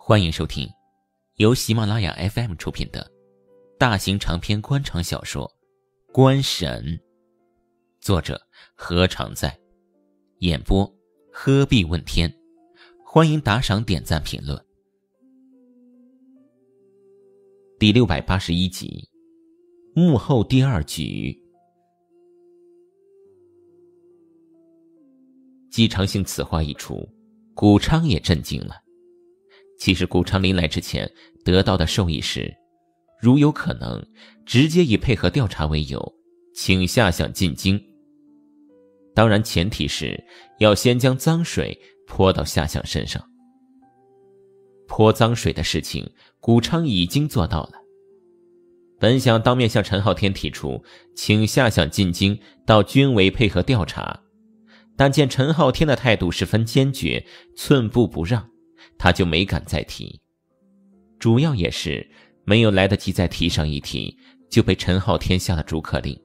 欢迎收听由喜马拉雅 FM 出品的大型长篇官场小说《官神》，作者何常在，演播鹤壁问天。欢迎打赏、点赞、评论。第681集，幕后第二局。季长兴此话一出，谷昌也震惊了。其实谷昌临来之前得到的授意是，如有可能，直接以配合调查为由，请下相进京。当然前提是要先将脏水泼到下相身上。泼脏水的事情谷昌已经做到了。本想当面向陈浩天提出请下相进京到军委配合调查，但见陈浩天的态度十分坚决，寸步不让，他就没敢再提。主要也是没有来得及再提上一提，就被陈浩天下了逐客令。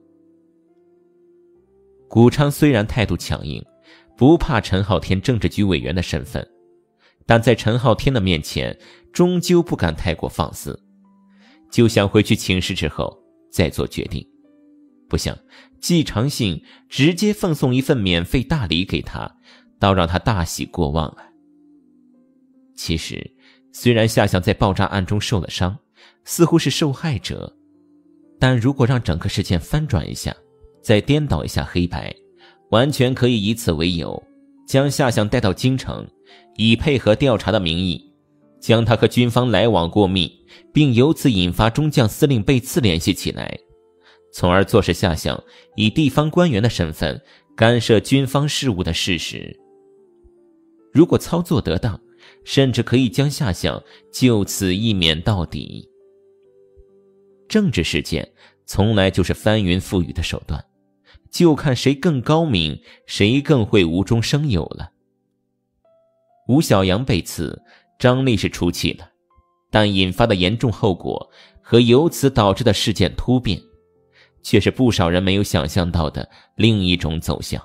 谷昌虽然态度强硬，不怕陈浩天政治局委员的身份，但在陈浩天的面前终究不敢太过放肆，就想回去请示之后再做决定。不想季长兴直接奉送一份免费大礼给他，倒让他大喜过望啊。其实虽然下相在爆炸案中受了伤，似乎是受害者，但如果让整个事件翻转一下，再颠倒一下黑白，完全可以以此为由，将下相带到京城，以配合调查的名义，将他和军方来往过密，并由此引发中将司令被刺联系起来，从而坐实下相以地方官员的身份干涉军方事务的事实。如果操作得当，甚至可以将下相就此一免到底。政治事件从来就是翻云覆雨的手段，就看谁更高明，谁更会无中生有了。吴小阳被刺，张力是出气了，但引发的严重后果和由此导致的事件突变，却是不少人没有想象到的另一种走向。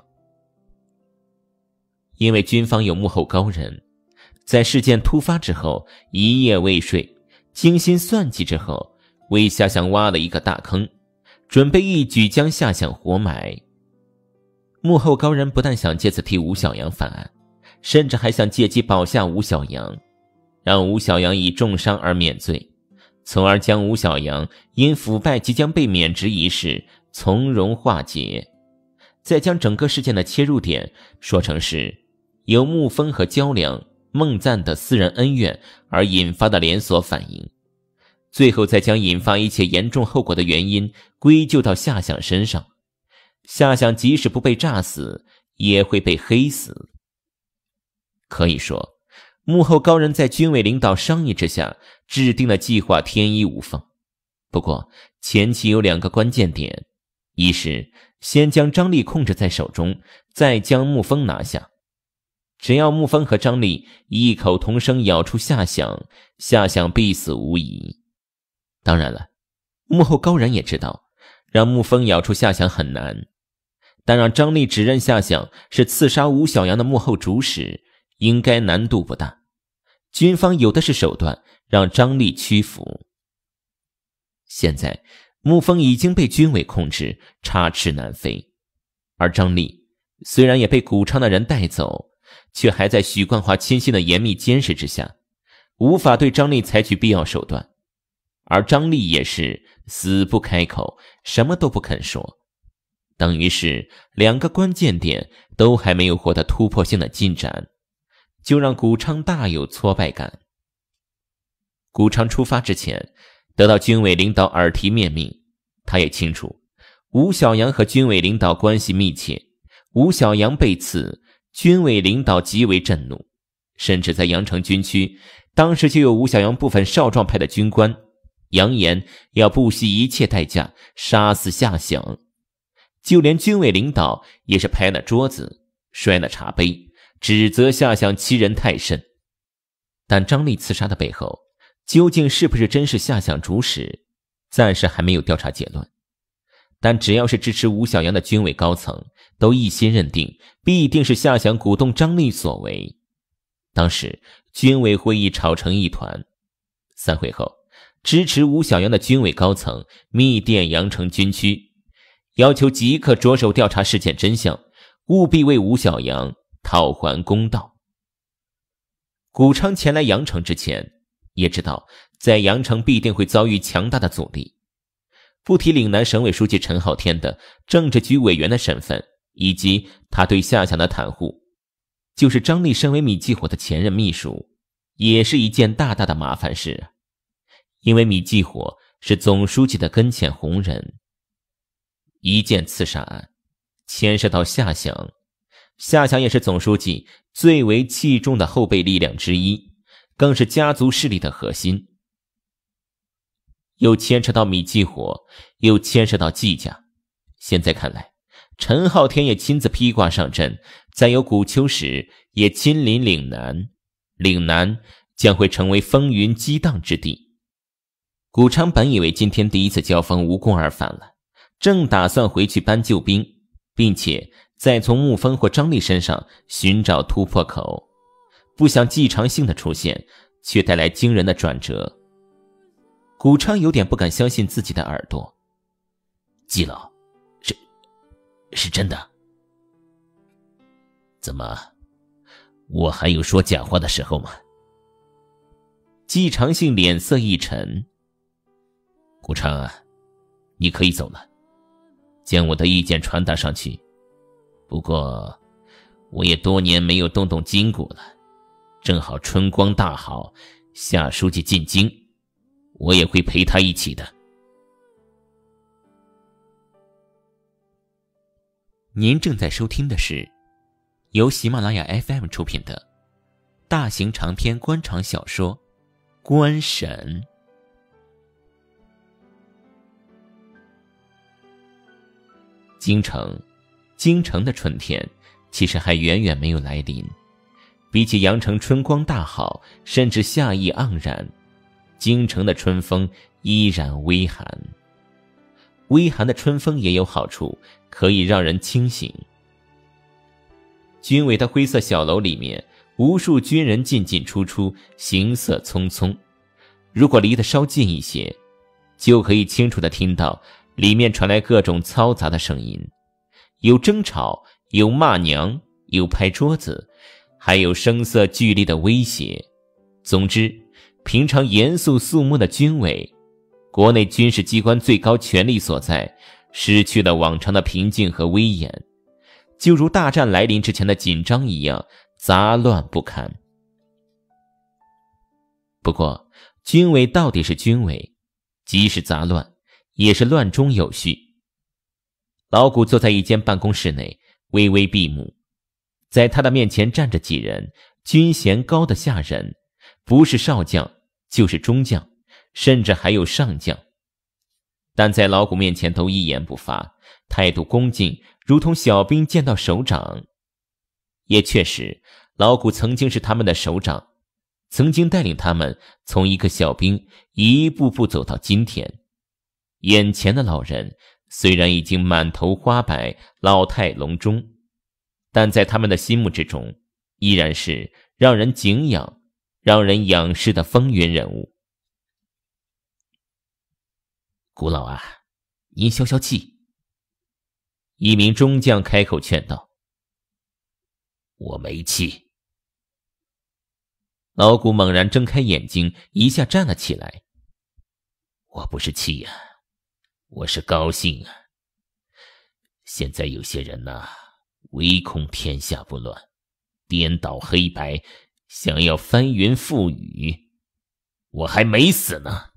因为军方有幕后高人，在事件突发之后一夜未睡，精心算计之后，为下相挖了一个大坑，准备一举将下相活埋。幕后高人不但想借此替吴小阳翻案，甚至还想借机保下吴小阳，让吴小阳以重伤而免罪，从而将吴小阳因腐败即将被免职一事从容化解，再将整个事件的切入点说成是由沐风和焦良、孟赞的私人恩怨而引发的连锁反应，最后再将引发一切严重后果的原因归咎到下相身上。下相即使不被炸死，也会被黑死。可以说，幕后高人在军委领导商议之下制定的计划天衣无缝。不过前期有两个关键点，一是先将张力控制在手中，再将沐风拿下。只要沐风和张力异口同声咬出下相，下相必死无疑。当然了，幕后高人也知道让沐风咬出下相很难，但让张力指认下相是刺杀吴小阳的幕后主使，应该难度不大。军方有的是手段让张力屈服。现在沐风已经被军委控制，插翅难飞，而张力虽然也被谷昌的人带走，却还在许冠华亲信的严密监视之下，无法对张力采取必要手段，而张力也是死不开口，什么都不肯说，等于是两个关键点都还没有获得突破性的进展，就让谷昌大有挫败感。谷昌出发之前得到军委领导耳提面命，他也清楚吴小阳和军委领导关系密切，吴小阳被刺，军委领导极为震怒，甚至在阳城军区当时就有吴小阳部分少壮派的军官扬言要不惜一切代价杀死下相，就连军委领导也是拍了桌子，摔了茶杯，指责下相欺人太甚。但张力刺杀的背后究竟是不是真是下相主使，暂时还没有调查结论。但只要是支持吴小阳的军委高层都一心认定必定是下相鼓动张力所为。当时军委会议吵成一团。散会后，支持吴小阳的军委高层密电阳城军区，要求即刻着手调查事件真相，务必为吴小阳讨还公道。谷昌前来阳城之前，也知道在阳城必定会遭遇强大的阻力。不提岭南省委书记陈浩天的政治局委员的身份，以及他对夏祥的袒护，就是张力身为米继火的前任秘书，也是一件大大的麻烦事啊。因为米继火是总书记的跟前红人，一件刺杀案牵涉到夏祥，夏祥也是总书记最为器重的后备力量之一，更是家族势力的核心。又牵扯到米继火，又牵涉到季家，现在看来，陈浩天也亲自披挂上阵，再有谷秋实也亲临岭南，岭南将会成为风云激荡之地。谷昌本以为今天第一次交锋无功而返了，正打算回去搬救兵，并且再从沐风或张力身上寻找突破口，不想季长兴的出现却带来惊人的转折。谷昌有点不敢相信自己的耳朵。季老，是真的？怎么，我还有说假话的时候吗？季长兴脸色一沉。谷昌啊，你可以走了，将我的意见传达上去。不过，我也多年没有动动筋骨了，正好春光大好，夏书记进京，我也会陪他一起的。您正在收听的是由喜马拉雅 FM 出品的大型长篇官场小说《官神》。京城的春天其实还远远没有来临，比起阳城春光大好，甚至夏意盎然，京城的春风依然微寒。微寒的春风也有好处，可以让人清醒。军委的灰色小楼里面，无数军人进进出出，行色匆匆。如果离得稍近一些，就可以清楚地听到里面传来各种嘈杂的声音，有争吵，有骂娘，有拍桌子，还有声色俱厉的威胁。总之，平常严肃肃穆的军委，国内军事机关最高权力所在，失去了往常的平静和威严，就如大战来临之前的紧张一样，杂乱不堪。不过，军委到底是军委，即使杂乱，也是乱中有序。老谷坐在一间办公室内，微微闭目，在他的面前站着几人军衔高的下人，不是少将就是中将，甚至还有上将，但在老谷面前都一言不发，态度恭敬，如同小兵见到首长。也确实，老谷曾经是他们的首长，曾经带领他们从一个小兵一步步走到今天。眼前的老人虽然已经满头花白，老态龙钟，但在他们的心目之中，依然是让人敬仰、让人仰视的风云人物。谷老啊，您消消气。一名中将开口劝道。我没气。老谷猛然睁开眼睛，一下站了起来。我不是气呀，我是高兴啊。现在有些人呐，唯恐天下不乱，颠倒黑白，想要翻云覆雨。我还没死呢。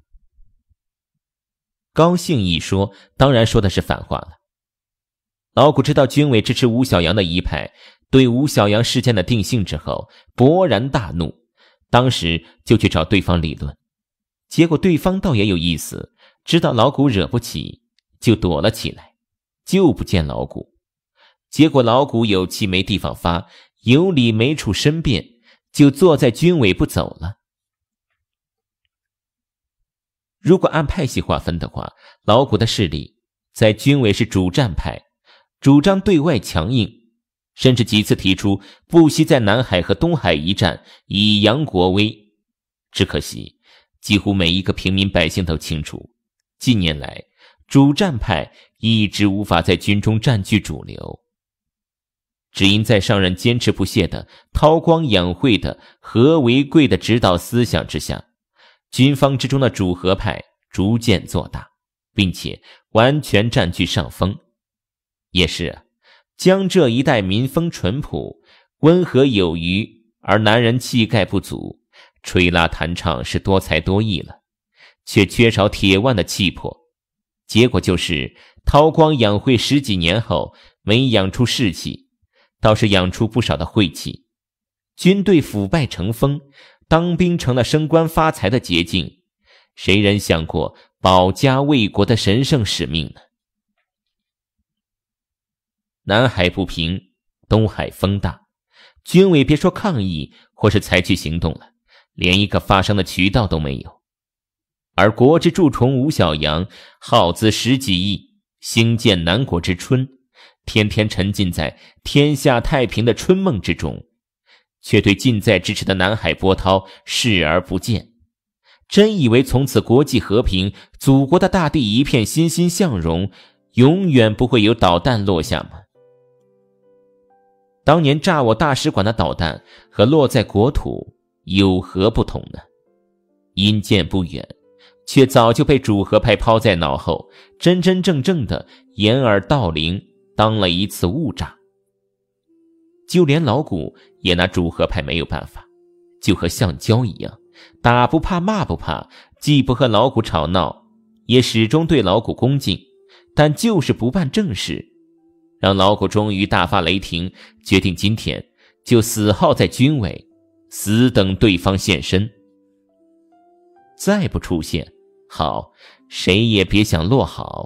高兴一说，当然说的是反话了。老谷知道军委支持吴小阳的一派对吴小阳事件的定性之后，勃然大怒，当时就去找对方理论。结果对方倒也有意思，知道老谷惹不起，就躲了起来，就不见老谷。结果老谷有气没地方发，有理没处申辩，就坐在军委不走了。如果按派系划分的话，老谷的势力在军委是主战派，主张对外强硬， 甚至几次提出不惜在南海和东海一战以扬国威。只可惜，几乎每一个平民百姓都清楚，近年来主战派一直无法在军中占据主流。只因在上任坚持不懈的韬光养晦的和为贵的指导思想之下，军方之中的主和派逐渐做大，并且完全占据上风。也是江浙一带民风淳朴，温和有余，而男人气概不足，吹拉弹唱是多才多艺了，却缺少铁腕的气魄。结果就是韬光养晦10几年后，没养出士气，倒是养出不少的晦气。军队腐败成风，当兵成了升官发财的捷径，谁人想过保家卫国的神圣使命呢？南海不平，东海风大，军委别说抗议或是采取行动了，连一个发声的渠道都没有。而国之蛀虫吴小阳耗资10几亿兴建南国之春，天天沉浸在天下太平的春梦之中，却对近在咫尺的南海波涛视而不见。真以为从此国际和平，祖国的大地一片欣欣向荣，永远不会有导弹落下吗？当年炸我大使馆的导弹和落在国土有何不同呢？因见不远，却早就被主和派抛在脑后，真真正正的掩耳盗铃，当了一次误炸。就连老谷也拿主和派没有办法，就和橡胶一样，打不怕骂不怕，既不和老谷吵闹，也始终对老谷恭敬，但就是不办正事，让老谷终于大发雷霆，决定今天就死耗在军委，死等对方现身。再不出现，好，谁也别想落好。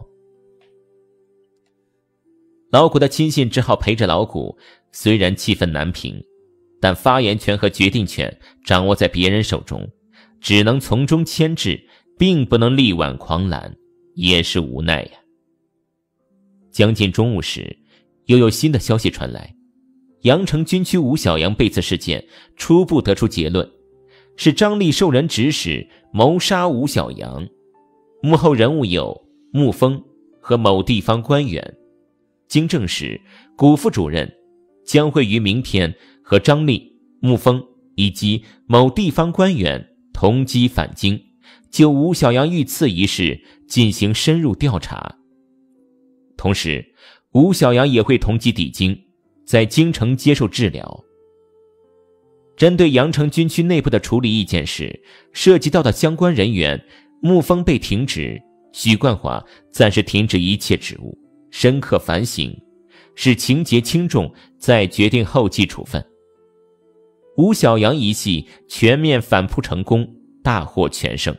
老谷的亲信只好陪着老谷，虽然气愤难平，但发言权和决定权掌握在别人手中，只能从中牵制，并不能力挽狂澜，也是无奈呀。将近中午时，又有新的消息传来，阳城军区吴小阳被刺事件初步得出结论，是张力受人指使谋杀吴小阳，幕后人物有穆风和某地方官员。经证实，谷副主任将会于明天和张力、穆风以及某地方官员同机返京，就吴小阳遇刺一事进行深入调查。同时，吴小阳也会同机抵京，在京城接受治疗。针对阳城军区内部的处理意见是，涉及到的相关人员，穆风被停职，许冠华暂时停止一切职务，深刻反省，使情节轻重再决定后继处分。吴小阳一系全面反扑成功，大获全胜。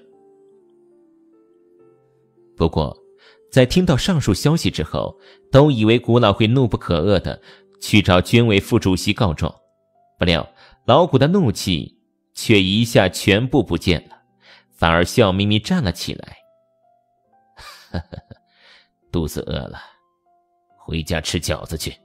不过在听到上述消息之后，都以为谷老会怒不可遏地去找军委副主席告状，不料老谷的怒气却一下全部不见了，反而笑眯眯站了起来。呵呵呵，肚子饿了，回家吃饺子去。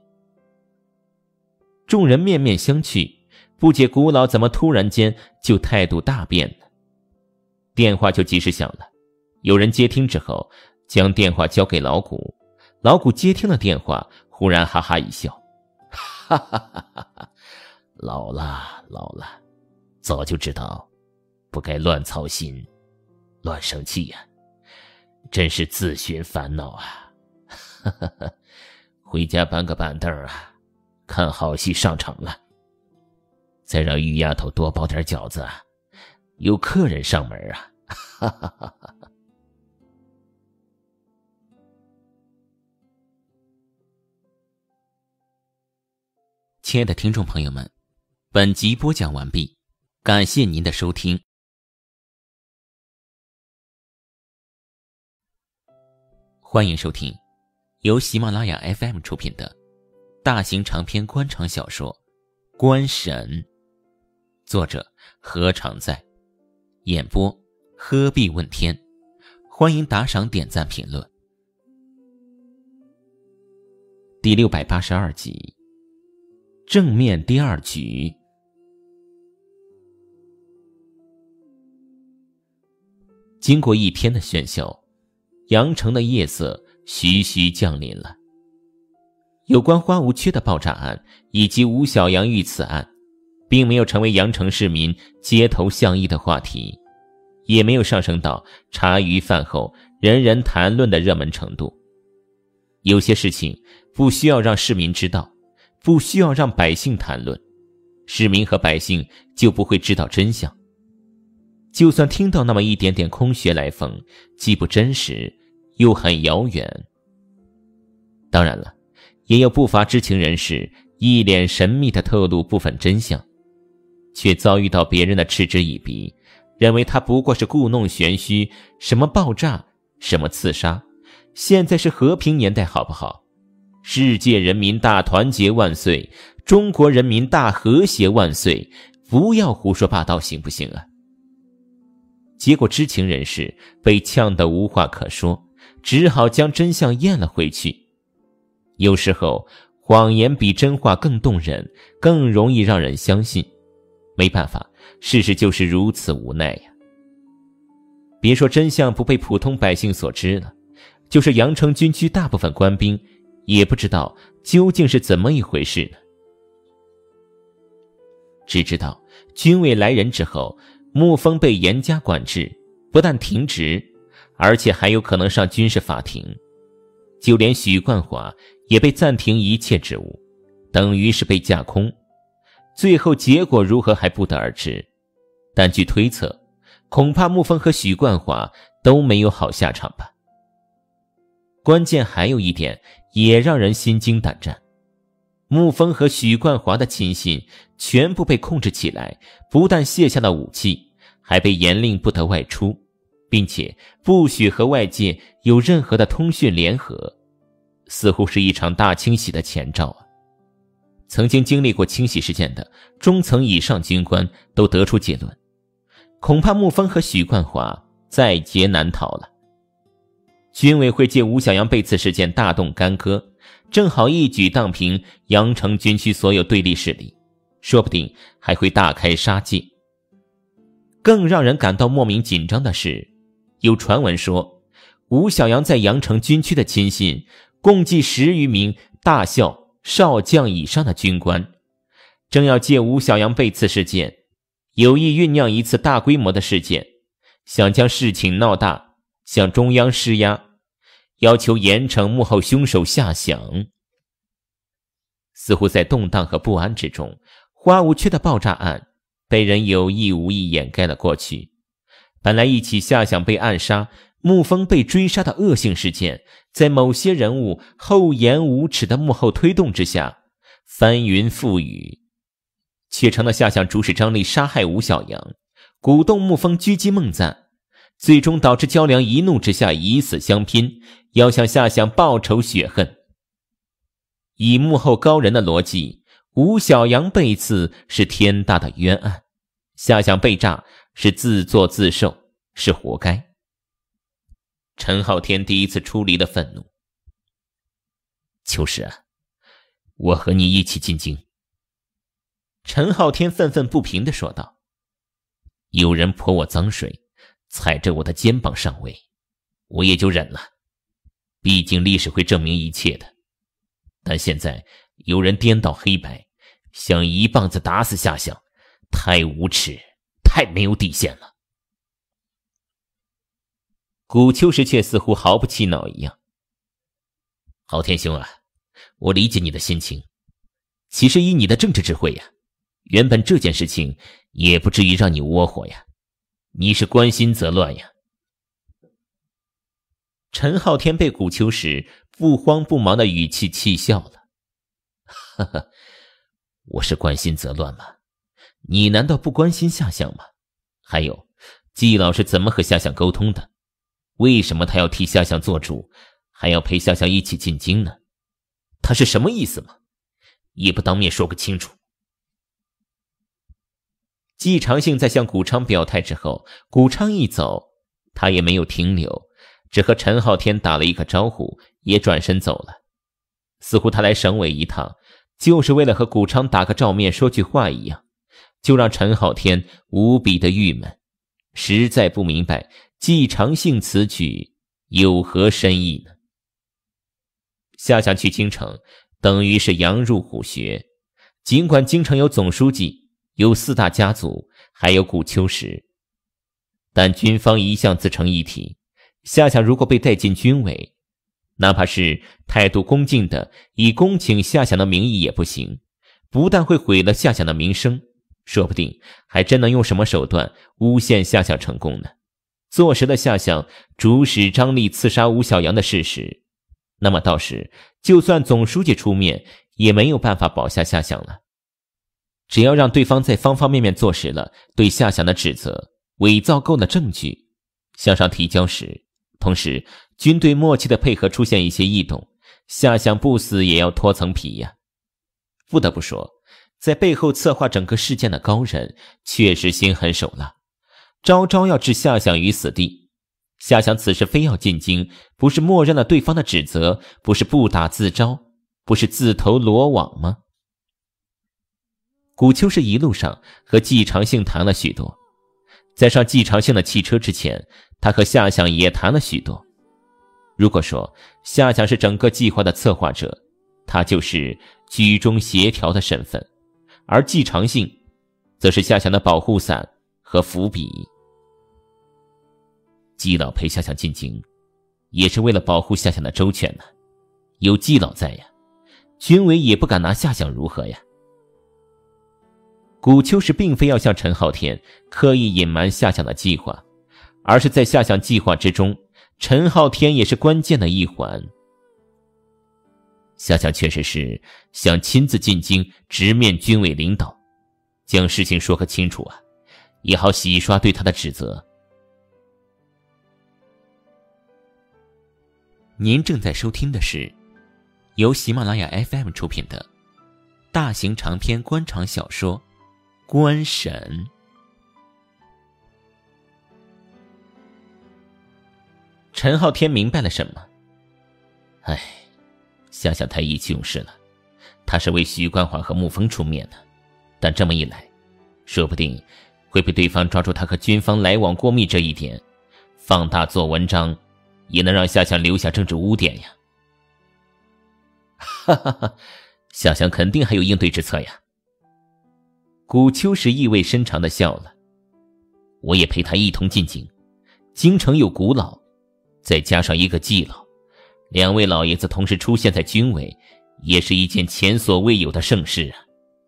众人面面相觑，不解谷老怎么突然间就态度大变了。电话就及时响了，有人接听之后将电话交给老谷，老谷接听了电话，忽然哈哈一笑，哈哈哈哈，老了，早就知道不该乱操心，乱生气呀，真是自寻烦恼啊！哈哈哈，回家搬个板凳啊，看好戏上场了。再让玉丫头多包点饺子啊，有客人上门啊！哈哈哈哈。亲爱的听众朋友们，本集播讲完毕，感谢您的收听。欢迎收听由喜马拉雅 FM 出品的大型长篇官场小说《官神》，作者何常在，演播喝碧问天。欢迎打赏、点赞、评论。第682集。 正面第二局。经过一天的喧嚣，阳城的夜色徐徐降临了。有关花无缺的爆炸案以及吴小阳遇刺案，并没有成为阳城市民街头巷议的话题，也没有上升到茶余饭后人人谈论的热门程度。有些事情不需要让市民知道，不需要让百姓谈论，市民和百姓就不会知道真相。就算听到那么一点点空穴来风，既不真实又很遥远。当然了，也有不乏知情人士一脸神秘地透露部分真相，却遭遇到别人的嗤之以鼻，认为他不过是故弄玄虚，什么爆炸，什么刺杀，现在是和平年代好不好？世界人民大团结万岁，中国人民大和谐万岁，不要胡说八道行不行啊？结果知情人士被呛得无话可说，只好将真相咽了回去。有时候谎言比真话更动人，更容易让人相信。没办法，事实就是如此无奈呀。别说真相不被普通百姓所知了，就是阳城军区大部分官兵也不知道究竟是怎么一回事呢。只知道军委来人之后，沐风被严加管制，不但停职，而且还有可能上军事法庭。就连许冠华也被暂停一切职务，等于是被架空。最后结果如何还不得而知，但据推测，恐怕沐风和许冠华都没有好下场吧。关键还有一点也让人心惊胆战，沐风和许冠华的亲信全部被控制起来，不但卸下了武器，还被严令不得外出，并且不许和外界有任何的通讯联合，似乎是一场大清洗的前兆啊。曾经经历过清洗事件的中层以上军官都得出结论，恐怕沐风和许冠华在劫难逃了。军委会借吴小阳被刺事件大动干戈，正好一举荡平阳城军区所有对立势力，说不定还会大开杀戒。更让人感到莫名紧张的是，有传闻说吴小阳在阳城军区的亲信共计10余名大校、少将以上的军官，正要借吴小阳被刺事件有意酝酿一次大规模的事件，想将事情闹大，向中央施压，要求严惩幕后凶手夏响。似乎在动荡和不安之中，花无缺的爆炸案被人有意无意掩盖了过去。本来一起夏响被暗杀、沐风被追杀的恶性事件，在某些人物厚颜无耻的幕后推动之下，翻云覆雨，却成了夏响主使张力杀害吴小阳，鼓动沐风狙击孟赞，最终导致焦良一怒之下以死相拼，要向夏响报仇雪恨。以幕后高人的逻辑，吴小阳被刺是天大的冤案，夏响被炸是自作自受，是活该。陈浩天第一次出离了愤怒。秋实啊，我和你一起进京。陈浩天愤愤不平地说道。有人泼我脏水，踩着我的肩膀上位，我也就忍了，毕竟历史会证明一切的。但现在有人颠倒黑白，想一棒子打死夏响，太无耻，太没有底线了。古秋实却似乎毫不气恼一样。昊天兄啊，我理解你的心情，其实以你的政治智慧呀，原本这件事情也不至于让你窝火呀，你是关心则乱呀。陈浩天被古秋实不慌不忙的语气气笑了。哈哈，我是关心则乱吗？你难道不关心夏响吗？还有，季老是怎么和夏响沟通的？为什么他要替夏响做主，还要陪夏响一起进京呢？他是什么意思吗？也不当面说个清楚。季长信在向谷昌表态之后，谷昌一走，他也没有停留，只和陈浩天打了一个招呼，也转身走了。似乎他来省委一趟， 就是为了和谷昌打个照面说句话一样，就让陈浩天无比的郁闷，实在不明白季长信此举有何深意呢？夏想去京城等于是羊入虎穴，尽管京城有总书记，有4大家族，还有谷秋实，但军方一向自成一体，夏想如果被带进军委，哪怕是态度恭敬的以恭请夏想的名义也不行，不但会毁了夏想的名声，说不定还真能用什么手段诬陷夏想成功呢。坐实了夏想主使张力刺杀吴小阳的事实，那么到时就算总书记出面也没有办法保下夏想了。只要让对方在方方面面坐实了对夏想的指责，伪造够了证据，向上提交时，同时军队默契的配合出现一些异动，夏想不死也要脱层皮呀。不得不说，在背后策划整个事件的高人确实心狠手辣，招招要置夏想于死地。夏想此时非要进京，不是默认了对方的指责，不是不打自招，不是自投罗网吗？谷秋实一路上和季长信谈了许多，在上季长信的汽车之前，他和夏想也谈了许多。如果说夏想是整个计划的策划者，他就是居中协调的身份，而季长信则是夏想的保护伞和伏笔。季老陪夏想进京，也是为了保护夏想的周全呢。有季老在呀，军委也不敢拿夏想如何呀。谷秋实并非要向陈浩天刻意隐瞒夏想的计划，而是在夏想计划之中，陈浩天也是关键的一环。夏想确实是想亲自进京直面军委领导，将事情说个清楚啊，也好洗刷对他的指责。您正在收听的是由喜马拉雅 FM 出品的大型长篇官场小说《官审》。陈浩天明白了什么？夏想太意气用事了，他是为徐冠华和沐风出面的，但这么一来，说不定会被对方抓住他和军方来往过密这一点，放大做文章，也能让夏想留下政治污点呀。哈哈哈，夏想肯定还有应对之策呀。谷秋实意味深长地笑了，我也陪他一同进京，京城有谷老，再加上一个季老，2位老爷子同时出现在军委，也是一件前所未有的盛事啊。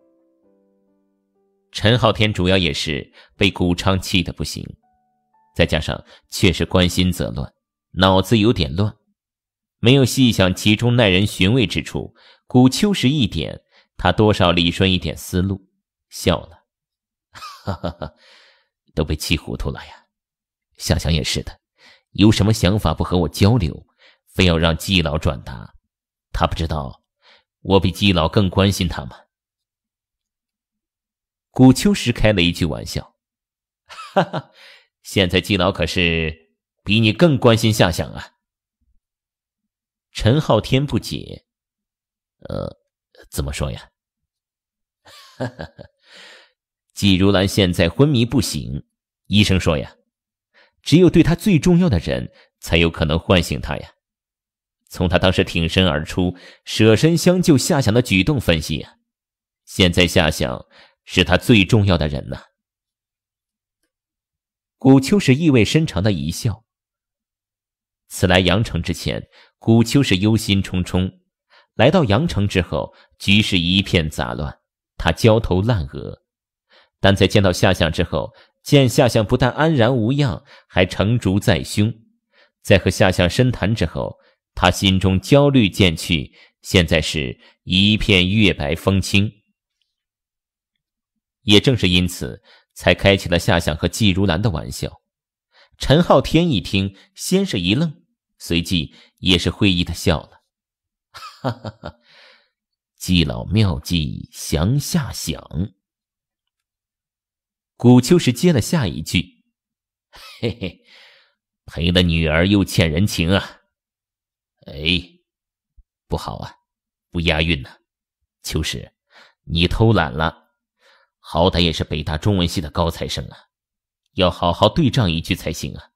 陈浩天主要也是被谷昌气得不行，再加上确实关心则乱，脑子有点乱，没有细想其中耐人寻味之处，谷秋实一点，他多少理顺一点思路，笑了，哈哈哈，都被气糊涂了呀。夏想也是的，有什么想法不和我交流，非要让季老转达，他不知道我比季老更关心他吗？谷秋实开了一句玩笑，哈哈，现在季老可是比你更关心夏想啊。陈浩天不解，怎么说呀？哈哈哈，季如兰现在昏迷不醒，医生说呀，只有对他最重要的人才有可能唤醒他呀。从他当时挺身而出舍身相救夏想的举动分析啊，现在夏想是他最重要的人呐。谷秋实意味深长的一笑。此来阳城之前，谷秋实忧心忡忡，来到阳城之后，局势一片杂乱，他焦头烂额。但在见到夏想之后，见夏想不但安然无恙，还成竹在胸，在和夏想深谈之后，他心中焦虑渐去，现在是一片月白风清。也正是因此，才开启了夏想和季如兰的玩笑。陈浩天一听，先是一愣，随即也是会意的笑了，哈哈哈，季老妙计降夏想。谷秋实接了下一句，嘿嘿，赔了女儿又欠人情啊。不好啊，不押韵啊， 秋实，你偷懒了，好歹也是北大中文系的高材生啊，要好好对仗一句才行啊。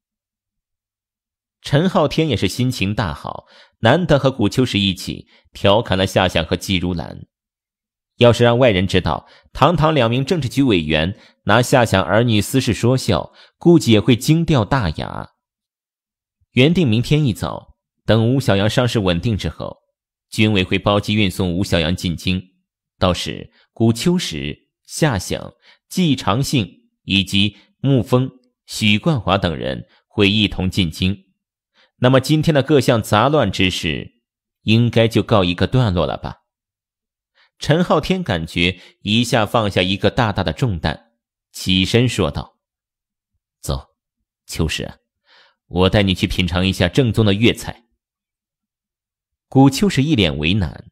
陈浩天也是心情大好，难得和谷秋实一起调侃了夏想和季如兰。要是让外人知道堂堂2名政治局委员拿夏想儿女私事说笑，估计也会惊掉大牙。原定明天一早，等吴小阳伤势稳定之后，军委会包机运送吴小阳进京，到时谷秋实、夏想、季长信以及穆风、许冠华等人会一同进京。那么今天的各项杂乱之事应该就告一个段落了吧。陈浩天感觉一下放下一个大大的重担，起身说道：走，秋实啊，我带你去品尝一下正宗的粤菜。谷秋实一脸为难，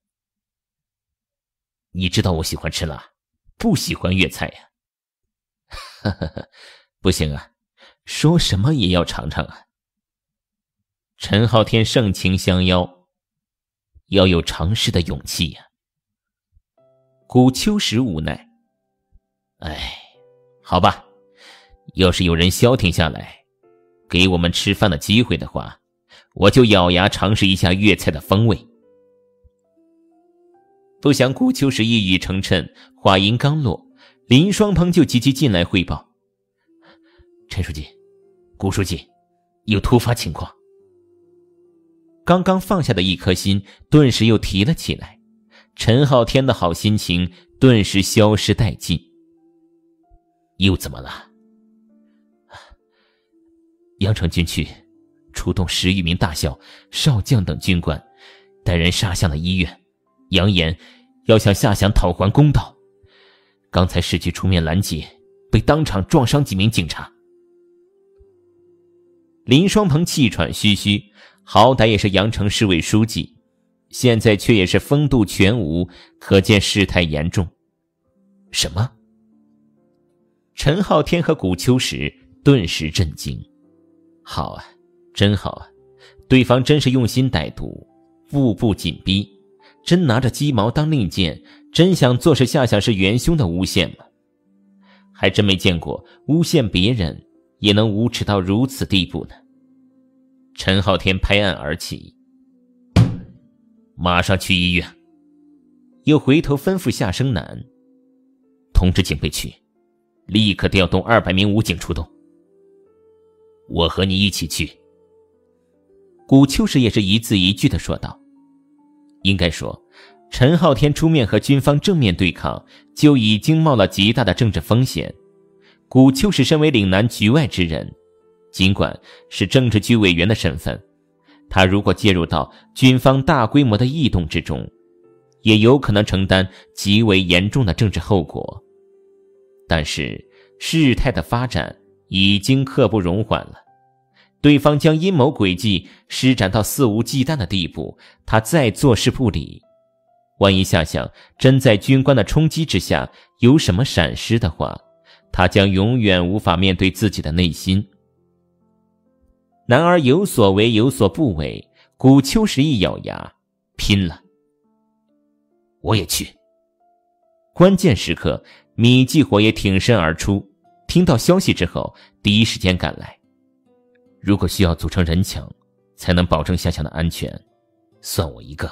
你知道我喜欢吃辣，不喜欢粤菜呀。哈哈哈，不行啊，说什么也要尝尝啊。陈浩天盛情相邀，要有尝试的勇气呀。谷秋实无奈，好吧，要是有人消停下来，给我们吃饭的机会的话，我就咬牙尝试一下粤菜的风味。不想谷秋实一语成谶，话音刚落，林双鹏就急急进来汇报：陈书记，谷书记，有突发情况。刚刚放下的一颗心顿时又提了起来，陈浩天的好心情顿时消失殆尽。又怎么了？阳城军区出动10余名大校、少将等军官，带人杀向了医院，扬言要向夏想讨还公道。刚才市局出面拦截，被当场撞伤几名警察。林双鹏气喘吁吁，好歹也是阳城市委书记，现在却也是风度全无，可见事态严重。什么？陈浩天和谷秋实顿时震惊。好啊，真好啊，对方真是用心歹毒，步步紧逼，真拿着鸡毛当令箭，真想做是夏想是元凶的诬陷吗？还真没见过诬陷别人也能无耻到如此地步呢。陈浩天拍案而起，马上去医院。又回头吩咐夏生南，通知警备区，立刻调动200名武警出动。我和你一起去。谷秋实也是一字一句地说道。应该说，陈浩天出面和军方正面对抗，就已经冒了极大的政治风险。谷秋实身为岭南局外之人，尽管是政治局委员的身份，他如果介入到军方大规模的异动之中，也有可能承担极为严重的政治后果。但是事态的发展已经刻不容缓了，对方将阴谋诡计施展到肆无忌惮的地步，他再坐视不理，万一夏想真在军官的冲击之下有什么闪失的话，他将永远无法面对自己的内心。然而有所为有所不为，谷秋实一咬牙，拼了！我也去。关键时刻，米继火也挺身而出，听到消息之后第一时间赶来。如果需要组成人墙才能保证夏想的安全，算我一个。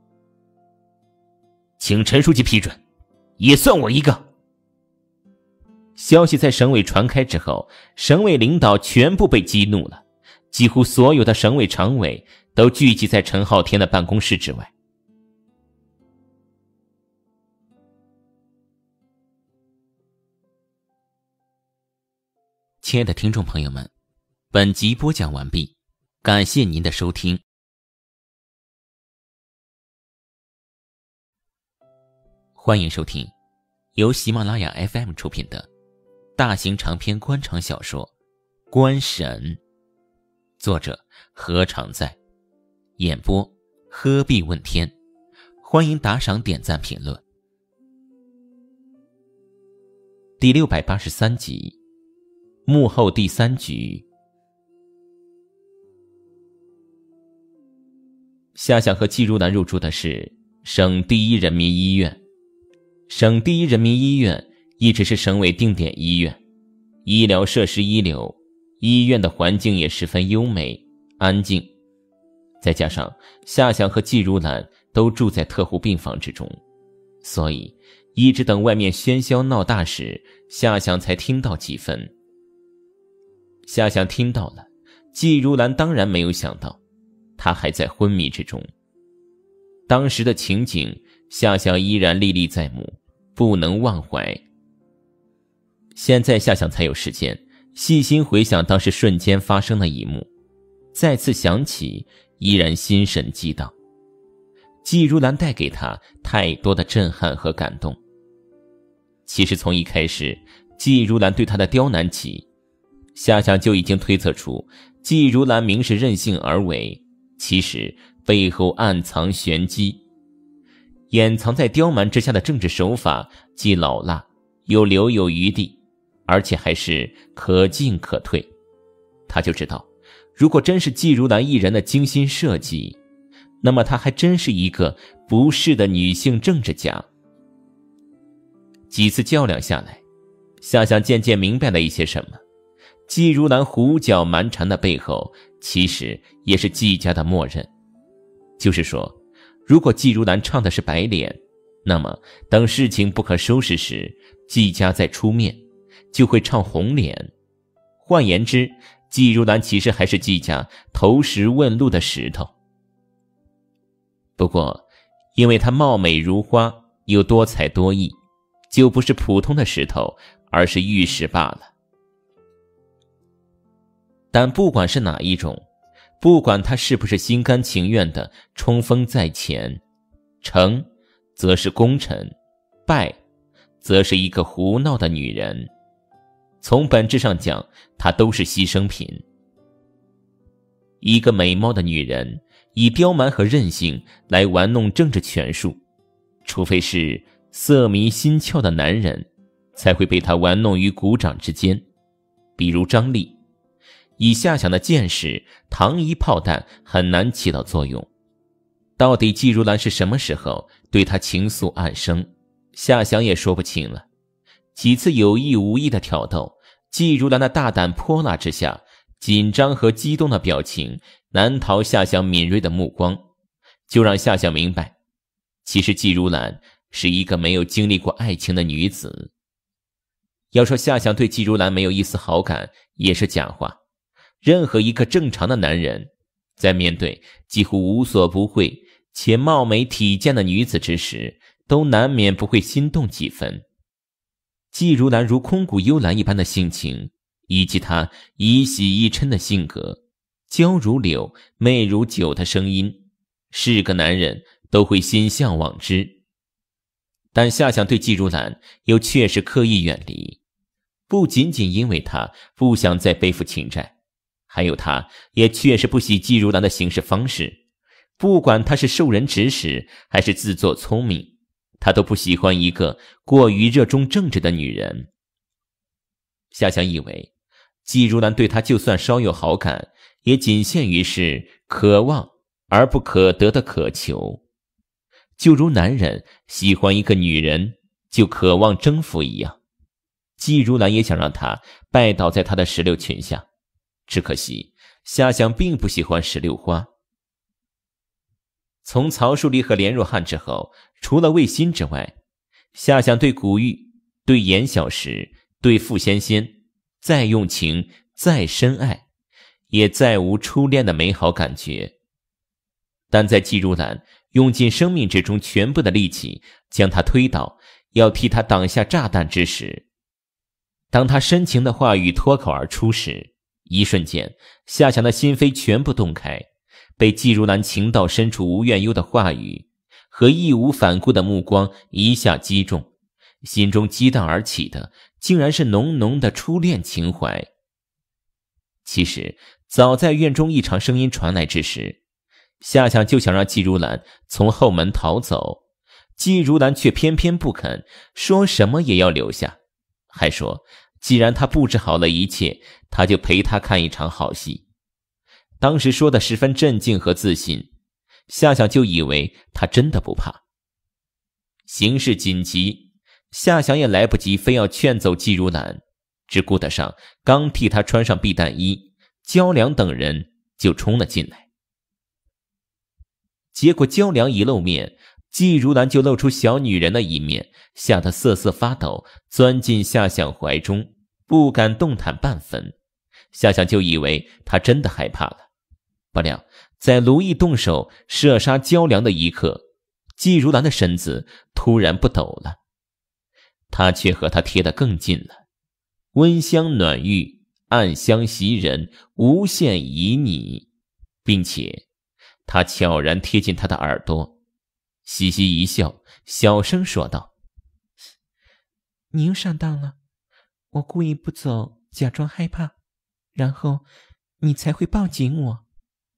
请陈书记批准，也算我一个。消息在省委传开之后，省委领导全部被激怒了，几乎所有的省委常委都聚集在陈浩天的办公室之外。亲爱的听众朋友们，本集播讲完毕，感谢您的收听。欢迎收听由喜马拉雅 FM 出品的大型长篇官场小说《官神》，作者何常在，演播鹤壁问天。欢迎打赏、点赞、评论。第683集，幕后第3局。夏想和季如兰入住的是省第一人民医院。省第一人民医院一直是省委定点医院，医疗设施一流，医院的环境也十分优美安静。再加上夏翔和季如兰都住在特护病房之中，所以一直等外面喧嚣闹大时，夏翔才听到几分。夏翔听到了，季如兰当然没有想到，她还在昏迷之中。当时的情景，夏翔依然历历在目，不能忘怀。现在夏翔才有时间细心回想当时瞬间发生的一幕，再次想起，依然心神激荡。季如兰带给他太多的震撼和感动。其实从一开始，季如兰对他的刁难起，夏翔就已经推测出季如兰明是任性而为，其实背后暗藏玄机。掩藏在刁蛮之下的政治手法既老辣又留有余地，而且还是可进可退。他就知道，如果真是季如兰一人的精心设计，那么她还真是一个不是的女性政治家。几次较量下来，夏翔渐渐明白了一些什么。季如兰胡搅蛮缠的背后，其实也是季家的默认。就是说，如果季如兰唱的是白脸，那么等事情不可收拾时，季家再出面就会唱红脸。换言之，季如兰其实还是季家投石问路的石头。不过因为她貌美如花，又多才多艺，就不是普通的石头，而是玉石罢了。但不管是哪一种，不管她是不是心甘情愿的冲锋在前，成则是功臣，败则是一个胡闹的女人。从本质上讲，她都是牺牲品。一个美貌的女人以刁蛮和任性来玩弄政治权术，除非是色迷心窍的男人，才会被她玩弄于股掌之间。比如张力，以夏翔的见识，糖衣炮弹很难起到作用。到底季如兰是什么时候对他情愫暗生，夏翔也说不清了。几次有意无意的挑逗，季如兰的大胆泼辣之下，紧张和激动的表情难逃夏翔敏锐的目光，就让夏翔明白，其实季如兰是一个没有经历过爱情的女子。要说夏翔对季如兰没有一丝好感，也是假话。任何一个正常的男人，在面对几乎无所不会且貌美体健的女子之时，都难免不会心动几分。季如兰如空谷幽兰一般的性情，以及她以喜易嗔的性格，娇如柳媚如酒的声音，是个男人都会心向往之。但夏翔对季如兰又确实刻意远离，不仅仅因为他不想再背负情债，还有他也确实不喜季如兰的行事方式。不管他是受人指使还是自作聪明，他都不喜欢一个过于热衷政治的女人。夏翔以为季如兰对他就算稍有好感，也仅限于是渴望而不可得的渴求，就如男人喜欢一个女人就渴望征服一样。季如兰也想让他拜倒在他的石榴裙下，只可惜夏翔并不喜欢石榴花。从曹树立和连若汉之后，除了魏新之外，夏翔对古玉、对严小石、对傅仙仙再用情再深爱，也再无初恋的美好感觉。但在季如兰用尽生命之中全部的力气将他推倒，要替他挡下炸弹之时，当他深情的话语脱口而出时，一瞬间夏翔的心扉全部洞开，被季如兰情到深处无怨尤的话语和义无反顾的目光一下击中，心中激荡而起的竟然是浓浓的初恋情怀。其实早在院中一场声音传来之时，夏翔就想让季如兰从后门逃走，季如兰却偏偏不肯，说什么也要留下，还说既然他布置好了一切，他就陪他看一场好戏。当时说的十分镇静和自信，夏翔就以为他真的不怕， 形势紧急，夏翔也来不及非要劝走季如兰，只顾得上刚替他穿上避弹衣，焦良等人就冲了进来。结果焦良一露面，季如兰就露出小女人的一面，吓得瑟瑟发抖，钻进夏翔怀中，不敢动弹半分。夏翔就以为他真的害怕了，不料在卢毅动手射杀焦良的一刻，季如兰的身子突然不抖了，他却和他贴得更近了，温香暖玉，暗香袭人，无限旖旎，并且他悄然贴近他的耳朵，嘻嘻一笑，小声说道：你又上当了，我故意不走，假装害怕，然后你才会抱紧我。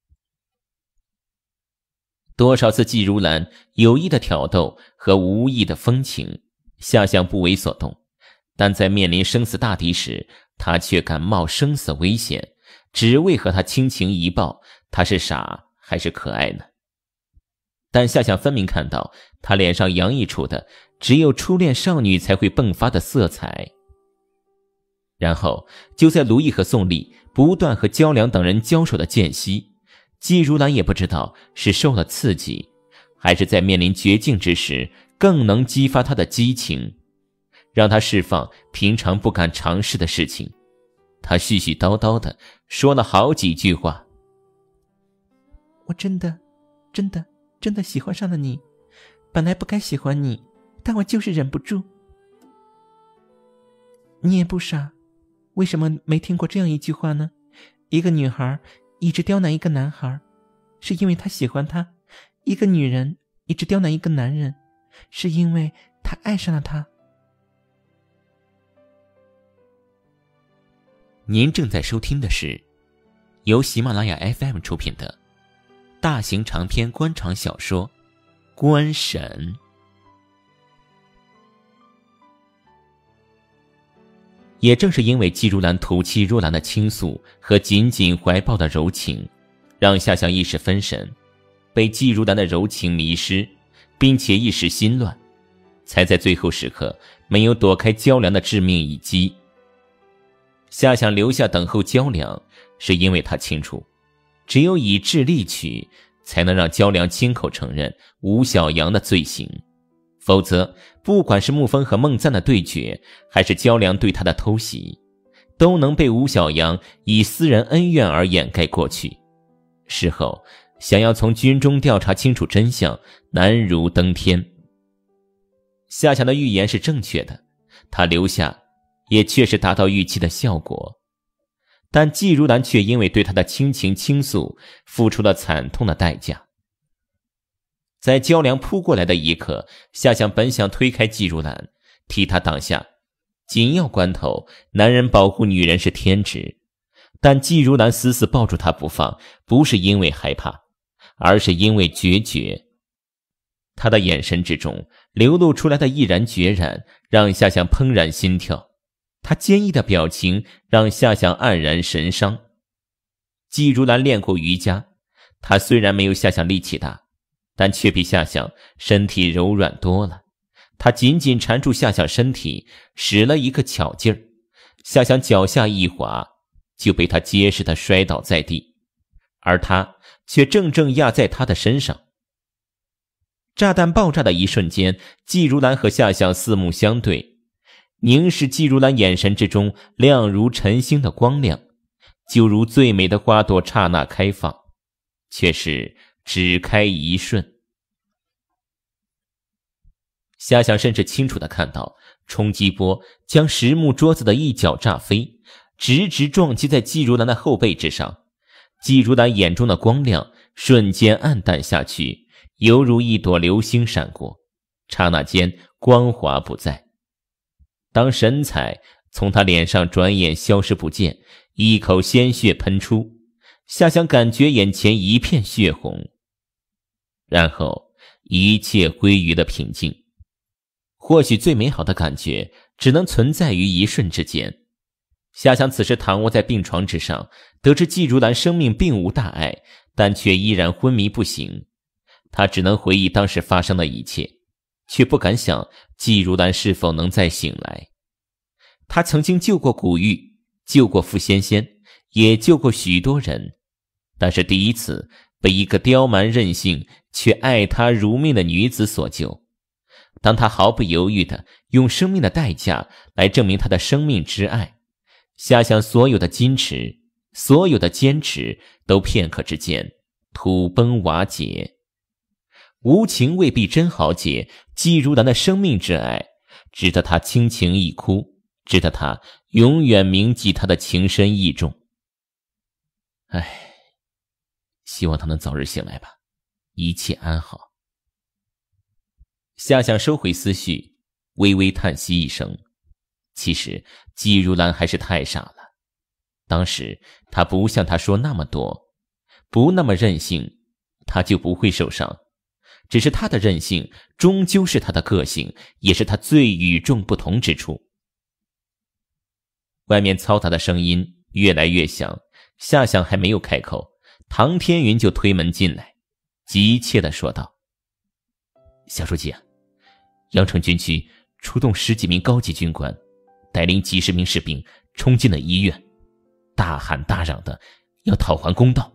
多少次季如兰有意的挑逗和无意的风情，夏翔不为所动，但在面临生死大敌时，他却敢冒生死危险，只为和他倾情一抱，他是傻还是可爱呢？但夏翔分明看到他脸上洋溢出的只有初恋少女才会迸发的色彩。然后就在卢毅和宋丽不断和焦良等人交手的间隙，季如兰也不知道是受了刺激，还是在面临绝境之时更能激发他的激情，让他释放平常不敢尝试的事情。他絮絮叨叨地说了好几句话。我真的喜欢上了你，本来不该喜欢你，但我就是忍不住。你也不傻，为什么没听过这样一句话呢？一个女孩一直刁难一个男孩，是因为她喜欢他；一个女人一直刁难一个男人，是因为她爱上了他。您正在收听的是由喜马拉雅 FM 出品的大型长篇官场小说《官神》。也正是因为季如兰吐气若兰的倾诉和紧紧怀抱的柔情，让夏翔一时分神，被季如兰的柔情迷失，并且一时心乱，才在最后时刻没有躲开焦良的致命一击。夏翔留下等候焦良，是因为他清楚，只有以智力取，才能让焦良亲口承认吴小阳的罪行。否则，不管是沐风和孟赞的对决，还是焦良对他的偷袭，都能被吴小阳以私人恩怨而掩盖过去。事后想要从军中调查清楚真相，难如登天。夏翔的预言是正确的，他留下也确实达到预期的效果，但季如兰却因为对他的倾情倾诉，付出了惨痛的代价。在焦良扑过来的一刻，夏翔本想推开季如兰，替他挡下，紧要关头，男人保护女人是天职，但季如兰死死抱住他不放，不是因为害怕，而是因为决绝。他的眼神之中流露出来的毅然决然，让夏翔怦然心跳。他坚毅的表情让夏翔黯然神伤。季如兰练过瑜伽，她虽然没有夏翔力气大，但却比夏翔身体柔软多了。她紧紧缠住夏翔身体，使了一个巧劲儿，夏翔脚下一滑，就被她结实地摔倒在地，而她却正正压在他的身上。炸弹爆炸的一瞬间，季如兰和夏翔四目相对，凝视季如兰眼神之中亮如晨星的光亮，就如最美的花朵刹那开放，却是只开一瞬。夏翔甚至清楚地看到冲击波将实木桌子的一角炸飞，直直撞击在季如兰的后背之上。季如兰眼中的光亮瞬间暗淡下去，犹如一朵流星闪过，刹那间光华不再。当神采从他脸上转眼消失不见，一口鲜血喷出，夏翔感觉眼前一片血红，然后一切归于了平静。或许最美好的感觉只能存在于一瞬之间。夏翔此时躺卧在病床之上，得知季如兰生命并无大碍，但却依然昏迷不醒。他只能回忆当时发生的一切， 却不敢想季如兰是否能再醒来。他曾经救过古玉，救过傅仙仙，也救过许多人，但是第一次被一个刁蛮任性却爱他如命的女子所救。当他毫不犹豫地用生命的代价来证明他的生命之爱，夏想所有的矜持，所有的坚持都片刻之间土崩瓦解。无情未必真好解，季如兰的生命之爱值得他倾情一哭，值得他永远铭记他的情深意重。唉，希望他能早日醒来吧，一切安好。夏想收回思绪，微微叹息一声。其实季如兰还是太傻了，当时他不像他说那么多，不那么任性，他就不会受伤。只是他的任性终究是他的个性，也是他最与众不同之处。外面嘈杂的声音越来越响，夏想还没有开口，唐天云就推门进来，急切地说道：夏书记啊，阳城军区出动10几名高级军官，带领几十名士兵冲进了医院，大喊大嚷的要讨还公道。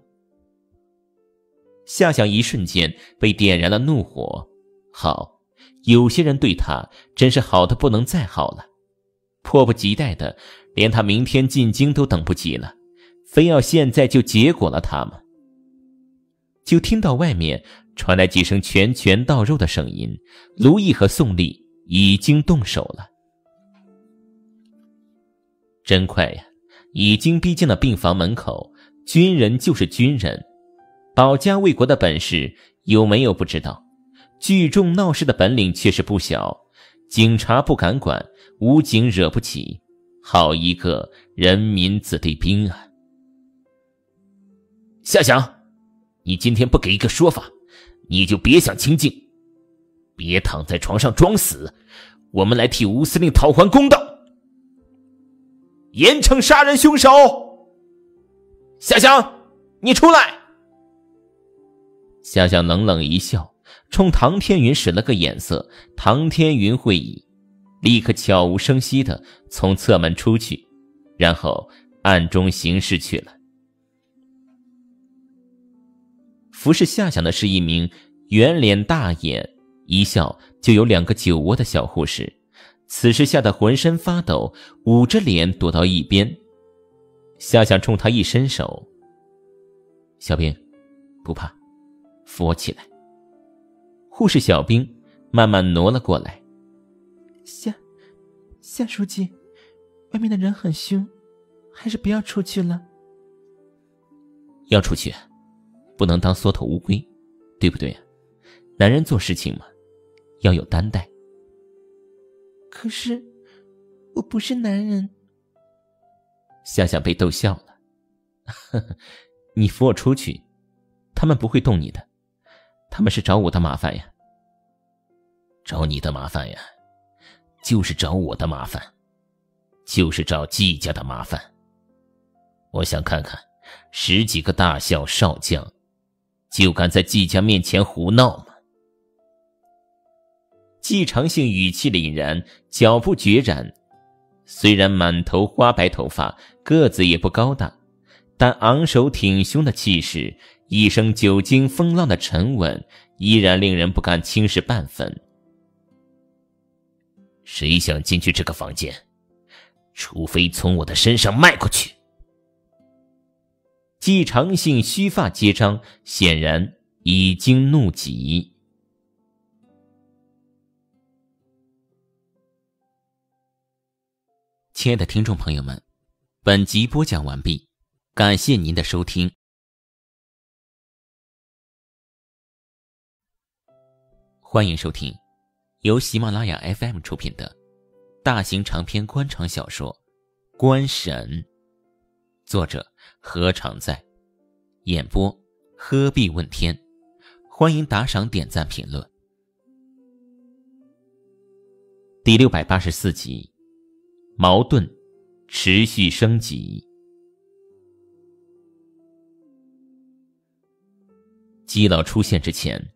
夏想一瞬间被点燃了怒火，好，有些人对他真是好的不能再好了，迫不及待的连他明天进京都等不及了，非要现在就结果了他们。就听到外面传来几声拳拳到肉的声音，卢毅和宋丽已经动手了。真快呀，已经逼近了病房门口，军人就是军人，保家卫国的本事有没有不知道，聚众闹事的本领却是不小，警察不敢管，武警惹不起，好一个人民子弟兵啊！夏想，你今天不给一个说法，你就别想清静，别躺在床上装死，我们来替吴司令讨还公道，严惩杀人凶手！夏想，你出来！夏想冷冷一笑，冲唐天云使了个眼色，唐天云会意，立刻悄无声息地从侧门出去，然后暗中行事去了。服侍夏想的是一名圆脸大眼，一笑就有2个酒窝的小护士，此时吓得浑身发抖，捂着脸躲到一边。夏想冲他一伸手：小兵，不怕，扶我起来。护士小兵慢慢挪了过来。 夏书记，外面的人很凶，还是不要出去了。 要出去，不能当缩头乌龟，对不对？男人做事情嘛，要有担待。 可是我不是男人。 夏想被逗笑了。呵呵，你扶我出去，他们不会动你的，他们是找我的麻烦呀。找你的麻烦呀，就是找我的麻烦，就是找季家的麻烦。我想看看10几个大校少将就敢在季家面前胡闹吗？季长信语气凛然，脚步决然，虽然满头花白头发，个子也不高大，但昂首挺胸的气势，一声久经风浪的沉稳，依然令人不敢轻视半分。谁想进去这个房间，除非从我的身上迈过去。季长信须发皆张，显然已经怒极。亲爱的听众朋友们，本集播讲完毕，感谢您的收听。欢迎收听由喜马拉雅 FM 出品的大型长篇官场小说《官神》，作者何常在，演播喝碧问天。欢迎打赏、点赞、评论。第684集，矛盾持续升级。基佬出现之前，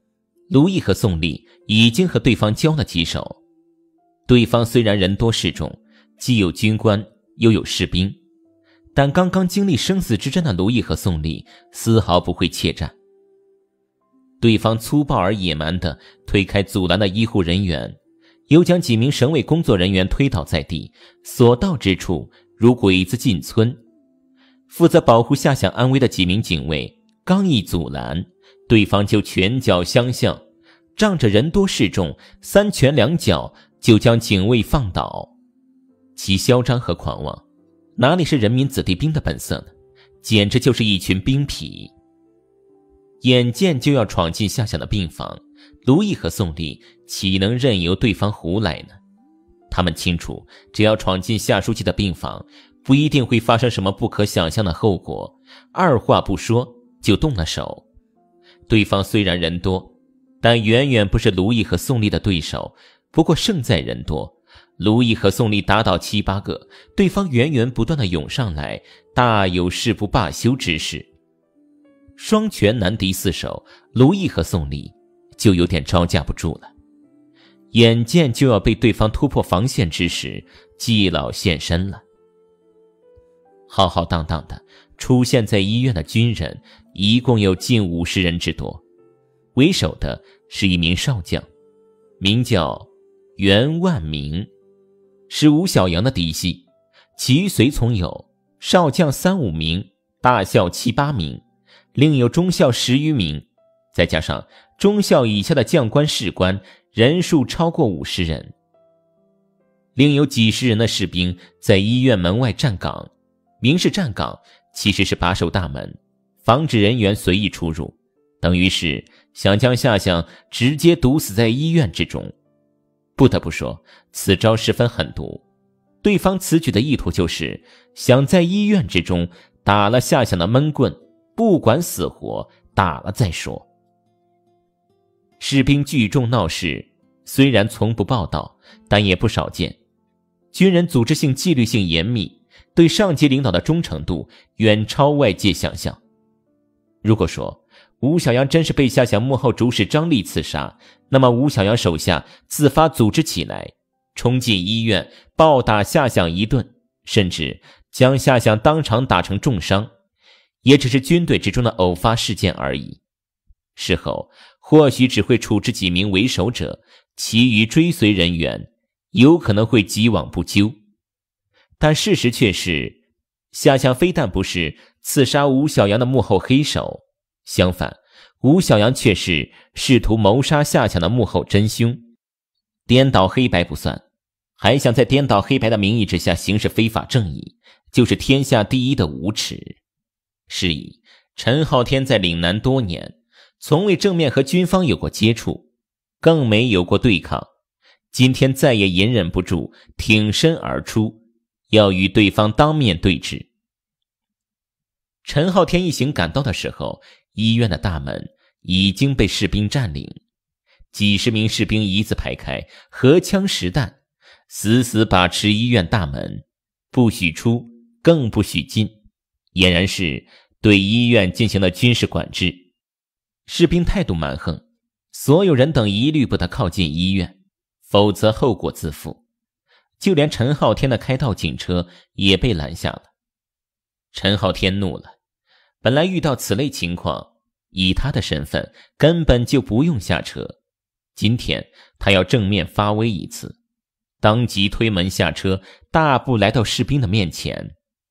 卢毅和宋丽已经和对方交了几手。对方虽然人多势众，既有军官又有士兵，但刚刚经历生死之战的卢毅和宋丽丝毫不会怯战。对方粗暴而野蛮地推开阻拦的医护人员，又将几名省委工作人员推倒在地，所到之处如鬼子进村。负责保护夏想安危的几名警卫刚一阻拦，对方就拳脚相向，仗着人多势众，三拳两脚就将警卫放倒。其嚣张和狂妄，哪里是人民子弟兵的本色呢？简直就是一群兵痞。眼见就要闯进夏想的病房，卢毅和宋丽岂能任由对方胡来呢？他们清楚，只要闯进夏书记的病房，不一定会发生什么不可想象的后果，二话不说就动了手。对方虽然人多，但远远不是卢毅和宋丽的对手，不过胜在人多。卢毅和宋丽打倒7、8个，对方源源不断地涌上来，大有誓不罢休之势。双拳难敌4手，卢毅和宋丽就有点招架不住了。眼见就要被对方突破防线之时，季老现身了。浩浩荡荡的出现在医院的军人一共有近50人之多，为首的是一名少将，名叫袁万明，是吴小阳的嫡系，其余随从有少将3、5名，大校7、8名，另有中校10余名，再加上中校以下的将官士官，人数超过50人。另有几十人的士兵在医院门外站岗，明是站岗，其实是把守大门，防止人员随意出入，等于是想将夏想直接毒死在医院之中。不得不说，此招十分狠毒。对方此举的意图就是想在医院之中打了夏想的闷棍，不管死活，打了再说。士兵聚众闹事，虽然从不报道，但也不少见。军人组织性、纪律性严密，对上级领导的忠诚度远超外界想象。如果说吴小阳真是被夏想幕后主使张力刺杀，那么吴小阳手下自发组织起来，冲进医院暴打夏想一顿，甚至将夏想当场打成重伤，也只是军队之中的偶发事件而已。事后或许只会处置几名为首者，其余追随人员有可能会既往不咎。但事实却是，夏想非但不是刺杀吴小阳的幕后黑手，相反，吴小阳却是试图谋杀夏想的幕后真凶。颠倒黑白不算，还想在颠倒黑白的名义之下行使非法正义，就是天下第一的无耻。是以陈浩天在岭南多年，从未正面和军方有过接触，更没有过对抗，今天再也隐忍不住，挺身而出，要与对方当面对峙。陈浩天一行赶到的时候，医院的大门已经被士兵占领，几十名士兵一字排开，荷枪实弹，死死把持医院大门，不许出，更不许进，俨然是对医院进行了军事管制。士兵态度蛮横，所有人等一律不得靠近医院，否则后果自负。就连陈浩天的开道警车也被拦下了。陈浩天怒了，本来遇到此类情况，以他的身份根本就不用下车，今天他要正面发威一次，当即推门下车，大步来到士兵的面前。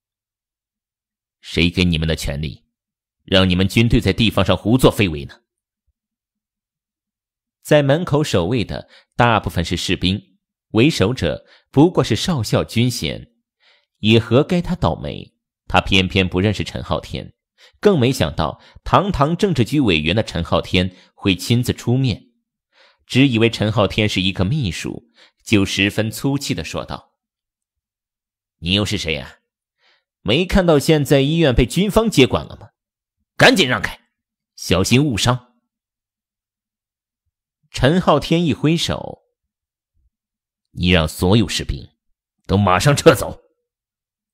谁给你们的权利，让你们军队在地方上胡作非为呢？在门口守卫的大部分是士兵，为首者不过是少校军衔，也活该他倒霉，他偏偏不认识陈浩天，更没想到堂堂政治局委员的陈浩天会亲自出面，只以为陈浩天是一个秘书，就十分粗气地说道：你又是谁呀？没看到现在医院被军方接管了吗？赶紧让开，小心误伤。陈浩天一挥手，你让所有士兵都马上撤走。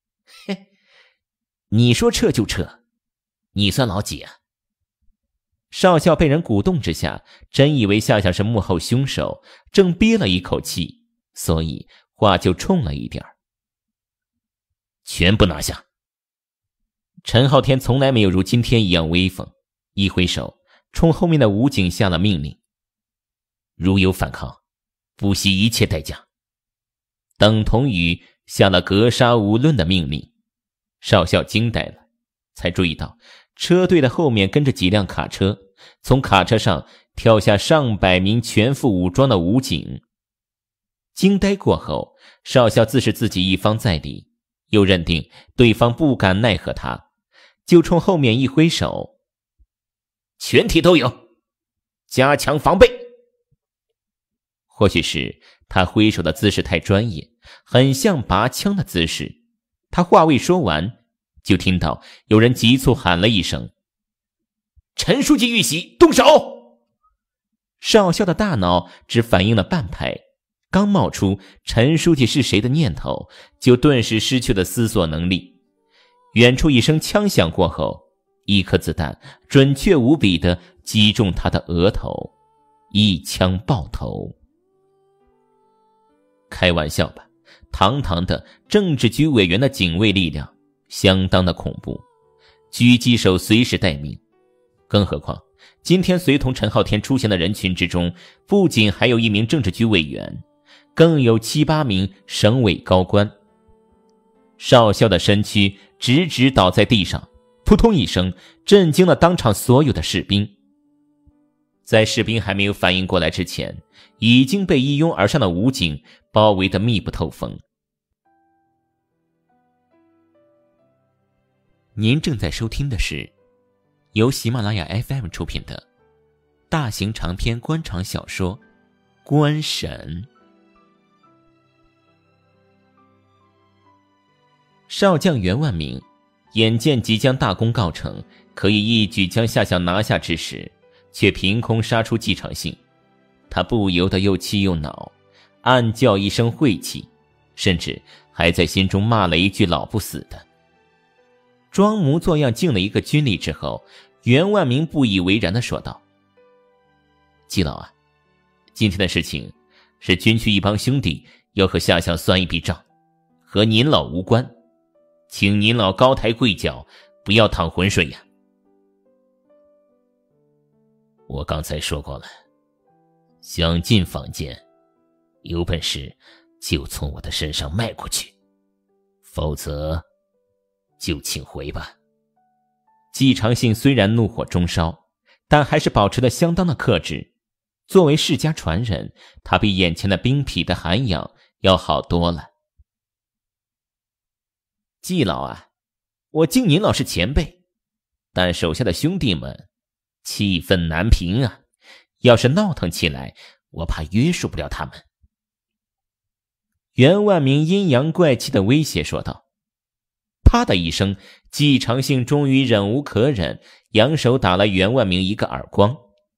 嘿，你说撤就撤，你算老几啊？ 少校被人鼓动之下，真以为夏夏是幕后凶手，正憋了一口气，所以话就冲了一点。全部拿下！陈浩天从来没有如今天一样威风，一挥手冲后面的武警下了命令：如有反抗，不惜一切代价，等同于下了格杀无论的命令。少校惊呆了，才注意到车队的后面跟着几辆卡车，从卡车上跳下上百名全副武装的武警。惊呆过后，少校自是自己一方在理，又认定对方不敢奈何他，就冲后面一挥手：全体都有，加强防备。或许是他挥手的姿势太专业，很像拔枪的姿势。他话未说完，就听到有人急促喊了一声：陈书记遇袭，动手！少校的大脑只反应了半拍，刚冒出陈书记是谁的念头，就顿时失去了思索能力。远处一声枪响过后，一颗子弹准确无比地击中他的额头，一枪爆头。开玩笑吧，堂堂的政治局委员的警卫力量相当的恐怖，狙击手随时待命。更何况今天随同陈浩天出现的人群之中，不仅还有一名政治局委员，更有7、8名省委高官。少校的身躯直直倒在地上，扑通一声，震惊了当场所有的士兵。在士兵还没有反应过来之前，已经被一拥而上的武警包围得密不透风。您正在收听的是由喜马拉雅 FM 出品的大型长篇官场小说《官审》。少将袁万明眼见即将大功告成，可以一举将夏夏拿下之时，却凭空杀出季长信。他不由得又气又恼，暗叫一声晦气，甚至还在心中骂了一句老不死的。装模作样敬了一个军礼之后，袁万明不以为然地说道：季老啊，今天的事情是军区一帮兄弟要和夏夏算一笔账，和您老无关，请您老高抬贵脚，不要淌浑水呀。我刚才说过了，想进坊间，有本事就从我的身上迈过去，否则就请回吧。季长信虽然怒火中烧，但还是保持了相当的克制。作为世家传人，他比眼前的兵痞的涵养要好多了。季老啊，我敬您老是前辈，但手下的兄弟们气愤难平啊，要是闹腾起来，我怕约束不了他们。袁万明阴阳怪气的威胁说道。啪的一声，季长信终于忍无可忍，扬手打了袁万明一个耳光。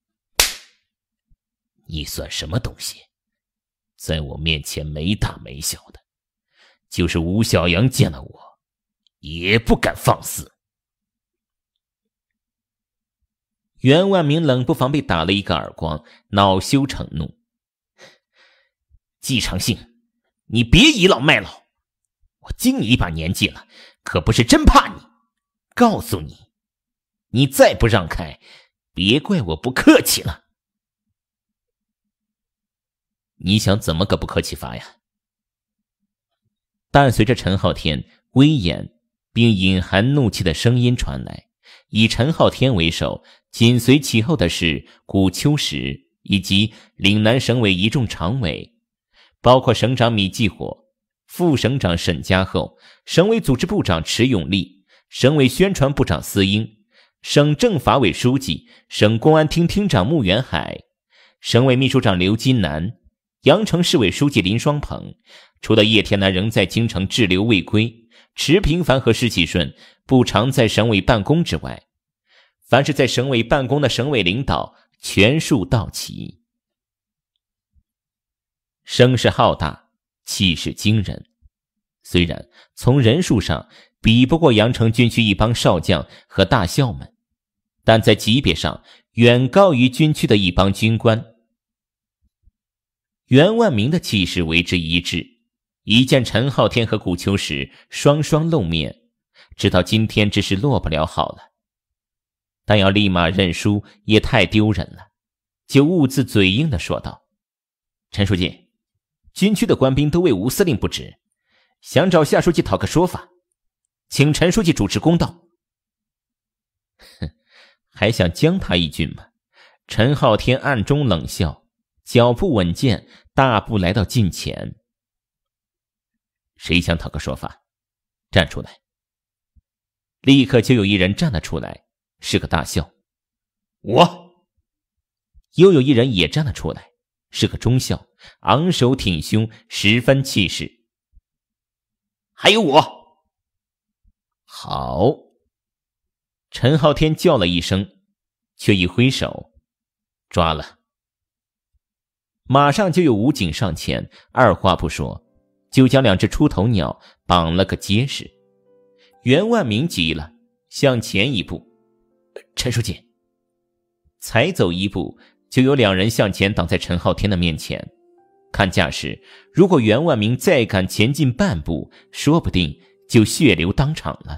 你算什么东西，在我面前没大没小的，就是吴小阳见了我也不敢放肆。袁万明冷不防被打了一个耳光，恼羞成怒。季长信，你别倚老卖老，我敬你一把年纪了，可不是真怕你。告诉你，你再不让开，别怪我不客气了。你想怎么个不客气法呀？伴随着陈浩天威严并隐含怒气的声音传来，以陈浩天为首，紧随其后的是谷秋实以及岭南省委一众常委，包括省长米继火、副省长沈家厚、省委组织部长迟永利、省委宣传部长司英、省政法委书记、省公安厅厅长穆元海、省委秘书长刘金南、阳城市委书记林双鹏。除了叶天南仍在京城滞留未归，迟平凡和施启顺不常在省委办公之外，凡是在省委办公的省委领导全数到齐。声势浩大，气势惊人，虽然从人数上比不过阳城军区一帮少将和大校们， 但在级别上远高于军区的一帮军官。袁万明的气势为之一滞，一见陈浩天和顾秋实双双露面，知道今天之事落不了好了。但要立马认输也太丢人了，就兀自嘴硬地说道：“陈书记，军区的官兵都为吴司令不值，想找夏书记讨个说法，请陈书记主持公道。”哼，还想将他一军吗？陈浩天暗中冷笑，脚步稳健，大步来到近前。谁想讨个说法？站出来！立刻就有一人站了出来，是个大校。我。又有一人也站了出来，是个中校，昂首挺胸，十分气势。还有我。好。陈浩天叫了一声，却一挥手，抓了。马上就有武警上前，二话不说就将两只出头鸟绑了个结实。袁万明急了，向前一步。陈书记。才走一步，就有两人向前挡在陈浩天的面前。看架势，如果袁万明再敢前进半步，说不定就血流当场了。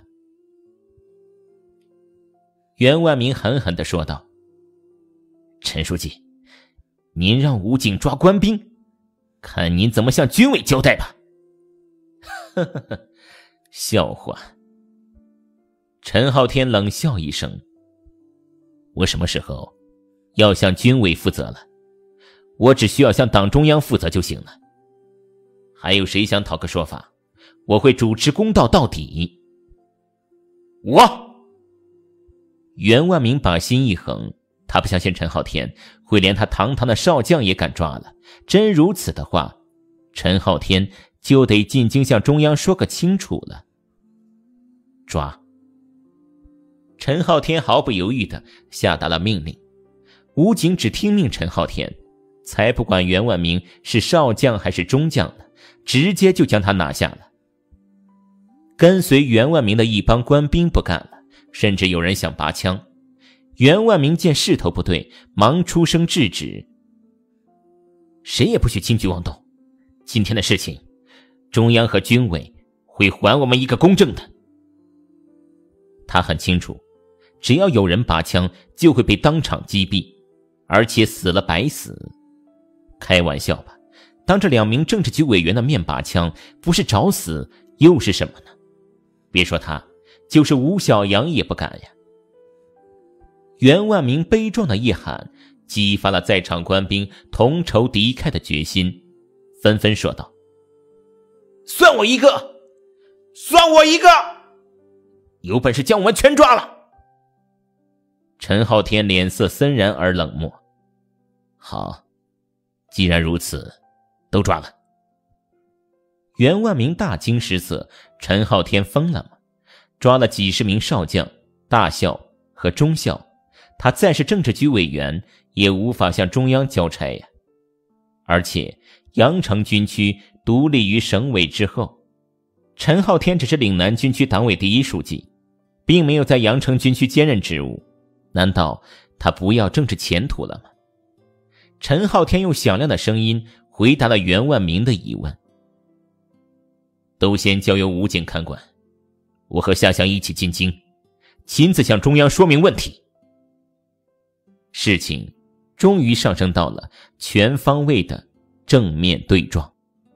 袁万明狠狠地说道：“陈书记，您让武警抓官兵，看您怎么向军委交代吧。”呵呵呵，笑话。陈浩天冷笑一声：“我什么时候要向军委负责了？我只需要向党中央负责就行了。还有谁想讨个说法？我会主持公道到底。”我。袁万明把心一横，他不相信陈浩天会连他堂堂的少将也敢抓了。真如此的话，陈浩天就得进京向中央说个清楚了。抓！陈浩天毫不犹豫地下达了命令。武警只听命陈浩天，才不管袁万明是少将还是中将呢，直接就将他拿下了。跟随袁万明的一帮官兵不干了，甚至有人想拔枪。袁万明见势头不对，忙出声制止：“谁也不许轻举妄动，今天的事情，中央和军委会还我们一个公正的。”他很清楚，只要有人拔枪，就会被当场击毙，而且死了白死。开玩笑吧，当着2名政治局委员的面拔枪，不是找死又是什么呢？别说他，就是吴小阳也不敢呀。袁万明悲壮的一喊，激发了在场官兵同仇敌忾的决心，纷纷说道：“算我一个，算我一个，有本事将我们全抓了！”陈浩天脸色森然而冷漠：“好，既然如此，都抓了。”袁万明大惊失色，陈浩天疯了吗？抓了几十名少将、大校和中校，他再是政治局委员，也无法向中央交差呀。而且阳城军区独立于省委之后，陈浩天只是岭南军区党委第1书记，并没有在阳城军区兼任职务，难道他不要政治前途了吗？陈浩天用响亮的声音回答了袁万明的疑问：“都先交由武警看管，我和夏湘一起进京，亲自向中央说明问题。”事情终于上升到了全方位的正面对撞。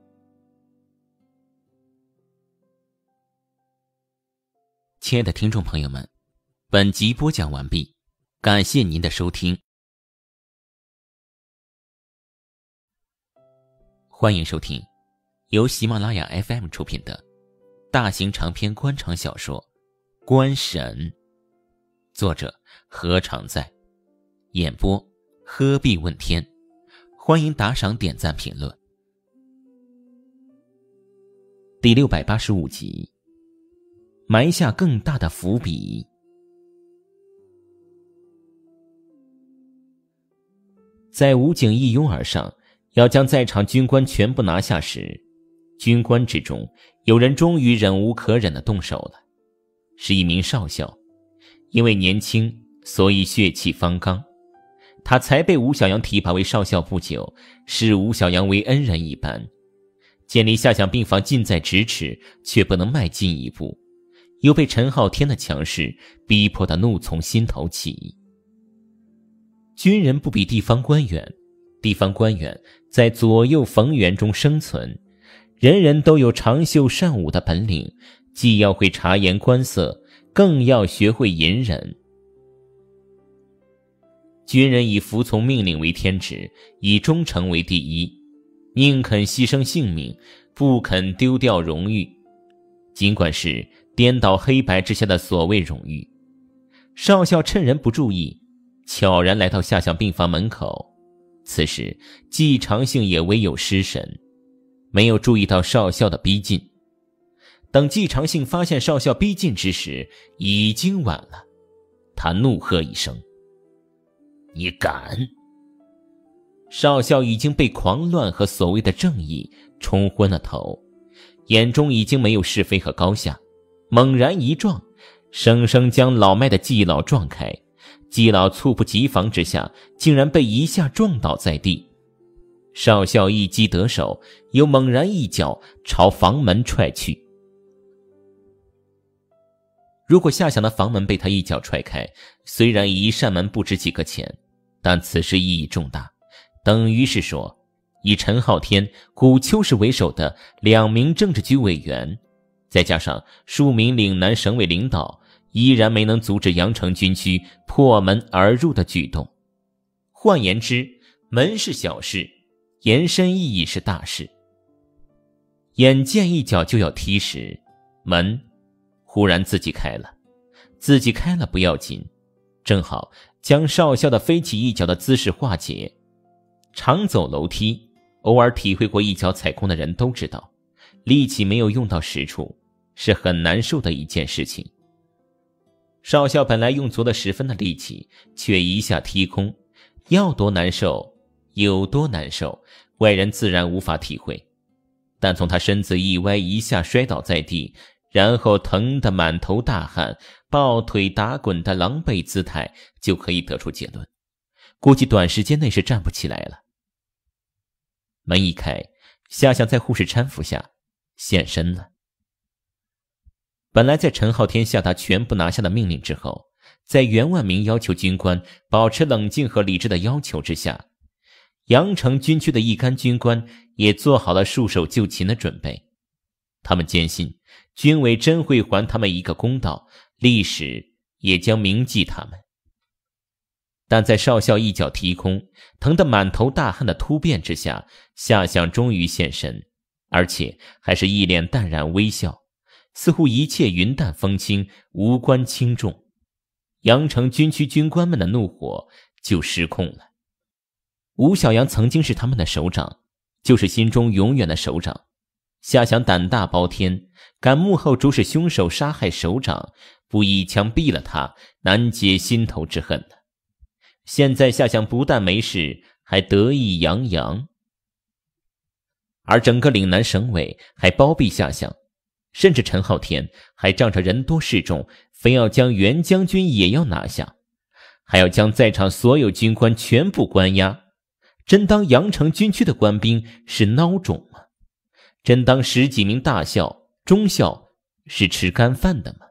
亲爱的听众朋友们，本集播讲完毕，感谢您的收听。欢迎收听由喜马拉雅 FM 出品的大型长篇官场小说《官神》，作者何常在，演播鹤壁问天。欢迎打赏、点赞、评论。第685集，埋下更大的伏笔。在武警一拥而上，要将在场军官全部拿下时，军官之中有人终于忍无可忍地动手了。是一名少校，因为年轻所以血气方刚。他才被吴小阳提拔为少校不久，视吴小阳为恩人一般，见离下乡病房近在咫尺，却不能迈进一步，又被陈浩天的强势逼迫得怒从心头起。军人不比地方官员，地方官员在左右逢源中生存，人人都有长袖善舞的本领，既要会察言观色，更要学会隐忍。军人以服从命令为天职，以忠诚为第一，宁肯牺牲性命，不肯丢掉荣誉，尽管是颠倒黑白之下的所谓荣誉。少校趁人不注意，悄然来到下乡病房门口。此时季长信也唯有失神，没有注意到少校的逼近。等季长信发现少校逼近之时，已经晚了。他怒喝一声：你敢！少校已经被狂乱和所谓的正义冲昏了头，眼中已经没有是非和高下，猛然一撞，生生将老迈的季老撞开。季老猝不及防之下，竟然被一下撞倒在地。少校一击得手，又猛然一脚朝房门踹去。如果夏想的房门被他一脚踹开，虽然一扇门不值几个钱，但此事意义重大，等于是说，以陈浩天、谷秋实为首的2名政治局委员，再加上数名岭南省委领导，依然没能阻止阳城军区破门而入的举动。换言之，门是小事，延伸意义是大事。眼见一脚就要踢时，门忽然自己开了。自己开了不要紧，正好将少校的飞起一脚的姿势化解。常走楼梯，偶尔体会过一脚踩空的人都知道，力气没有用到实处，是很难受的一件事情。少校本来用足了10分的力气，却一下踢空，要多难受有多难受，外人自然无法体会。但从他身子一歪，一下摔倒在地，然后疼得满头大汗，抱腿打滚的狼狈姿态，就可以得出结论，估计短时间内是站不起来了。门一开，夏想在护士搀扶下现身了。本来在陈浩天下达全部拿下的命令之后，在袁万明要求军官保持冷静和理智的要求之下，阳城军区的一干军官也做好了束手就擒的准备。他们坚信军委真会还他们一个公道，历史也将铭记他们。但在少校一脚踢空，疼得满头大汗的突变之下，夏想终于现身，而且还是一脸淡然微笑，似乎一切云淡风轻，无关轻重。阳城军区军官们的怒火就失控了。吴小阳曾经是他们的首长，就是心中永远的首长。夏想胆大包天，敢幕后主使凶手杀害首长，不一枪毙了他，难解心头之恨了。现在夏想不但没事，还得意洋洋。而整个岭南省委还包庇夏想，甚至陈浩天还仗着人多势众，非要将袁将军也要拿下，还要将在场所有军官全部关押。真当阳城军区的官兵是孬种吗？真当10几名大校、中校是吃干饭的吗？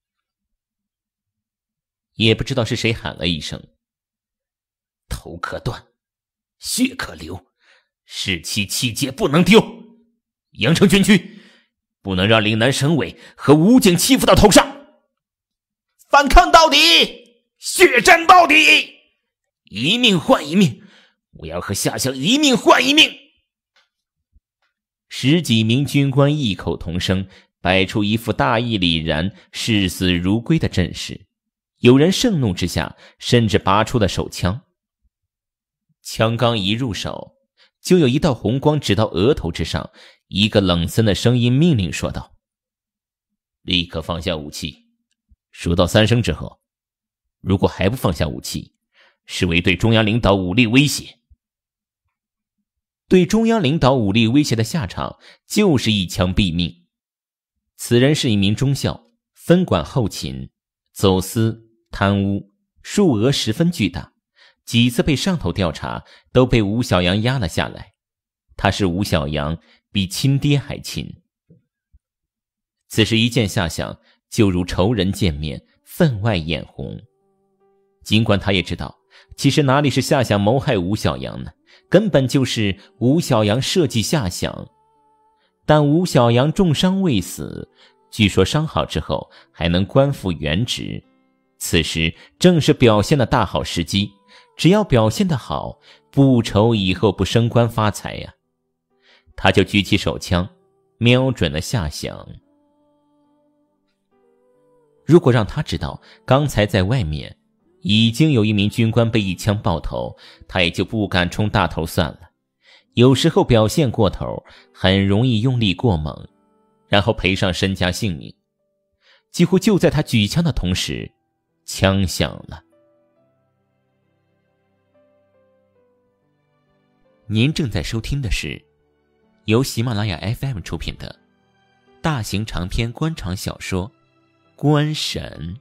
也不知道是谁喊了一声：头可断，血可流，士气气节不能丢。阳城军区不能让岭南省委和武警欺负到头上，反抗到底，血战到底，一命换一命，我要和夏想一命换一命。10几名军官异口同声，摆出一副大义凛然、视死如归的阵势。有人盛怒之下，甚至拔出了手枪。枪刚一入手，就有一道红光指到额头之上，一个冷森的声音命令说道：立刻放下武器，数到3声之后，如果还不放下武器，视为对中央领导武力威胁。对中央领导武力威胁的下场就是一枪毙命。此人是一名中校，分管后勤、走私、贪污、 数额十分巨大，几次被上头调查都被吴小阳压了下来。他是吴小阳比亲爹还亲。此时一见夏想，就如仇人见面，分外眼红。尽管他也知道，其实哪里是夏想谋害吴小阳呢，根本就是吴小阳设计夏想。但吴小阳重伤未死，据说伤好之后还能官复原职，此时正是表现的大好时机，只要表现得好，不愁以后不升官发财呀。他就举起手枪，瞄准了夏想。如果让他知道刚才在外面已经有一名军官被一枪爆头，他也就不敢冲大头算了。有时候表现过头，很容易用力过猛，然后赔上身家性命。几乎就在他举枪的同时，枪响了。您正在收听的是由喜马拉雅 FM 出品的大型长篇官场小说《官神》。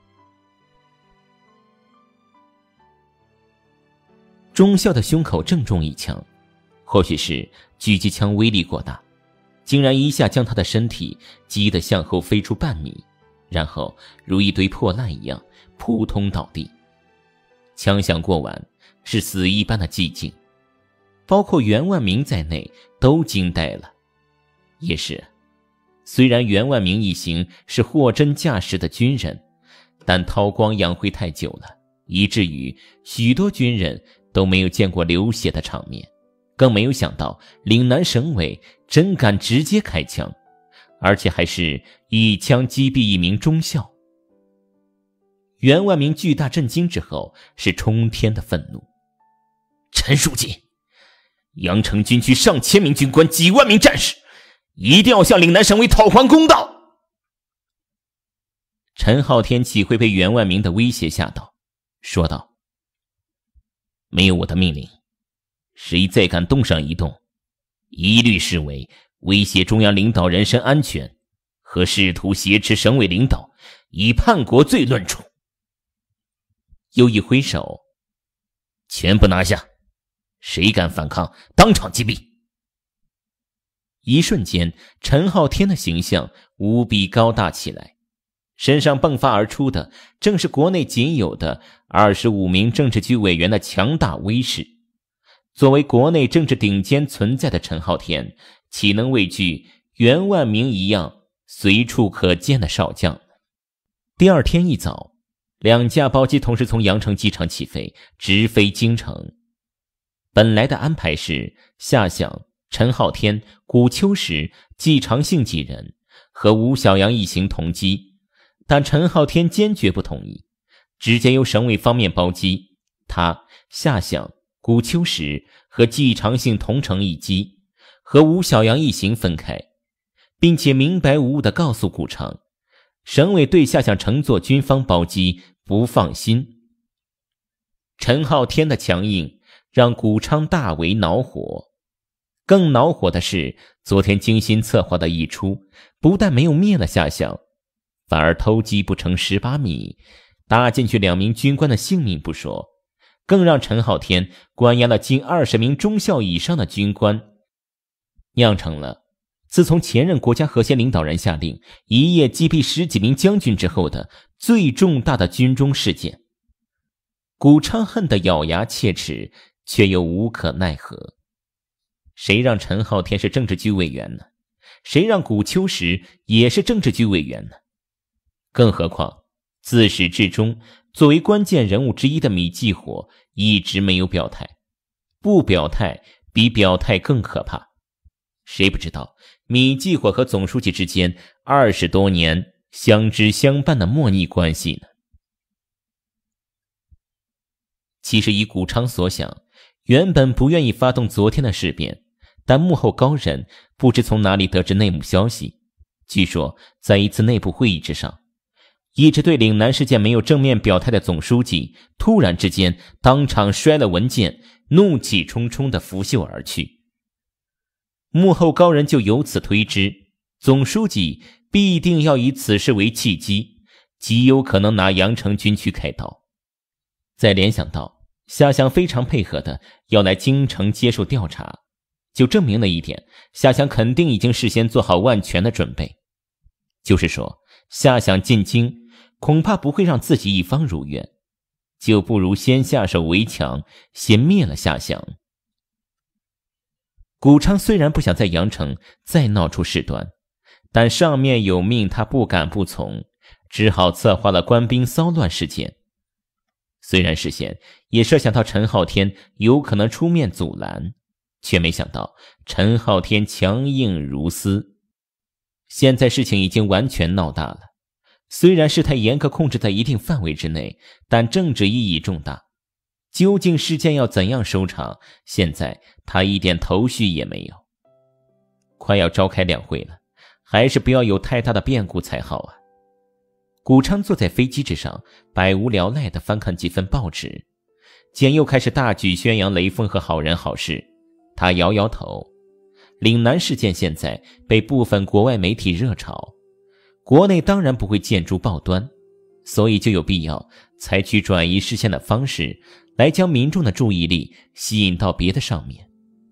钟孝的胸口正中一枪，或许是狙击枪威力过大，竟然一下将他的身体击得向后飞出半米，然后如一堆破烂一样扑通倒地。枪响过完，是死一般的寂静，包括袁万明在内都惊呆了。也是，虽然袁万明一行是货真价实的军人，但韬光养晦太久了，以至于许多军人都没有见过流血的场面，更没有想到岭南省委真敢直接开枪，而且还是一枪击毙一名中校。袁万明巨大震惊之后，是冲天的愤怒。陈书记，阳城军区上千名军官，几万名战士，一定要向岭南省委讨还公道。陈浩天岂会被袁万明的威胁吓到，说道：没有我的命令，谁再敢动上一动，一律视为威胁中央领导人身安全和试图挟持省委领导，以叛国罪论处。又一挥手，全部拿下，谁敢反抗，当场击毙。一瞬间，陈浩天的形象无比高大起来，身上迸发而出的正是国内仅有的25名政治局委员的强大威势。作为国内政治顶尖存在的陈浩天，岂能畏惧袁万明一样随处可见的少将？第二天一早，2架包机同时从阳城机场起飞，直飞京城。本来的安排是夏想、陈浩天、谷秋实、季长信几人和吴小阳一行同机，但陈浩天坚决不同意，直接由省委方面包机，他、夏想、谷秋实和季长信同乘一机，和吴小阳一行分开，并且明白无误地告诉谷昌，省委对夏想乘坐军方包机不放心。陈浩天的强硬让谷昌大为恼火，更恼火的是，昨天精心策划的一出，不但没有灭了夏想，反而偷鸡不成18米，搭进去2名军官的性命不说，更让陈浩天关押了近20名中校以上的军官，酿成了自从前任国家核心领导人下令一夜击毙10几名将军之后的最重大的军中事件。谷昌恨得咬牙切齿，却又无可奈何。谁让陈浩天是政治局委员呢？谁让谷秋实也是政治局委员呢？更何况自始至终作为关键人物之一的米继火一直没有表态，不表态比表态更可怕。谁不知道米继火和总书记之间20多年相知相伴的莫逆关系呢？其实以谷昌所想，原本不愿意发动昨天的事变，但幕后高人不知从哪里得知内幕消息，据说在一次内部会议之上，一直对岭南事件没有正面表态的总书记突然之间当场摔了文件，怒气冲冲地拂袖而去。幕后高人就由此推知，总书记必定要以此事为契机，极有可能拿阳城军区开刀。 再联想到夏翔非常配合的要来京城接受调查，就证明了一点，夏翔肯定已经事先做好万全的准备。就是说，夏翔进京恐怕不会让自己一方如愿，就不如先下手为强，先灭了夏翔。谷昌虽然不想在阳城再闹出事端，但上面有命，他不敢不从，只好策划了官兵骚乱事件。虽然事先也设想到陈浩天有可能出面阻拦，却没想到陈浩天强硬如丝。现在事情已经完全闹大了，虽然事态严格控制在一定范围之内，但政治意义重大。究竟事件要怎样收场，现在他一点头绪也没有。快要召开两会了，还是不要有太大的变故才好啊。谷昌坐在飞机之上，百无聊赖地翻看几份报纸，见又开始大举宣扬雷锋和好人好事，他摇摇头。岭南事件现在被部分国外媒体热炒，国内当然不会见诸报端，所以就有必要采取转移视线的方式，来将民众的注意力吸引到别的上面。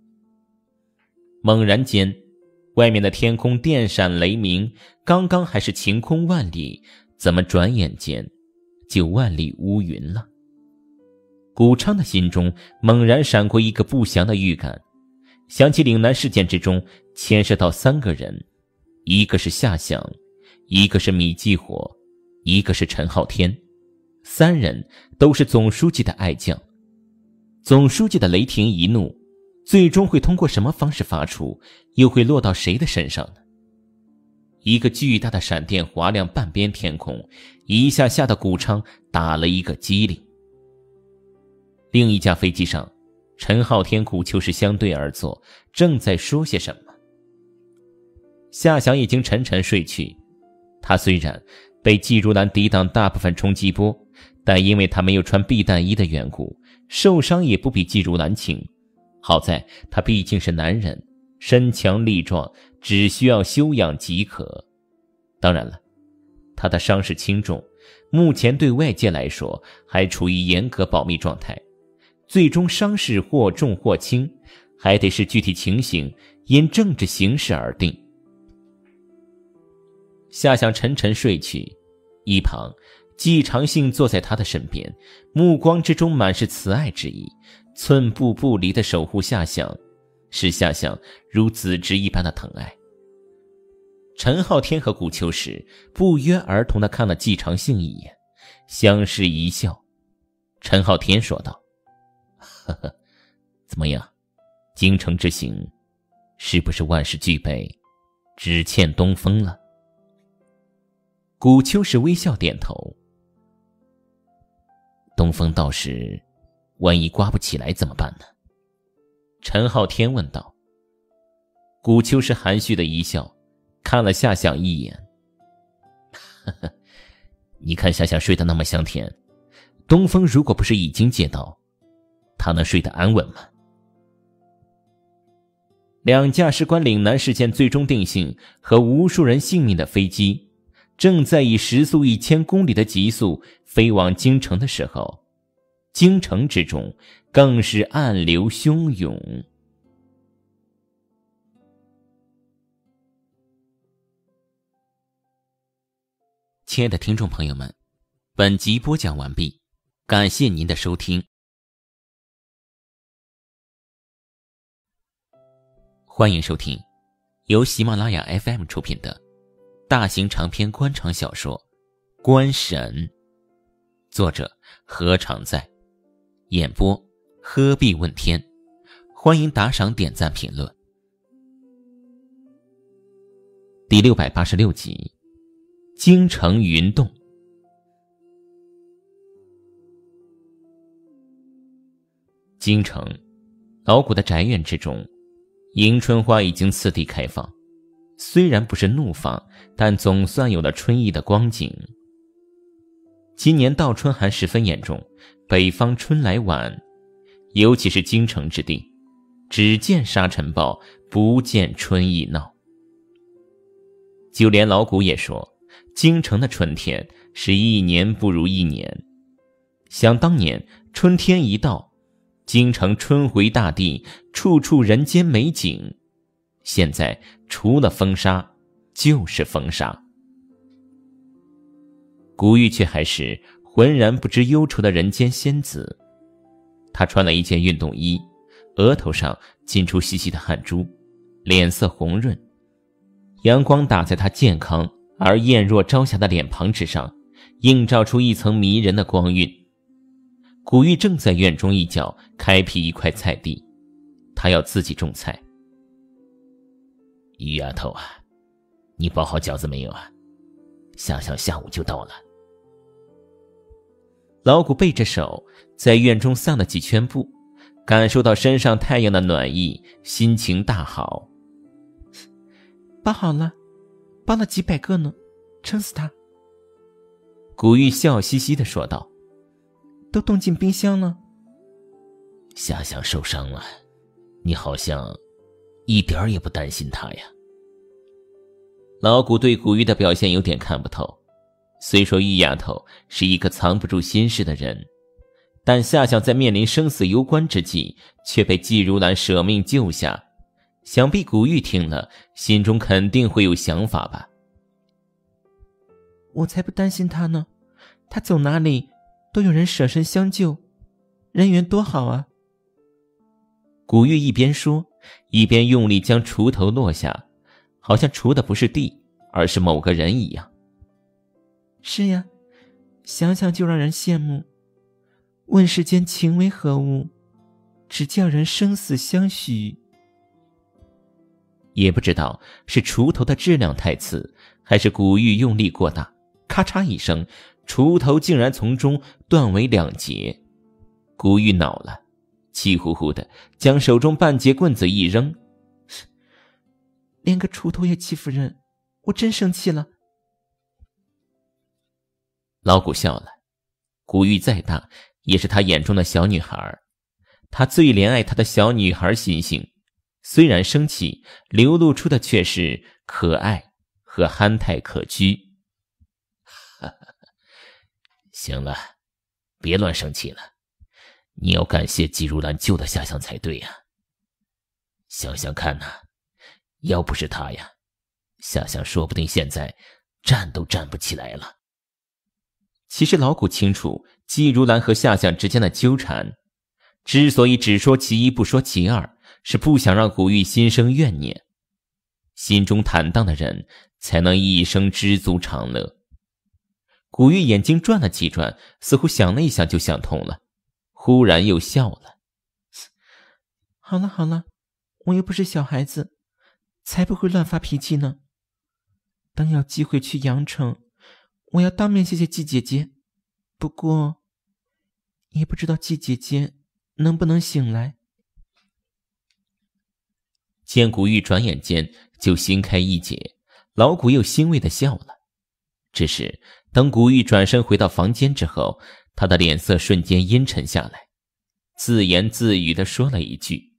猛然间，外面的天空电闪雷鸣，刚刚还是晴空万里，怎么转眼间就万里乌云了？谷昌的心中猛然闪过一个不祥的预感，想起岭南事件之中牵涉到3个人，一个是夏翔，一个是米继火，一个是陈浩天，3人都是总书记的爱将。总书记的雷霆一怒，最终会通过什么方式发出，又会落到谁的身上呢？一个巨大的闪电划亮半边天空，一下吓得谷昌打了一个激灵。另一架飞机上，陈浩天、谷秋实相对而坐，正在说些什么。夏翔已经沉沉睡去，他虽然被季如兰抵挡大部分冲击波，但因为他没有穿避弹衣的缘故，受伤也不比季如兰轻。好在他毕竟是男人，身强力壮，只需要休养即可。当然了，他的伤势轻重，目前对外界来说还处于严格保密状态，最终伤势或重或轻，还得视具体情形，因政治形势而定。夏翔沉沉睡去，一旁季长信坐在他的身边，目光之中满是慈爱之意，寸步不离地守护夏翔，使夏翔如子侄一般的疼爱。陈浩天和谷秋实不约而同地看了季长信一眼，相视一笑。陈浩天说道：呵呵，怎么样，京城之行是不是万事俱备，只欠东风了？谷秋实微笑点头。东风到时万一刮不起来怎么办呢？陈浩天问道。谷秋实含蓄的一笑，看了夏翔一眼。呵呵，你看夏翔睡得那么香甜，东风如果不是已经借到，他能睡得安稳吗？2架事关岭南事件最终定性和无数人性命的飞机，正在以时速1000公里的急速飞往京城的时候，京城之中更是暗流汹涌。亲爱的听众朋友们，本集播讲完毕，感谢您的收听。欢迎收听由喜马拉雅 FM 出品的大型长篇官场小说《官神》，作者何常在，演播鹤壁问天。欢迎打赏、点赞、评论。第686集，京城云动。京城老谷的宅院之中，迎春花已经次第开放，虽然不是怒放，但总算有了春意的光景。今年倒春寒十分严重，北方春来晚，尤其是京城之地，只见沙尘暴，不见春意闹。就连老谷也说，京城的春天是一年不如一年。 想当年春天一到，京城春回大地，处处人间美景。现在除了风沙就是风沙。古玉却还是浑然不知忧愁的人间仙子。她穿了一件运动衣，额头上浸出细细的汗珠，脸色红润。阳光打在她健康而艳若朝霞的脸庞之上，映照出一层迷人的光晕。古玉正在院中一角开辟一块菜地，她要自己种菜。 于丫头啊，你包好饺子没有啊？夏夏下午就到了。 老谷背着手在院中散了几圈步，感受到身上太阳的暖意，心情大好。 包好了，包了几百个呢，撑死他。 古玉笑嘻嘻地说道。 都冻进冰箱了。 夏夏受伤了，你好像一点儿也不担心他呀。 老谷对古玉的表现有点看不透。虽说玉丫头是一个藏不住心事的人，但夏夏在面临生死攸关之际，却被季如兰舍命救下，想必古玉听了，心中肯定会有想法吧。 我才不担心他呢，他走哪里都有人舍身相救，人缘多好啊。 古玉一边说，一边用力将锄头落下，好像锄的不是地，而是某个人一样。 是呀，想想就让人羡慕。问世间情为何物，只叫人生死相许。 也不知道是锄头的质量太次，还是古玉用力过大，咔嚓一声，锄头竟然从中断为两截。古玉恼了，气呼呼的将手中半截棍子一扔。 连个锄头也欺负人，我真生气了。 老谷笑了，古玉再大也是他眼中的小女孩，他最怜爱他的小女孩心性，虽然生气，流露出的却是可爱和憨态可掬。 行了，别乱生气了，你要感谢季如兰救的夏香才对呀。想想看呐，要不是他呀，夏香说不定现在站都站不起来了。 其实老谷清楚季如兰和夏香之间的纠缠，之所以只说其一不说其二，是不想让古玉心生怨念。心中坦荡的人才能一生知足常乐。古玉眼睛转了几转，似乎想了一想就想通了，忽然又笑了。 好了好了，我又不是小孩子，才不会乱发脾气呢。等有机会去阳城，我要当面谢谢季姐姐。不过也不知道季姐姐能不能醒来。 见古玉转眼间就心开意解，老谷又欣慰地笑了。只是等古玉转身回到房间之后，他的脸色瞬间阴沉下来，自言自语地说了一句：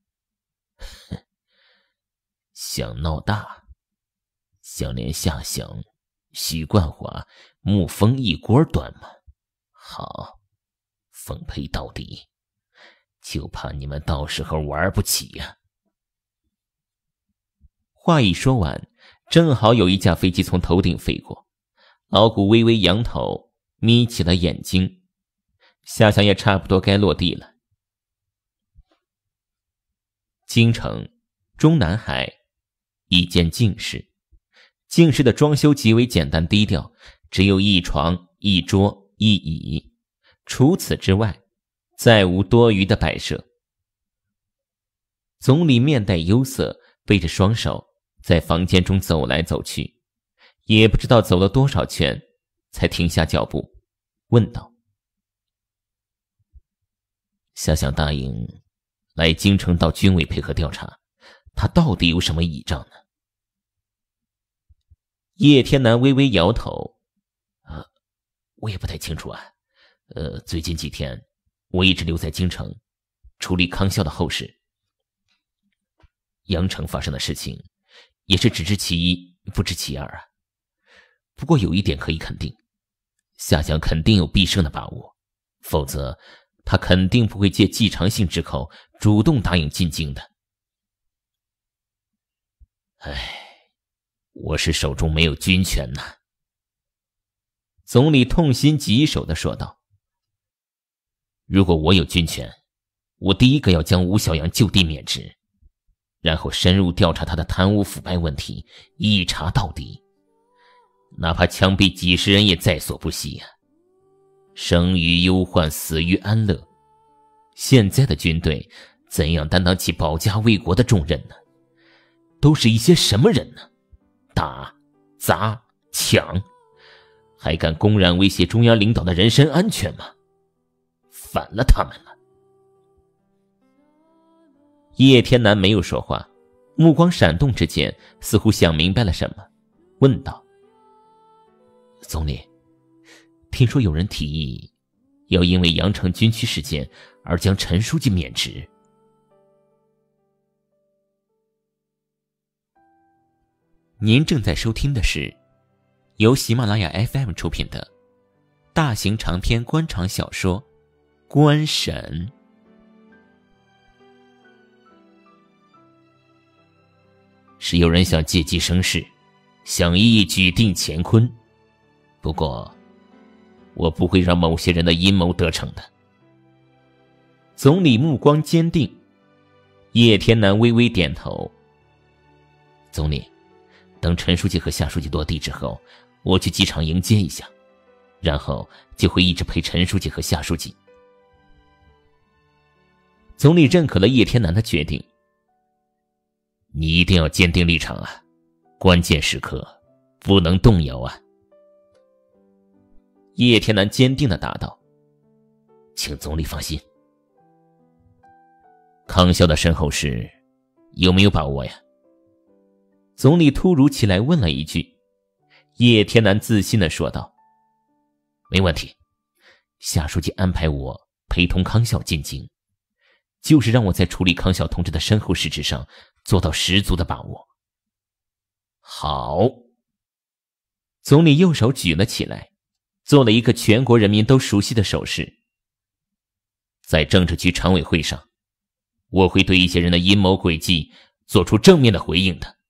想闹大，想连夏香、许冠华、沐风一锅端吗？好，奉陪到底，就怕你们到时候玩不起呀。 话一说完，正好有一架飞机从头顶飞过，老谷微微扬头，眯起了眼睛。夏香也差不多该落地了。京城中南海一间净室，净室的装修极为简单低调，只有一床一桌一椅，除此之外再无多余的摆设。总理面带忧色，背着双手在房间中走来走去，也不知道走了多少圈才停下脚步，问道： 夏香答应来京城到军委配合调查，他到底有什么倚仗呢？ 叶天南微微摇头： 我也不太清楚啊。最近几天我一直留在京城处理康孝的后事，阳城发生的事情也是只知其一不知其二啊。不过有一点可以肯定，夏香肯定有必胜的把握， 否则他肯定不会借季长信之口主动答应进京的。我是手中没有军权呐。 总理痛心疾首地说道。 如果我有军权，我第一个要将吴小阳就地免职，然后深入调查他的贪污腐败问题，一查到底，哪怕枪毙几十人也在所不惜啊！生于忧患，死于安乐。现在的军队怎样担当起保家卫国的重任呢？都是一些什么人呢？打、砸、抢，还敢公然威胁中央领导的人身安全吗？反了他们了！ 叶天南没有说话，目光闪动之间，似乎想明白了什么，问道： 总理，听说有人提议要因为阳城军区事件而将陈书记免职。 您正在收听的是由喜马拉雅 FM 出品的大型长篇官场小说《官审》。 是有人想借机生事，想一举定乾坤。不过我不会让某些人的阴谋得逞的。 总理目光坚定，叶天南微微点头。 总理，等陈书记和夏书记落地之后，我去机场迎接一下，然后就会一直陪陈书记和夏书记。 总理认可了叶天南的决定。 你一定要坚定立场啊，关键时刻不能动摇啊。 叶天南坚定地答道。 请总理放心。康萧的身后事有没有把握呀？ 总理突如其来问了一句。叶天南自信地说道： 没问题，夏书记安排我陪同康萧进京，就是让我在处理康萧同志的身后事之上做到十足的把握。 好。总理右手举了起来，做了一个全国人民都熟悉的手势。 在政治局常委会上，我会对一些人的阴谋诡计做出正面的回应的。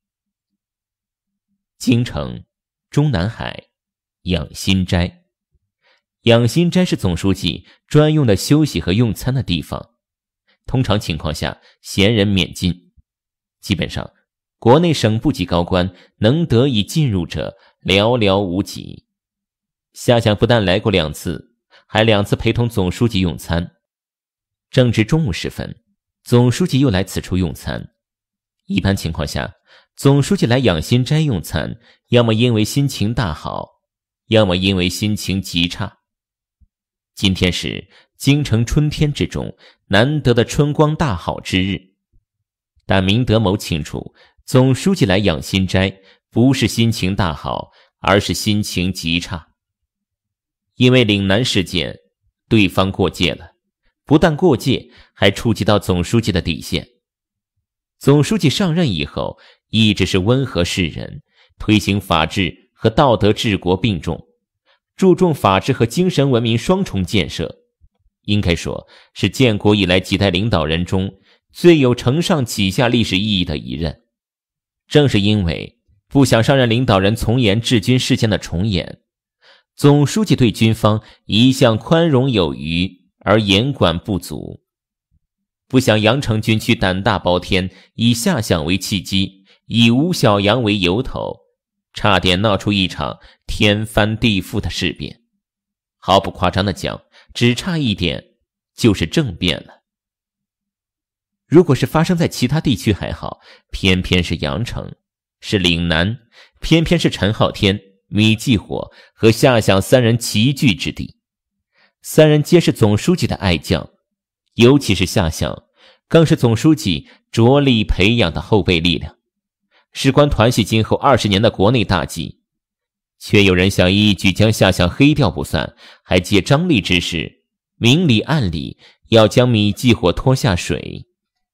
京城中南海养心斋。养心斋是总书记专用的休息和用餐的地方，通常情况下闲人免进。基本上国内省部级高官能得以进入者寥寥无几。夏想不但来过2次，还2次陪同总书记用餐。正值中午时分，总书记又来此处用餐。一般情况下，总书记来养心斋用餐，要么因为心情大好，要么因为心情极差。今天是京城春天之中难得的春光大好之日，但明德某清楚，总书记来养心斋不是心情大好，而是心情极差。因为岭南事件，对方过界了，不但过界，还触及到总书记的底线。总书记上任以后，一直是温和世人，推行法治和道德治国并重，注重法治和精神文明双重建设，应该说是建国以来几代领导人中最有承上启下历史意义的一任。正是因为不想上任领导人从严治军事件的重演，总书记对军方一向宽容有余而严管不足，不想阳城军区胆大包天，以夏想为契机，以吴小阳为由头，差点闹出一场天翻地覆的事变。毫不夸张地讲，只差一点就是政变了。如果是发生在其他地区还好，偏偏是阳城，是岭南，偏偏是陈浩天、米继火和夏想3人齐聚之地。3人皆是总书记的爱将，尤其是夏想，更是总书记着力培养的后备力量，事关团系今后20年的国内大计。却有人想一举将夏想黑掉不算，还借张力之势，明里暗里要将米继火拖下水。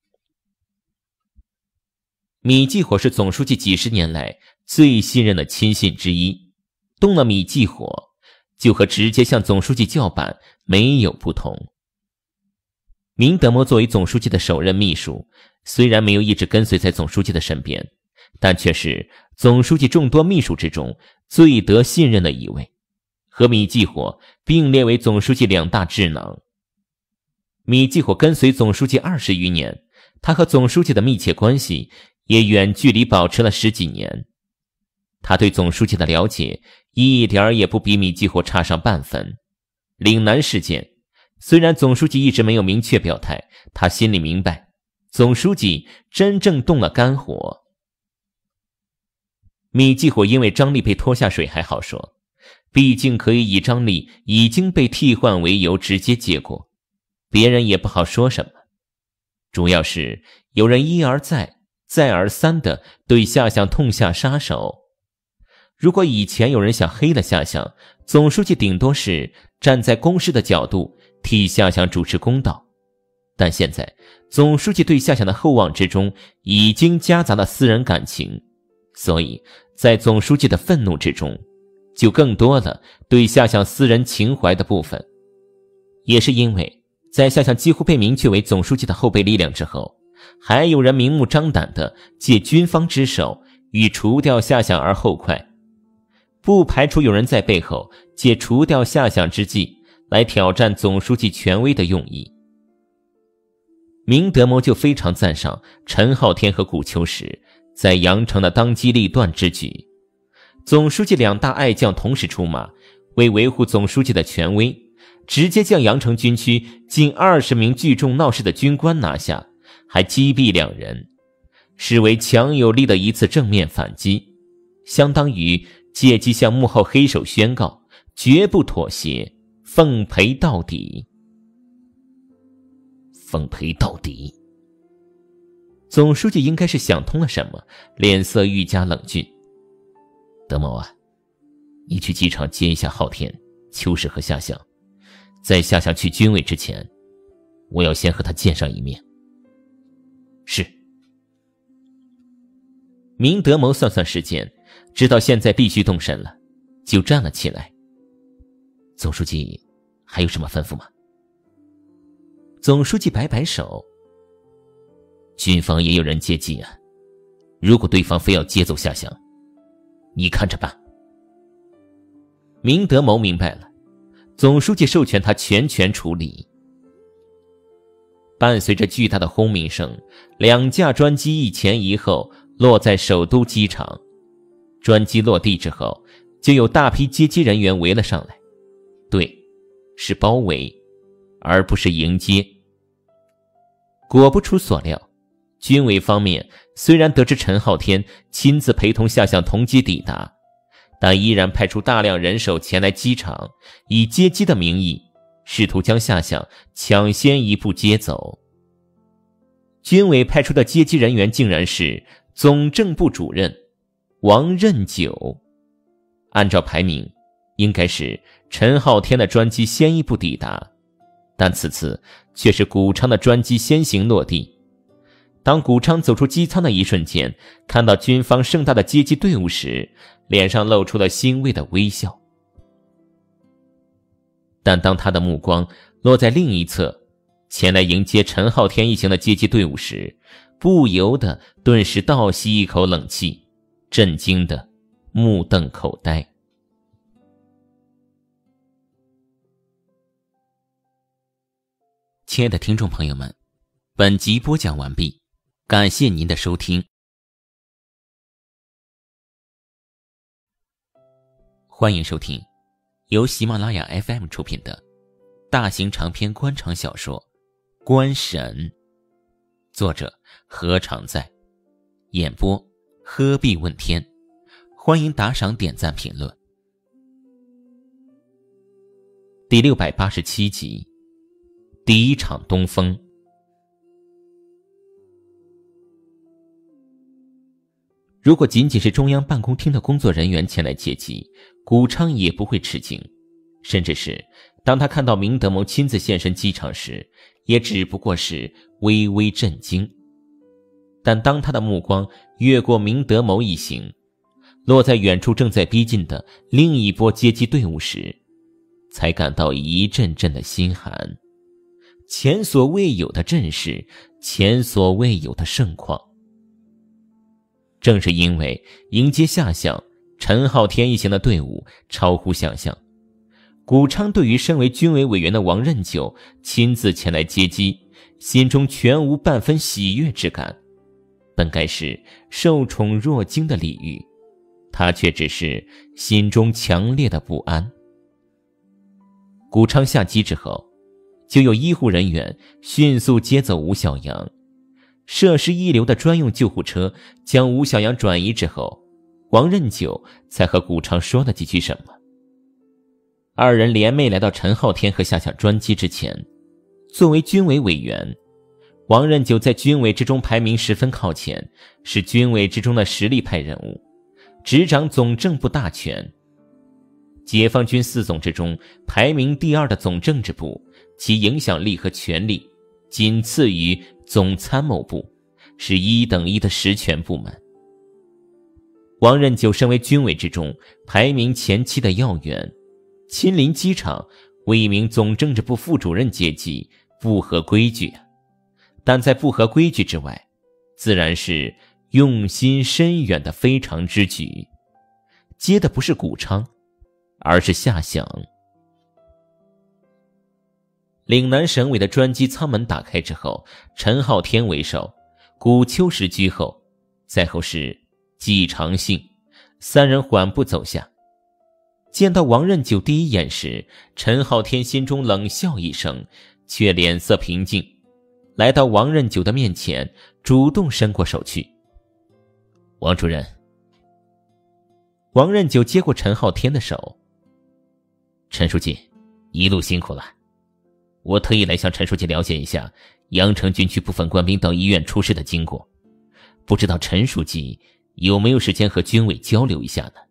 米继火是总书记几十年来最信任的亲信之一，动了米继火， 就和直接向总书记叫板没有不同。明德谋作为总书记的首任秘书，虽然没有一直跟随在总书记的身边，但却是总书记众多秘书之中最得信任的一位，和米继火并列为总书记2大智囊。米继火跟随总书记20余年，他和总书记的密切关系也远距离保持了10几年。他对总书记的了解一点也不比米继火差上半分。岭南事件，虽然总书记一直没有明确表态，他心里明白，总书记真正动了肝火。米继火因为张力被拖下水还好说，毕竟可以以张力已经被替换为由直接结果，别人也不好说什么。主要是有人一而再再而三地对夏想痛下杀手。如果以前有人想黑了夏想，总书记顶多是站在公事的角度替夏想主持公道，但现在总书记对夏想的厚望之中已经夹杂了私人感情，所以在总书记的愤怒之中就更多了对夏想私人情怀的部分。也是因为在夏想几乎被明确为总书记的后备力量之后，还有人明目张胆地借军方之手欲除掉夏想而后快，不排除有人在背后借除掉夏想之际来挑战总书记权威的用意。明德谋就非常赞赏陈浩天和谷秋实在阳城的当机立断之举。总书记2大爱将同时出马，为维护总书记的权威，直接将阳城军区近20名聚众闹事的军官拿下，还击毙2人，视为强有力的一次正面反击，相当于借机向幕后黑手宣告绝不妥协，奉陪到底。 奉陪到底。 总书记应该是想通了什么，脸色愈加冷峻。 德谋啊，你去机场接一下昊天、秋实和夏想，在夏想去军委之前，我要先和他见上一面。 是。明德谋算算时间，知道现在必须动身了，就站了起来。 总书记还有什么吩咐吗？ 总书记摆摆手。 军方也有人接济啊，如果对方非要接走夏想，你看着办。 明德谋明白了，总书记授权他全权处理。伴随着巨大的轰鸣声，2架专机一前一后落在首都机场。专机落地之后，就有大批接机人员围了上来。对，是包围，而不是迎接。果不出所料，军委方面虽然得知陈浩天亲自陪同夏想同机抵达，但依然派出大量人手前来机场，以接机的名义试图将夏想抢先一步接走。军委派出的接机人员竟然是总政部主任王任久。按照排名，应该是陈浩天的专机先一步抵达，但此次却是谷昌的专机先行落地。当谷昌走出机舱的一瞬间，看到军方盛大的接机队伍时，脸上露出了欣慰的微笑。但当他的目光落在另一侧，前来迎接陈浩天一行的接机队伍时，不由得顿时倒吸一口冷气，震惊的目瞪口呆。亲爱的听众朋友们，本集播讲完毕，感谢您的收听。欢迎收听由喜马拉雅 FM 出品的大型长篇官场小说《官神》，作者何常在，演播喝碧问天。欢迎打赏、点赞、评论。第687集，第一场东风。如果仅仅是中央办公厅的工作人员前来接机，谷昌也不会吃惊，甚至是当他看到明德谋亲自现身机场时，也只不过是微微震惊。但当他的目光越过明德谋一行，落在远处正在逼近的另一波接机队伍时， 才感到一阵阵的心寒。前所未有的阵势，前所未有的盛况。正是因为迎接下相陈浩天一行的队伍超乎想象，谷昌对于身为军委委员的王任久亲自前来接机，心中全无半分喜悦之感。本该是受宠若惊的礼遇，他却只是心中强烈的不安。谷昌下机之后，就有医护人员迅速接走吴小阳，涉事一流的专用救护车将吴小阳转移之后，王任久才和谷昌说了几句什么。二人联袂来到陈浩天和下乡专机之前。作为军委委员，王任久在军委之中排名十分靠前，是军委之中的实力派人物，执掌总政部大权。解放军四总之中排名第2的总政治部，其影响力和权力仅次于总参谋部，是1等1的实权部门。王任久身为军委之中排名前7的要员，亲临机场为一名总政治部副主任接机，不合规矩啊！但在不合规矩之外，自然是用心深远的非常之举。接的不是谷昌，而是夏响。岭南省委的专机舱门打开之后，陈浩天为首，谷秋实居后，再后是季长信，3人缓步走下。见到王任久第一眼时，陈浩天心中冷笑一声，却脸色平静，来到王任久的面前，主动伸过手去。王主任。王任久接过陈浩天的手。陈书记，一路辛苦了。我特意来向陈书记了解一下阳城军区部分官兵到医院出事的经过，不知道陈书记有没有时间和军委交流一下呢？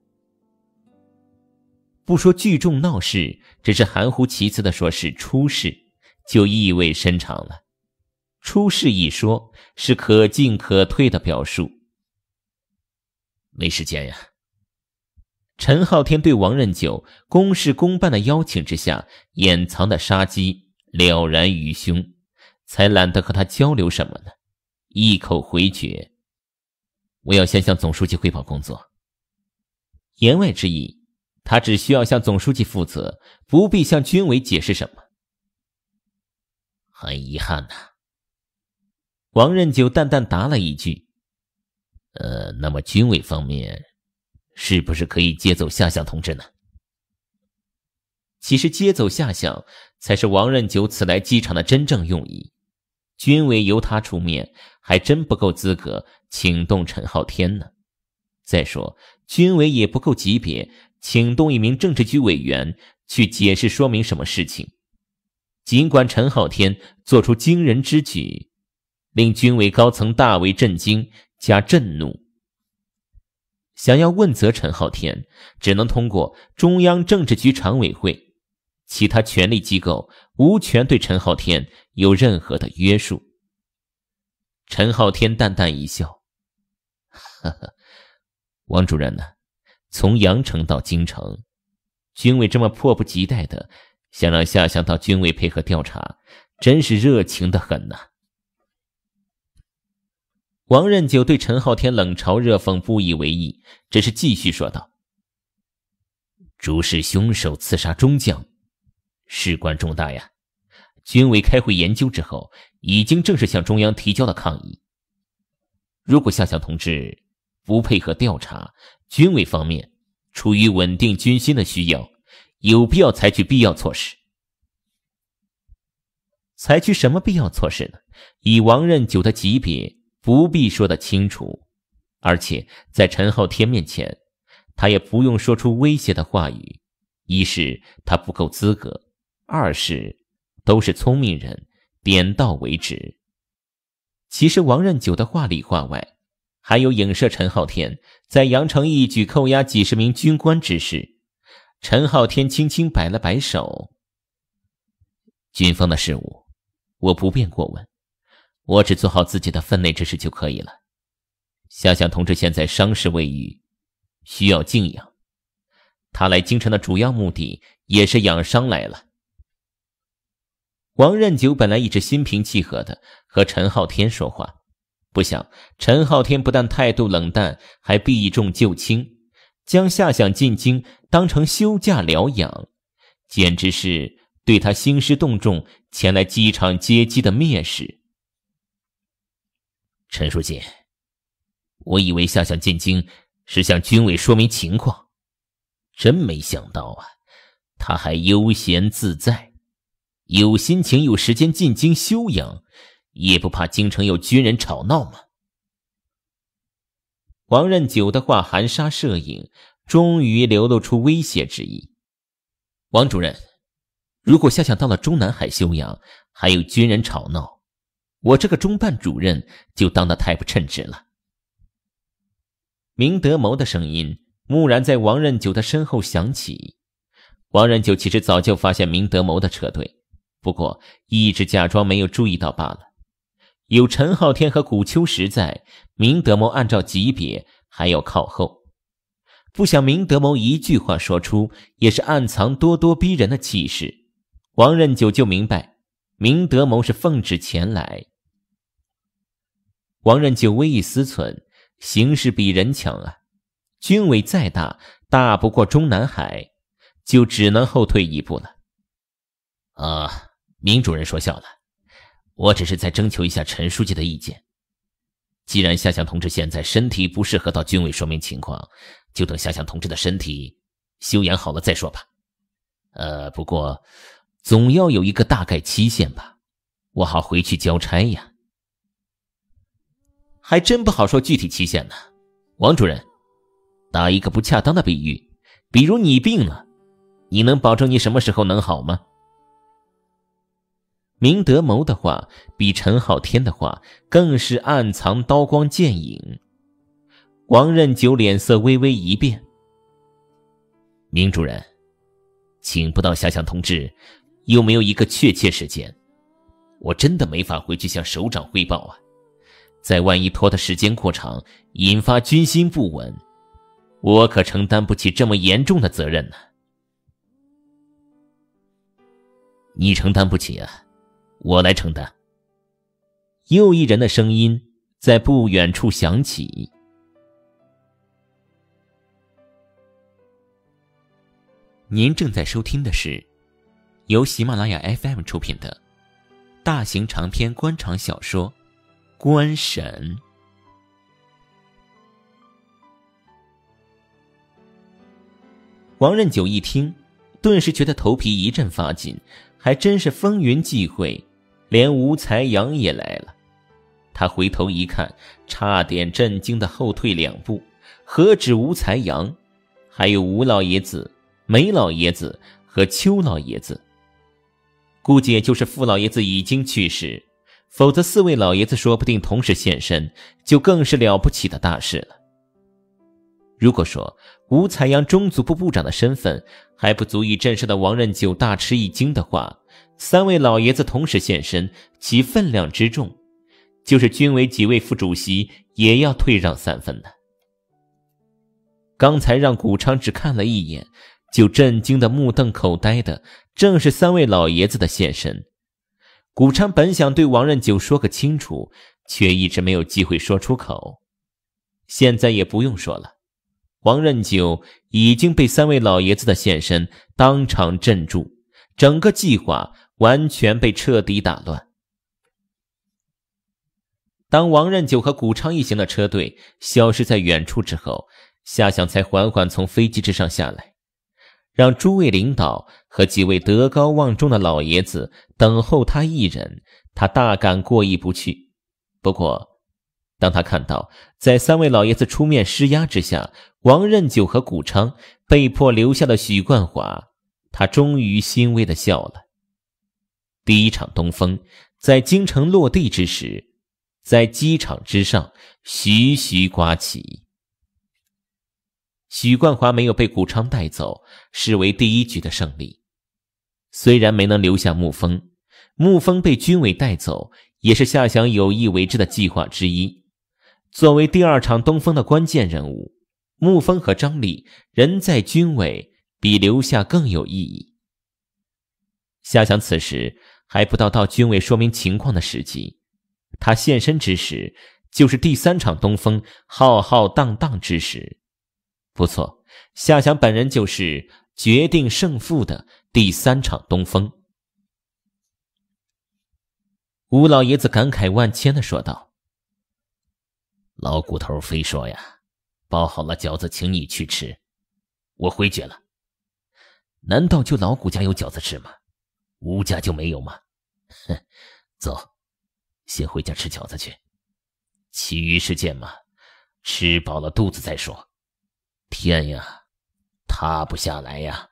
不说聚众闹事，只是含糊其辞的说是出事，就意味深长了。出事一说，是可进可退的表述。没时间呀。陈浩天对王任久公事公办的邀请之下，掩藏的杀机了然于胸，才懒得和他交流什么呢，一口回绝：我要先向总书记汇报工作。言外之意，他只需要向总书记负责，不必向军委解释什么。很遗憾呐。王任久淡淡答了一句：那么军委方面是不是可以接走夏相同志呢？其实接走夏相才是王任久此来机场的真正用意，军委由他出面，还真不够资格请动陈浩天呢。再说军委也不够级别，请动一名政治局委员去解释说明什么事情。尽管陈浩天做出惊人之举，令军委高层大为震惊加震怒，想要问责陈浩天，只能通过中央政治局常委会，其他权力机构无权对陈浩天有任何的约束。陈浩天淡淡一笑：呵呵，王主任呢，从阳城到京城，军委这么迫不及待的想让夏相到军委配合调查，真是热情的很呐。王任久对陈浩天冷嘲热讽不以为意，只是继续说道：主使凶手刺杀中将，事关重大呀。军委开会研究之后，已经正式向中央提交了抗议。如果夏相同志不配合调查，军委方面出于稳定军心的需要，有必要采取必要措施。采取什么必要措施呢？以王任久的级别，不必说得清楚，而且在陈浩天面前，他也不用说出威胁的话语。一是他不够资格，二是都是聪明人，点到为止。其实王任久的话里话外，还有影射陈浩天在阳城一举扣押几十名军官之事。陈浩天轻轻摆了摆手：军方的事务，我不便过问，我只做好自己的分内之事就可以了。夏相同志现在伤势未愈，需要静养， 他来京城的主要目的也是养伤来了。王任九本来一直心平气和的和陈浩天说话，不想陈浩天不但态度冷淡，还避重就轻，将夏想进京当成休假疗养，简直是对他兴师动众前来机场接机的蔑视。 陈书记，我以为夏想进京是向军委说明情况，真没想到啊，他还悠闲自在，有心情有时间进京休养，也不怕京城有军人吵闹吗？ 王任九的话含沙射影，终于流露出威胁之意。王主任，如果夏想到了中南海休养，还有军人吵闹，我这个中办主任就当得太不称职了。明德谋的声音蓦然在王任九的身后响起。王任九其实早就发现明德谋的车队，不过一直假装没有注意到罢了。有陈浩天和古秋实在，明德谋按照级别还要靠后。不想明德谋一句话说出，也是暗藏咄咄逼人的气势。王任九就明白明德谋是奉旨前来。王任九微一思忖，形势比人强啊，军委再大，大不过中南海，就只能后退一步了。 明主任说笑了，我只是在征求一下陈书记的意见。既然夏想同志现在身体不适合到军委说明情况，就等夏想同志的身体休养好了再说吧。不过总要有一个大概期限吧，我好回去交差呀。 还真不好说具体期限呢。 王主任，打一个不恰当的比喻，比如你病了，你能保证你什么时候能好吗？ 明德谋的话比陈浩天的话更是暗藏刀光剑影。王任九脸色微微一变。 明主任，请不到夏想同志有没有一个确切时间？我真的没法回去向首长汇报啊，再万一拖的时间过长，引发军心不稳，我可承担不起这么严重的责任呢。你承担不起啊，我来承担。 又一人的声音在不远处响起。您正在收听的是由喜马拉雅 FM 出品的大型长篇官场小说《官审》。王任九一听，顿时觉得头皮一阵发紧，还真是风云际会，连吴才阳也来了。他回头一看，差点震惊的后退2步，何止吴才阳，还有吴老爷子、梅老爷子和邱老爷子。估计也就是傅老爷子已经去世，否则4位老爷子说不定同时现身，就更是了不起的大事了。如果说吴才阳中组部部长的身份还不足以震慑的王任九大吃一惊的话，3位老爷子同时现身，其分量之重，就是军委几位副主席也要退让3分的。刚才让谷昌只看了一眼就震惊的目瞪口呆的，正是3位老爷子的现身。谷昌本想对王任九说个清楚，却一直没有机会说出口。现在也不用说了，王任九已经被3位老爷子的现身当场镇住，整个计划完全被彻底打乱。当王任九和谷昌一行的车队消失在远处之后，夏想才缓缓从飞机之上下来，让诸位领导和几位德高望重的老爷子等候他一人，他大感过意不去。不过当他看到在3位老爷子出面施压之下，王任九和谷昌被迫留下了许冠华，他终于欣慰地笑了。第一场东风在京城落地之时，在机场之上徐徐刮起。许冠华没有被谷昌带走，视为第一局的胜利。虽然没能留下沐风，沐风被军委带走也是夏想有意为之的计划之一。作为第2场东风的关键人物，沐风和张力人在军委， 比留下更有意义。夏想此时还不到军委说明情况的时机，他现身之时就是第3场东风浩浩荡荡之时。不错，夏想本人就是决定胜负的第3场东风。吴老爷子感慨万千地说道： 老骨头非说呀，包好了饺子请你去吃，我回绝了。难道就老谷家有饺子吃吗？吴家就没有吗？哼，走，先回家吃饺子去，其余事见嘛，吃饱了肚子再说。天呀，塌不下来呀！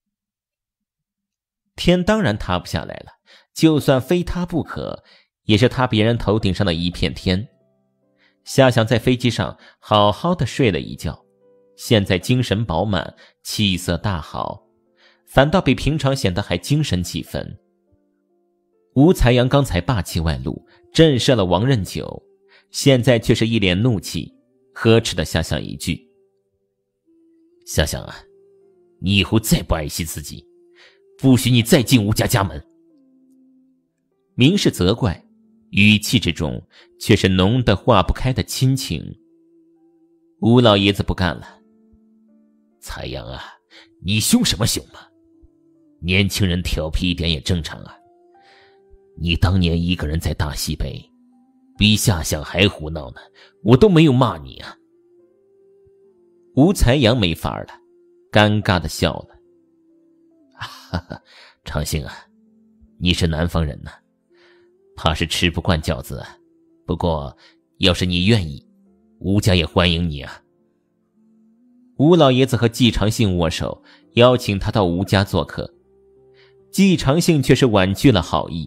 天当然塌不下来了，就算非塌不可，也是塌别人头顶上的一片天。夏想在飞机上好好的睡了一觉，现在精神饱满，气色大好，反倒比平常显得还精神几分。吴才阳刚才霸气外露，震慑了王任久，现在却是一脸怒气，呵斥的夏想一句： 夏想啊，你以后再不爱惜自己，不许你再进吴家家门。 明是责怪，语气之中却是浓得化不开的亲情。吴老爷子不干了： 才阳啊，你凶什么凶嘛？年轻人调皮一点也正常啊。你当年一个人在大西北，比夏想还胡闹呢，我都没有骂你啊。 吴才阳没法了，尴尬的笑了： 哈哈，长兴啊，你是南方人呢，怕是吃不惯饺子啊。不过要是你愿意，吴家也欢迎你啊。 吴老爷子和季长信握手，邀请他到吴家做客。季长信却是婉拒了好意：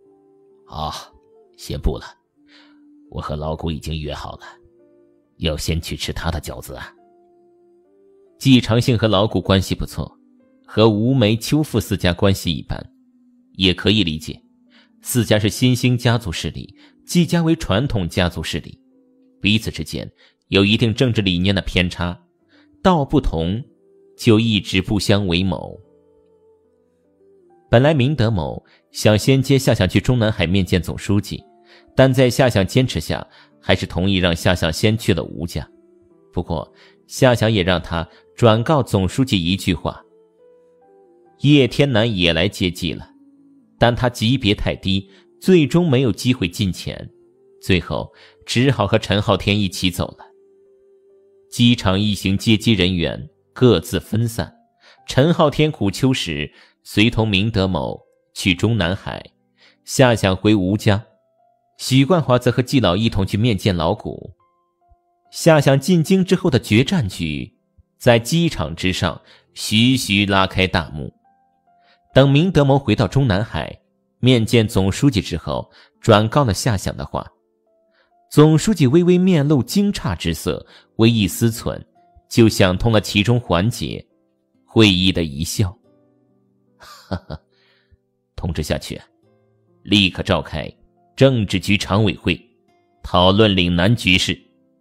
先不了，我和老谷已经约好了，要先去吃他的饺子啊。 季长信和老谷关系不错，和吴梅、邱父4家关系一般，也可以理解。4家是新兴家族势力，季家为传统家族势力，彼此之间有一定政治理念的偏差，道不同就一直不相为谋。本来明德某想先接夏想去中南海面见总书记，但在夏想坚持下，还是同意让夏想先去了吴家。不过夏想也让他转告总书记一句话：叶天南也来接济了，但他级别太低，最终没有机会进前，最后只好和陈浩天一起走了。机场一行接机人员各自分散，陈浩天、苦秋实随同明德某去中南海，夏想回吴家，许冠华则和季老一同去面见老谷。夏想进京之后的决战局在机场之上徐徐拉开大幕。等明德谋回到中南海面见总书记之后，转告了夏想的话。总书记微微面露惊诧之色，微一思忖，就想通了其中环节，会意的一笑：哈哈，通知下去，立刻召开政治局常委会，讨论岭南局势，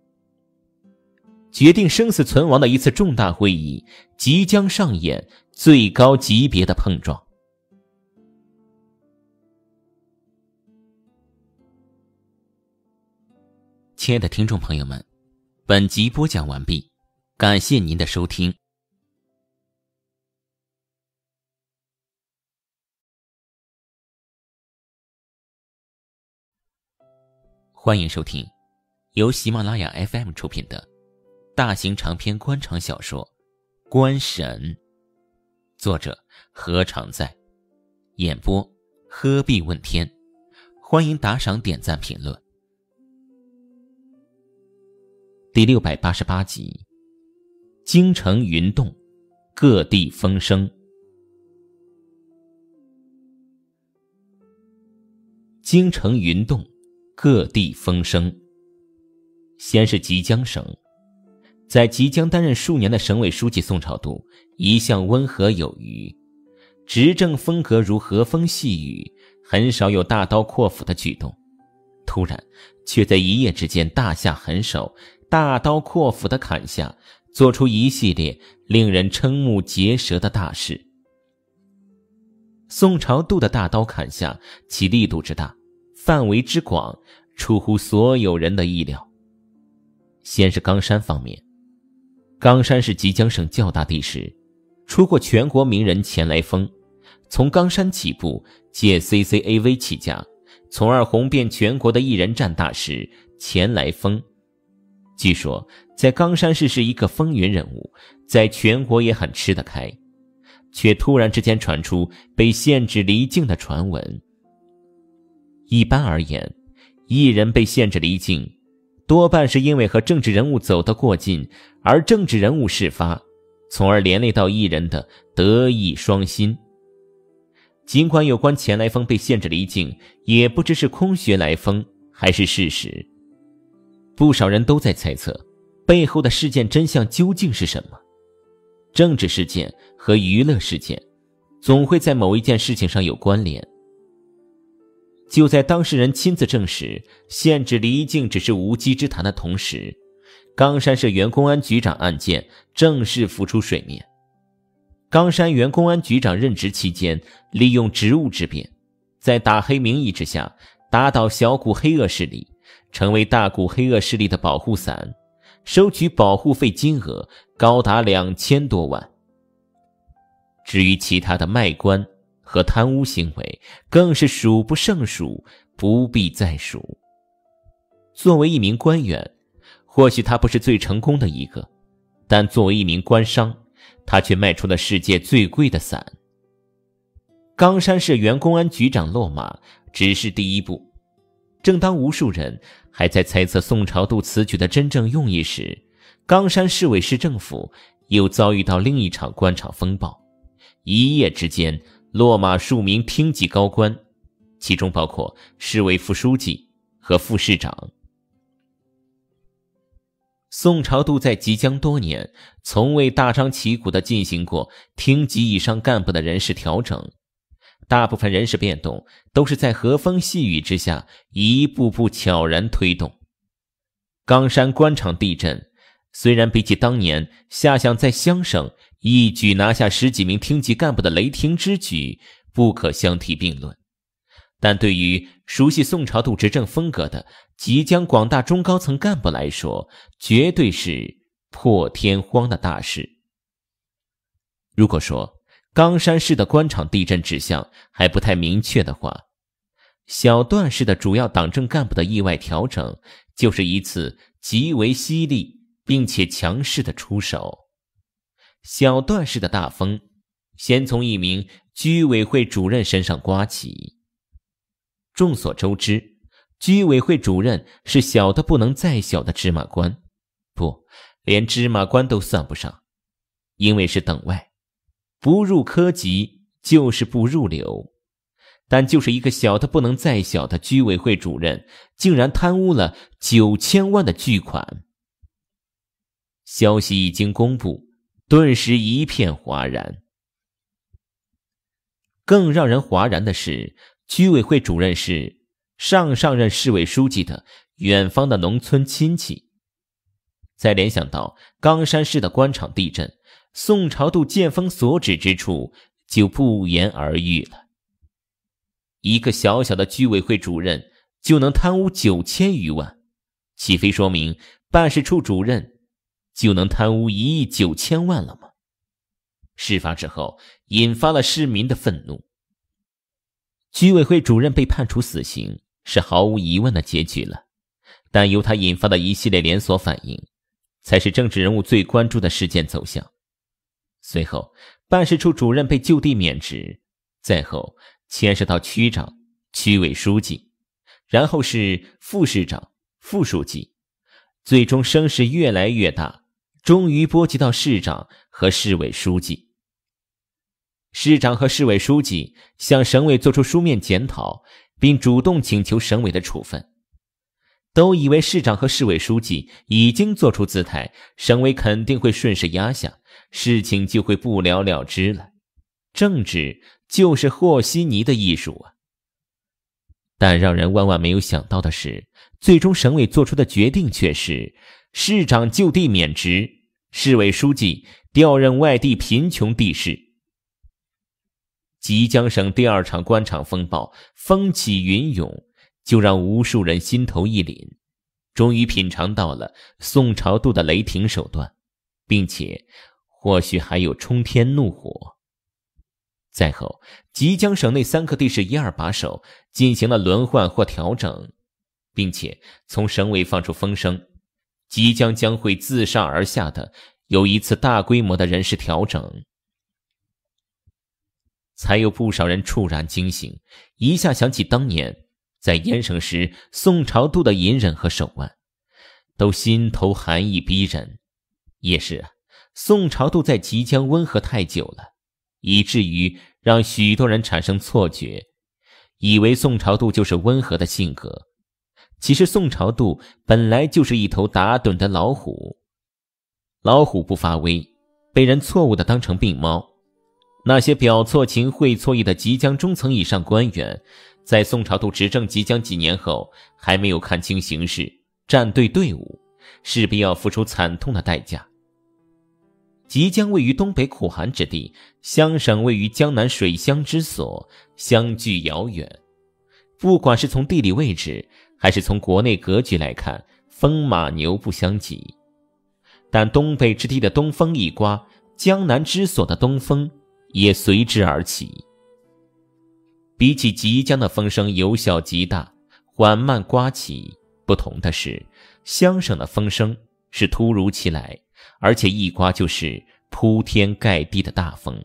决定生死存亡的一次重大会议即将上演最高级别的碰撞。亲爱的听众朋友们，本集播讲完毕，感谢您的收听。欢迎收听由喜马拉雅 FM 出品的大型长篇官场小说《官神》，作者何常在，演播鹤壁问天。欢迎打赏、点赞、评论。第688集，京城云动，各地风声。京城云动，各地风声。先是吉江省，在吉江担任数年的省委书记宋朝度一向温和有余，执政风格如和风细雨，很少有大刀阔斧的举动。突然却在一夜之间大下狠手，大刀阔斧地砍下做出一系列令人瞠目结舌的大事。宋朝度的大刀砍下，其力度之大，范围之广，出乎所有人的意料。先是冈山方面，冈山是吉江省较大地势，出过全国名人钱来峰，从冈山起步，借 CCAV 起家，从而红遍全国的一人战大师钱来峰。据说在冈山市是一个风云人物，在全国也很吃得开，却突然之间传出被限制离境的传闻。一般而言，艺人被限制离境，多半是因为和政治人物走得过近，而政治人物事发，从而连累到艺人的德艺双馨。尽管有关钱来峰被限制离境，也不知是空穴来风还是事实。不少人都在猜测，背后的事件真相究竟是什么？政治事件和娱乐事件，总会在某一件事情上有关联。就在当事人亲自证实限制离境只是无稽之谈的同时，冈山市原公安局长案件正式浮出水面。冈山原公安局长任职期间，利用职务之便，在打黑名义之下，打倒小股黑恶势力，成为大股黑恶势力的保护伞，收取保护费金额高达2000多万。至于其他的卖官和贪污行为，更是数不胜数，不必再数。作为一名官员，或许他不是最成功的一个，但作为一名官商，他却卖出了世界最贵的伞。冈山市原公安局长落马只是第一步。正当无数人还在猜测宋朝度此举的真正用意时，冈山市委市政府又遭遇到另一场官场风暴。一夜之间，落马数名厅级高官，其中包括市委副书记和副市长。宋朝度在即将多年，从未大张旗鼓地进行过厅级以上干部的人事调整，大部分人事变动都是在和风细雨之下一步步悄然推动。冈山官场地震虽然比起当年下乡在乡省一举拿下10几名厅级干部的雷霆之举不可相提并论，但对于熟悉宋朝度执政风格的即将广大中高层干部来说，绝对是破天荒的大事。如果说冈山市的官场地震指向还不太明确的话，小段市的主要党政干部的意外调整就是一次极为犀利并且强势的出手。小段市的大风先从一名居委会主任身上刮起。众所周知，居委会主任是小的不能再小的芝麻官，不，连芝麻官都算不上，因为是等外，不入科级就是不入流。但就是一个小的不能再小的居委会主任，竟然贪污了9000万的巨款。消息一经公布，顿时一片哗然。更让人哗然的是，居委会主任是上任市委书记的远方的农村亲戚。再联想到冈山市的官场地震，宋朝度见风所指之处就不言而喻了。一个小小的居委会主任就能贪污9000余万，岂非说明办事处主任就能贪污1亿9千万了吗？事发之后，引发了市民的愤怒。居委会主任被判处死刑是毫无疑问的结局了，但由他引发的一系列连锁反应，才是政治人物最关注的事件走向。随后，办事处主任被就地免职，再后牵涉到区长、区委书记，然后是副市长、副书记，最终声势越来越大，终于波及到市长和市委书记。市长和市委书记向省委作出书面检讨，并主动请求省委的处分。都以为市长和市委书记已经做出姿态，省委肯定会顺势压下，事情就会不了了之了。政治就是和稀泥的艺术啊！但让人万万没有想到的是，最终省委做出的决定却是市长就地免职， 市委书记调任外地贫穷地市。吉江省第二场官场风暴风起云涌，就让无数人心头一凛，终于品尝到了宋朝渡的雷霆手段，并且或许还有冲天怒火。再后，吉江省内3个地市一二把手进行了轮换或调整，并且从省委放出风声，即将会自上而下的有一次大规模的人事调整。才有不少人触然惊醒，一下想起当年在盐省时宋朝渡的隐忍和手腕，都心头寒意逼人。也是宋朝渡在即将温和太久了，以至于让许多人产生错觉，以为宋朝渡就是温和的性格。其实宋朝渡本来就是一头打盹的老虎，老虎不发威，被人错误地当成病猫。那些表错情会错意的即将中层以上官员，在宋朝渡执政即将几年后，还没有看清形势，站对队伍，势必要付出惨痛的代价。即将位于东北苦寒之地，湘省位于江南水乡之所，相距遥远。不管是从地理位置，还是从国内格局来看，风马牛不相及。但东北之地的东风一刮，江南之所的东风也随之而起。比起即将的风声由小及大，缓慢刮起，不同的是，湘省的风声是突如其来，而且一刮就是铺天盖地的大风。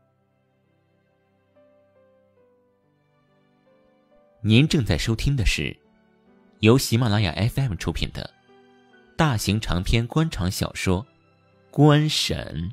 您正在收听的是由喜马拉雅 FM 出品的大型长篇官场小说《官审》。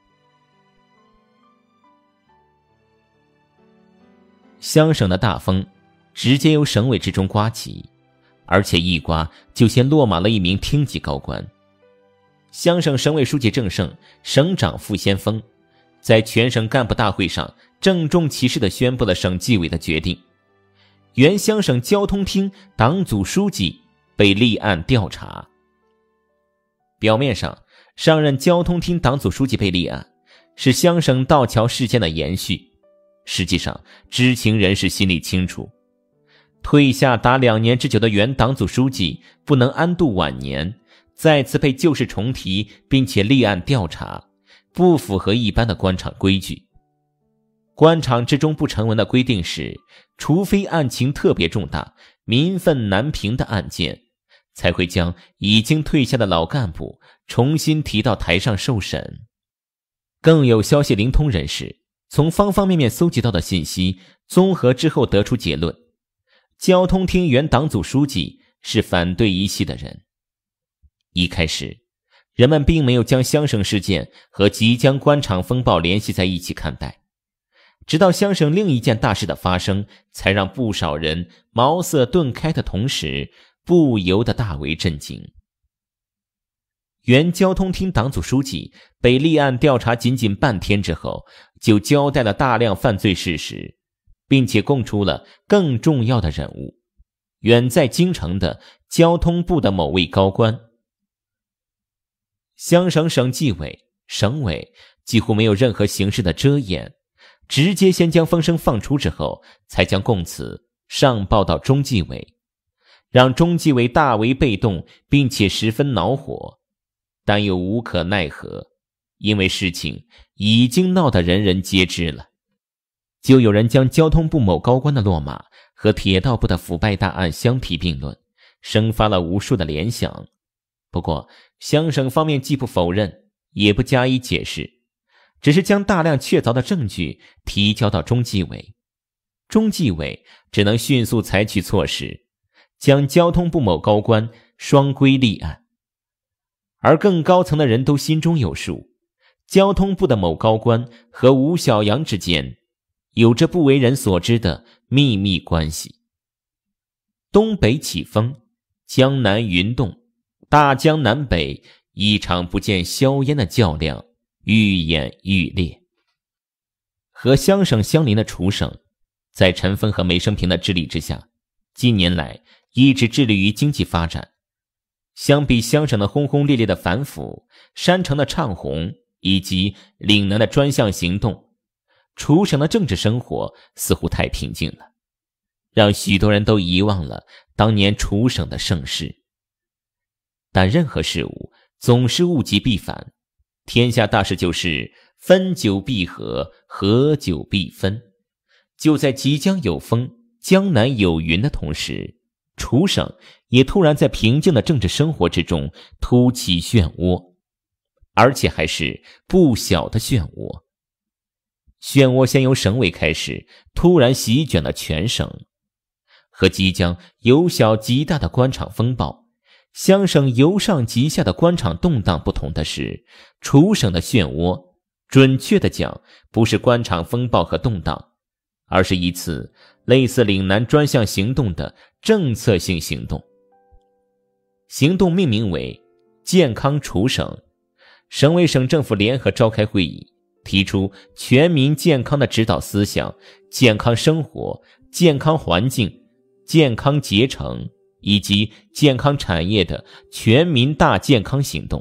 湘省的大风直接由省委之中刮起，而且一刮就先落马了一名厅级高官。湘省省委书记郑胜，省长傅先锋，在全省干部大会上郑重其事地宣布了省纪委的决定：原湘省交通厅党组书记被立案调查。表面上，上任交通厅党组书记被立案，是湘省道桥事件的延续。实际上，知情人士心里清楚，退下达2年之久的原党组书记不能安度晚年，再次被旧事重提，并且立案调查，不符合一般的官场规矩。官场之中不成文的规定是，除非案情特别重大、民愤难平的案件，才会将已经退下的老干部重新提到台上受审。更有消息灵通人士从方方面面搜集到的信息综合之后得出结论，交通厅原党组书记是反对一系的人。一开始，人们并没有将湘省事件和即将官场风暴联系在一起看待，直到湘省另一件大事的发生，才让不少人茅塞顿开的同时，不由得大为震惊。原交通厅党组书记被立案调查仅仅半天之后，就交代了大量犯罪事实，并且供出了更重要的人物，远在京城的交通部的某位高官。湘省省纪委、省委几乎没有任何形式的遮掩，直接先将风声放出之后，才将供词上报到中纪委，让中纪委大为被动，并且十分恼火，但又无可奈何，因为事情已经闹得人人皆知了。就有人将交通部某高官的落马和铁道部的腐败大案相提并论，生发了无数的联想。不过湘省方面既不否认，也不加以解释，只是将大量确凿的证据提交到中纪委。中纪委只能迅速采取措施，将交通部某高官双规立案。而更高层的人都心中有数，交通部的某高官和吴小阳之间有着不为人所知的秘密关系。东北起风，江南云动，大江南北一场不见硝烟的较量愈演愈烈。和湘省相邻的楚省，在陈峰和梅生平的治理之下，近年来一直致力于经济发展。 相比乡省的轰轰烈烈的反腐，山城的唱红，以及岭南的专项行动，楚省的政治生活似乎太平静了，让许多人都遗忘了当年楚省的盛世。但任何事物总是物极必反，天下大事就是分久必合，合久必分。就在即将有风，江南有云的同时，楚省也突然在平静的政治生活之中突起漩涡，而且还是不小的漩涡。漩涡先由省委开始，突然席卷了全省。和即将由小及大的官场风暴，湘省由上及下的官场动荡不同的是，楚省的漩涡，准确的讲，不是官场风暴和动荡，而是一次类似岭南专项行动的政策性行动。行动命名为健康楚省，省委省政府联合召开会议，提出全民健康的指导思想、健康生活、健康环境、健康结成以及健康产业的全民大健康行动。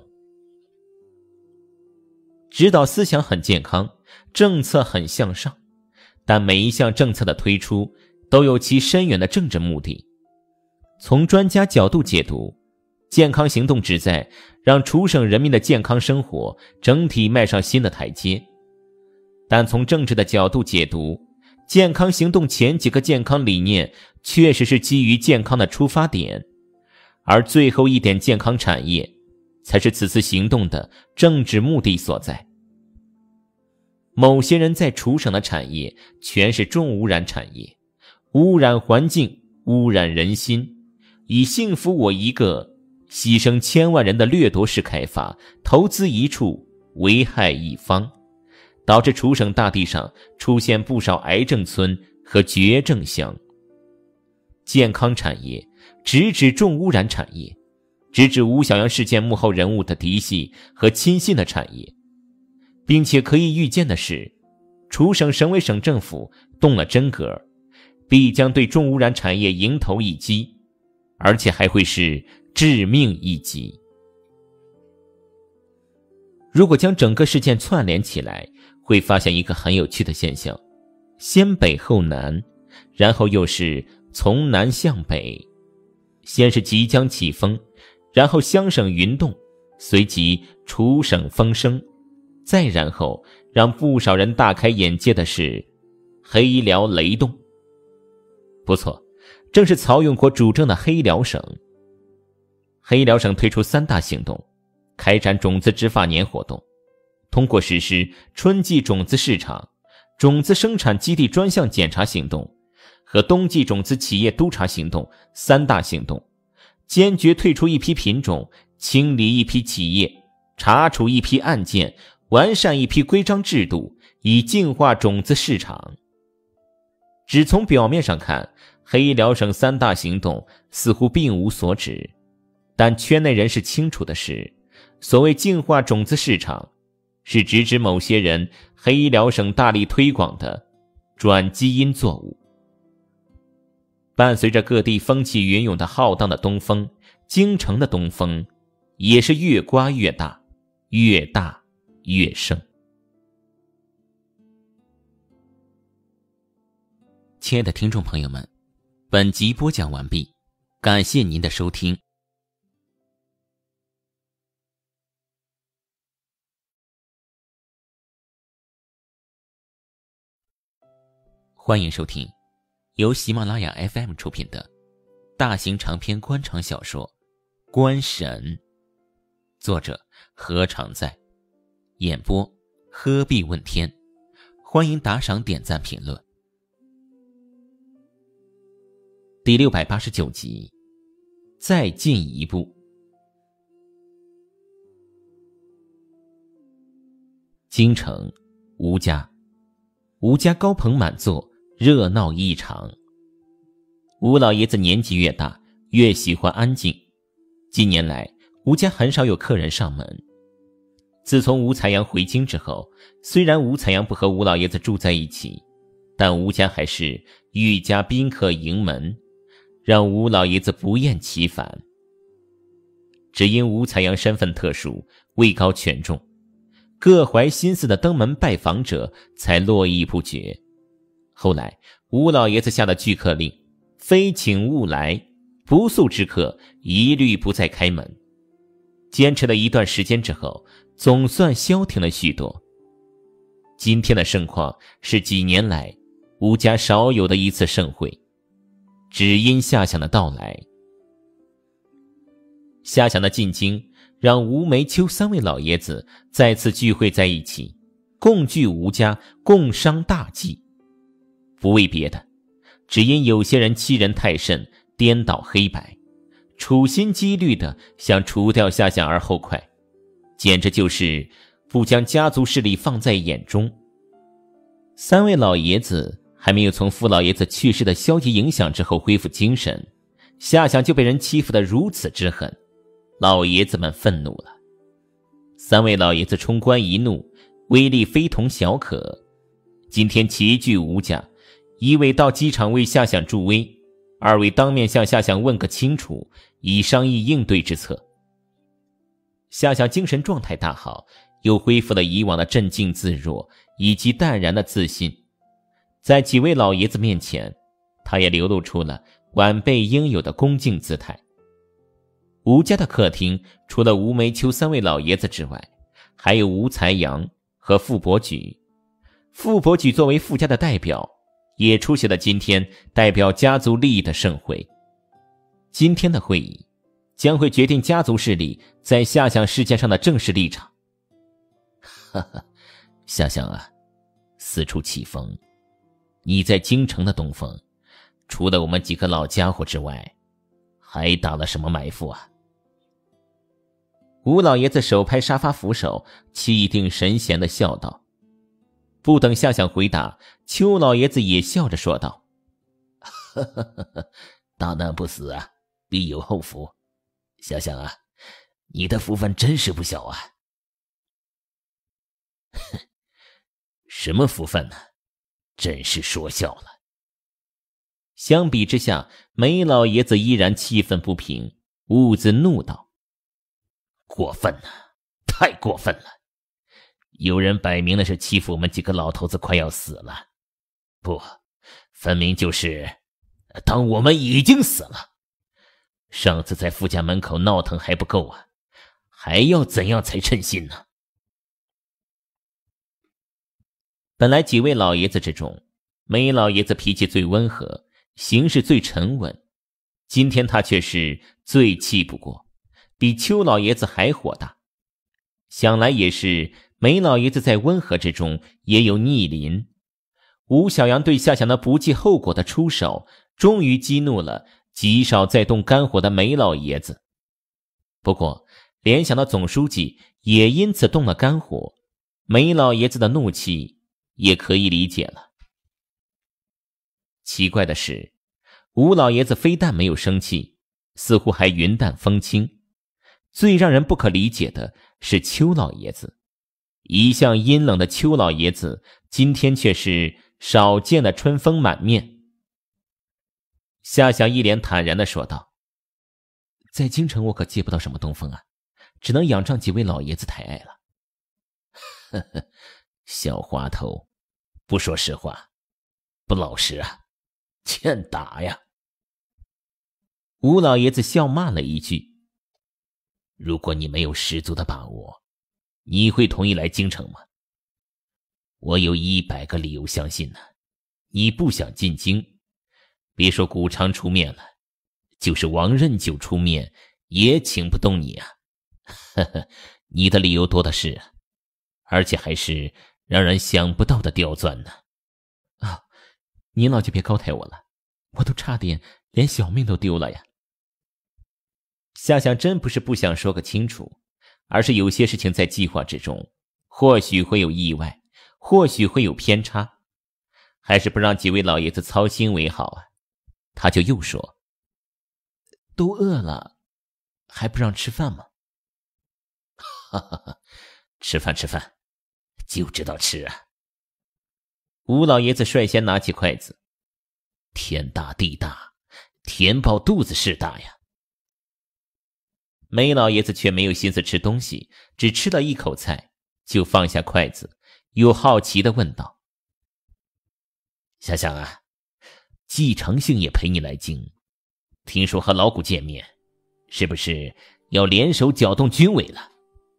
指导思想很健康，政策很向上，但每一项政策的推出都有其深远的政治目的。从专家角度解读，健康行动旨在让楚省人民的健康生活整体迈上新的台阶。但从政治的角度解读，健康行动前几个健康理念确实是基于健康的出发点，而最后一点健康产业才是此次行动的政治目的所在。某些人在楚省的产业全是重污染产业，污染环境，污染人心，以幸福我一个，牺牲千万人的掠夺式开发，投资一处，危害一方，导致楚省大地上出现不少癌症村和绝症乡。健康产业直指重污染产业，直指吴小阳事件幕后人物的嫡系和亲信的产业，并且可以预见的是，楚省省委省政府动了真格，必将对重污染产业迎头一击，而且还会是致命一击。如果将整个事件串联起来，会发现一个很有趣的现象：先北后南，然后又是从南向北。先是即将起风，然后湘省云动，随即楚省风声，再然后让不少人大开眼界的是黑辽雷动。不错，正是曹永国主政的黑辽省。黑辽省推出3大行动，开展种子植发年活动，通过实施春季种子市场、种子生产基地专项检查行动和冬季种子企业督查行动3大行动，坚决退出一批品种，清理一批企业，查处一批案件，完善一批规章制度，以净化种子市场。只从表面上看，黑辽省3大行动似乎并无所指，但圈内人士清楚的是，所谓净化种子市场，是直指某些人黑辽省大力推广的转基因作物。伴随着各地风起云涌的浩荡的东风，京城的东风也是越刮越大，越大越盛。亲爱的听众朋友们，本集播讲完毕，感谢您的收听。欢迎收听由喜马拉雅 FM 出品的大型长篇官场小说《官神》，作者何常在，演播鹤壁问天。欢迎打赏、点赞、评论。第689集，再进一步。京城吴家高朋满座，热闹异常。吴老爷子年纪越大，越喜欢安静。近年来，吴家很少有客人上门。自从吴才阳回京之后，虽然吴才阳不和吴老爷子住在一起，但吴家还是愈加宾客盈门，让吴老爷子不厌其烦。 只因吴才阳身份特殊，位高权重，各怀心思的登门拜访者才络绎不绝。后来吴老爷子下的拒客令，非请勿来，不速之客一律不再开门。坚持了一段时间之后，总算消停了许多。今天的盛况是几年来吴家少有的一次盛会，只因夏想的到来。夏想的进京让吴梅秋三位老爷子再次聚会在一起，共聚吴家，共商大计。不为别的，只因有些人欺人太甚，颠倒黑白，处心积虑地想除掉夏想而后快，简直就是不将家族势力放在眼中。三位老爷子还没有从傅老爷子去世的消极影响之后恢复精神，夏想就被人欺负得如此之狠，老爷子们愤怒了。三位老爷子冲冠一怒，威力非同小可。今天齐聚吴家，一位到机场为夏想助威，二位当面向夏想问个清楚，以商议应对之策。夏想精神状态大好，又恢复了以往的镇静自若以及淡然的自信，在几位老爷子面前，他也流露出了晚辈应有的恭敬姿态。吴家的客厅除了吴梅秋三位老爷子之外，还有吴才阳和傅伯举。傅伯举作为傅家的代表，也出席了今天代表家族利益的盛会。今天的会议将会决定家族势力在夏想事件上的正式立场。 哈哈，夏想啊，四处起风，你在京城的东风，除了我们几个老家伙之外，还打了什么埋伏啊？ 吴老爷子手拍沙发扶手，气定神闲地笑道。不等夏想回答，邱老爷子也笑着说道： 大难不死啊，必有后福。夏想啊，你的福分真是不小啊。什么福分呢？真是说笑了。 相比之下，梅老爷子依然气愤不平，兀自怒道： 过分了，太过分了！有人摆明了是欺负我们几个老头子快要死了，不，分明就是当我们已经死了。上次在傅家门口闹腾还不够啊，还要怎样才称心呢？ 本来几位老爷子之中，梅老爷子脾气最温和，行事最沉稳，今天他却是最气不过，比邱老爷子还火大。想来也是梅老爷子在温和之中也有逆鳞。吴小阳对夏想的不计后果的出手，终于激怒了极少在动肝火的梅老爷子。不过联想到总书记也因此动了肝火，梅老爷子的怒气也可以理解了。奇怪的是，吴老爷子非但没有生气，似乎还云淡风轻。最让人不可理解的是邱老爷子，一向阴冷的邱老爷子今天却是少见的春风满面。夏想一脸坦然地说道：在京城我可借不到什么东风啊，只能仰仗几位老爷子抬爱了。 呵呵，小滑头，不说实话，不老实啊，欠打呀。 吴老爷子笑骂了一句： 如果你没有十足的把握，你会同意来京城吗？我有100个理由相信呢，你不想进京，别说谷昌出面了，就是王任久出面也请不动你啊。呵呵，你的理由多的是，而且还是让人想不到的刁钻呢。 啊，您老就别高抬我了，我都差点连小命都丢了呀。夏想真不是不想说个清楚，而是有些事情在计划之中，或许会有意外，或许会有偏差，还是不让几位老爷子操心为好啊。他就又说：都饿了，还不让吃饭吗？ 哈哈哈，吃饭吃饭，就知道吃啊。 吴老爷子率先拿起筷子。 天大地大，填饱肚子是大呀。 梅老爷子却没有心思吃东西，只吃了一口菜，就放下筷子，又好奇地问道：“ 夏夏啊，季承信也陪你来京，听说和老谷见面，是不是要联手搅动军委了？”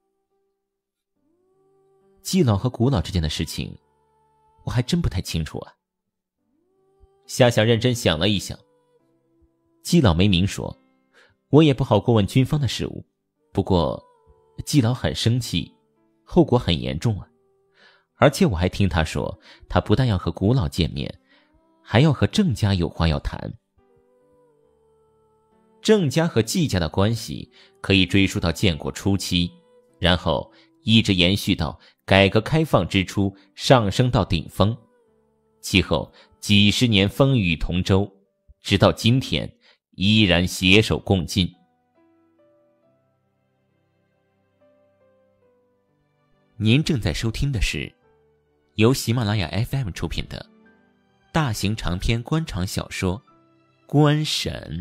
季老和谷老之间的事情，我还真不太清楚啊。夏夏认真想了一想，季老没明说，我也不好过问军方的事务。不过，季老很生气，后果很严重啊。而且我还听他说，他不但要和谷老见面，还要和郑家有话要谈。郑家和季家的关系可以追溯到建国初期，然后一直延续到改革开放之初，上升到顶峰，其后几十年风雨同舟，直到今天依然携手共进。您正在收听的是由喜马拉雅 FM 出品的大型长篇官场小说《官审》。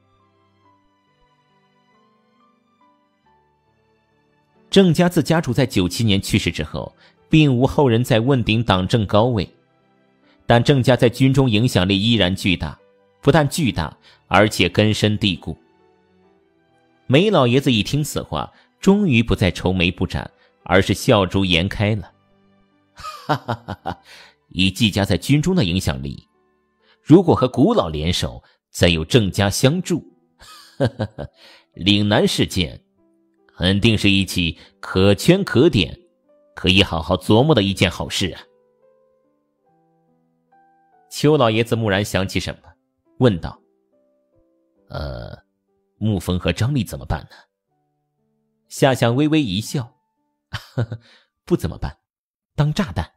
郑家自家主在97年去世之后，并无后人再问鼎党政高位，但郑家在军中影响力依然巨大，不但巨大，而且根深蒂固。梅老爷子一听此话，终于不再愁眉不展，而是笑逐颜开了。哈哈哈哈！以季家在军中的影响力，如果和谷老联手，再有郑家相助，哈哈哈，岭南事件肯定是一起可圈可点，可以好好琢磨的一件好事啊。邱老爷子蓦然想起什么，问道：“ 沐风和张力怎么办呢？” 夏夏微微一笑：“呵呵，不怎么办，当炸弹。”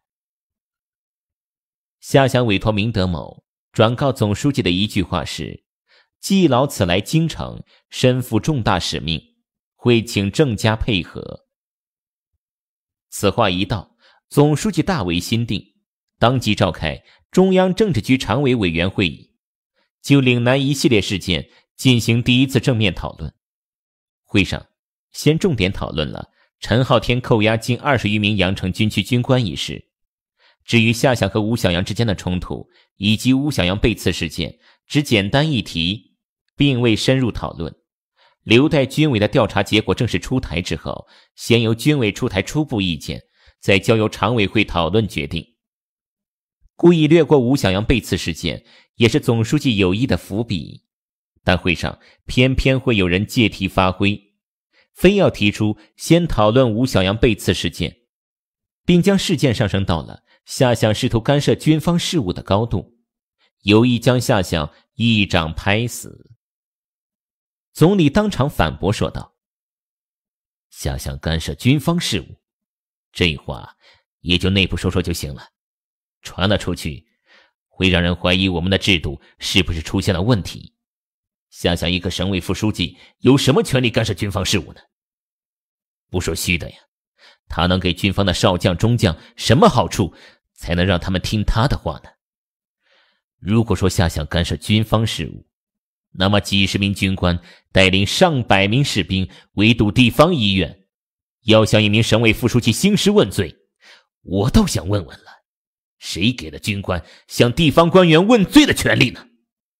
夏夏委托明德某转告总书记的一句话是：“季老此来京城，身负重大使命，会请郑家配合。”此话一到，总书记大为心定，当即召开中央政治局常委委员会议，就岭南一系列事件进行第一次正面讨论。会上先重点讨论了陈浩天扣押近20余名阳城军区军官一事。至于夏夏和吴小阳之间的冲突以及吴小阳被刺事件，只简单一提，并未深入讨论，留待军委的调查结果正式出台之后，先由军委出台初步意见，再交由常委会讨论决定。故意略过吴小阳被刺事件，也是总书记有意的伏笔，但会上偏偏会有人借题发挥，非要提出先讨论吴小阳被刺事件，并将事件上升到了夏想试图干涉军方事务的高度，有意将夏想一掌拍死。总理当场反驳说道：“ 夏想干涉军方事务，这话也就内部说说就行了，传了出去，会让人怀疑我们的制度是不是出现了问题。夏想一个省委副书记，有什么权利干涉军方事务呢？不说虚的呀，他能给军方的少将中将什么好处，才能让他们听他的话呢？如果说夏想干涉军方事务，那么几十名军官带领上百名士兵围堵地方医院，要向一名省委副书记兴师问罪，我倒想问问了，谁给了军官向地方官员问罪的权利呢？”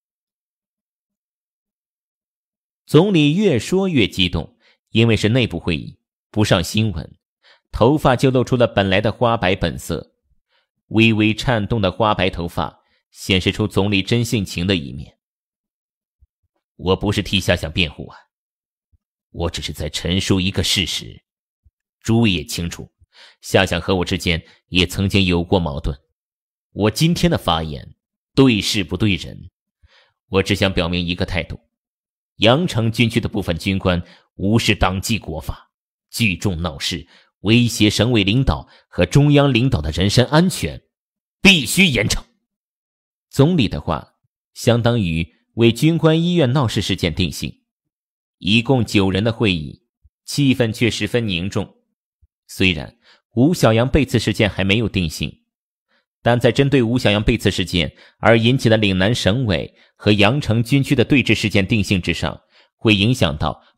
总理越说越激动，因为是内部会议，不上新闻，头发就露出了本来的花白本色，微微颤动的花白头发显示出总理真性情的一面。 我不是替夏想辩护啊，我只是在陈述一个事实。诸位也清楚，夏想和我之间也曾经有过矛盾。我今天的发言对事不对人，我只想表明一个态度：阳城军区的部分军官无视党纪国法，聚众闹事，威胁省委领导和中央领导的人身安全，必须严惩。 总理的话相当于为军官医院闹事事件定性。一共9人的会议，气氛却十分凝重。虽然吴小阳被刺事件还没有定性，但在针对吴小阳被刺事件而引起的岭南省委和阳城军区的对峙事件定性之上，会影响到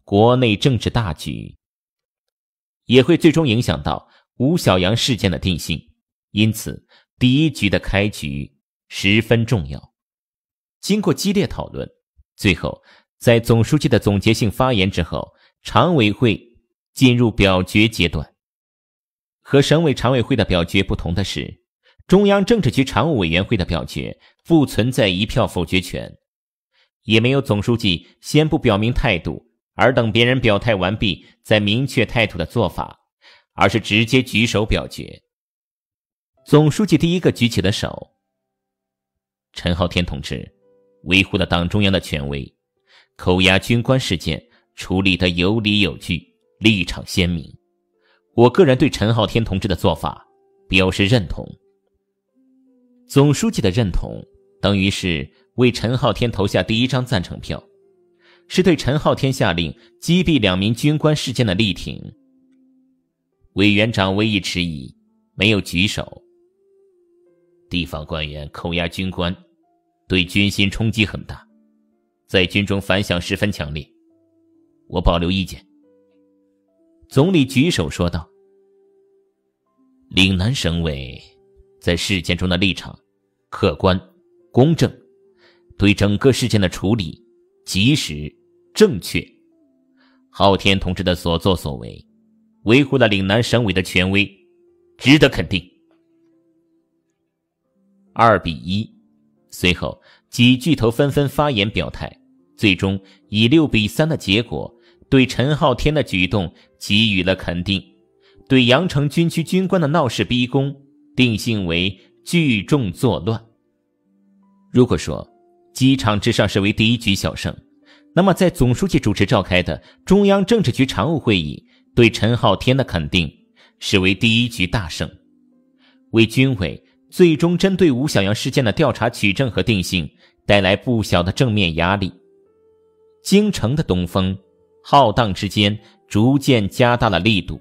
国内政治大局，也会最终影响到吴小阳事件的定性。因此，第一局的开局十分重要。经过激烈讨论，最后在总书记的总结性发言之后，常委会进入表决阶段。和省委常委会的表决不同的是，中央政治局常务委员会的表决不存在一票否决权，也没有总书记先不表明态度，而等别人表态完毕再明确态度的做法，而是直接举手表决。总书记第一个举起了手。陈浩天同志维护了党中央的权威，扣押军官事件处理得有理有据，立场鲜明。我个人对陈浩天同志的做法表示认同。总书记的认同等于是为陈浩天投下第一张赞成票，是对陈浩天下令击毙2名军官事件的力挺。委员长微一迟疑，没有举手。地方官员扣押军官，对军心冲击很大，在军中反响十分强烈，我保留意见。总理举手说道：岭南省委在事件中的立场客观公正，对整个事件的处理及时正确。浩天同志的所作所为维护了岭南省委的权威，值得肯定。2-1，随后几巨头纷纷发言表态，最终以6-3的结果对陈浩天的举动给予了肯定，对阳城军区军官的闹事逼宫定性为聚众作乱。如果说机场之上是为第一局小胜，那么在总书记主持召开的中央政治局常务会议对陈浩天的肯定是为第一局大胜，为军委最终针对吴小阳事件的调查取证和定性带来不小的正面压力。京城的东风浩荡之间逐渐加大了力度。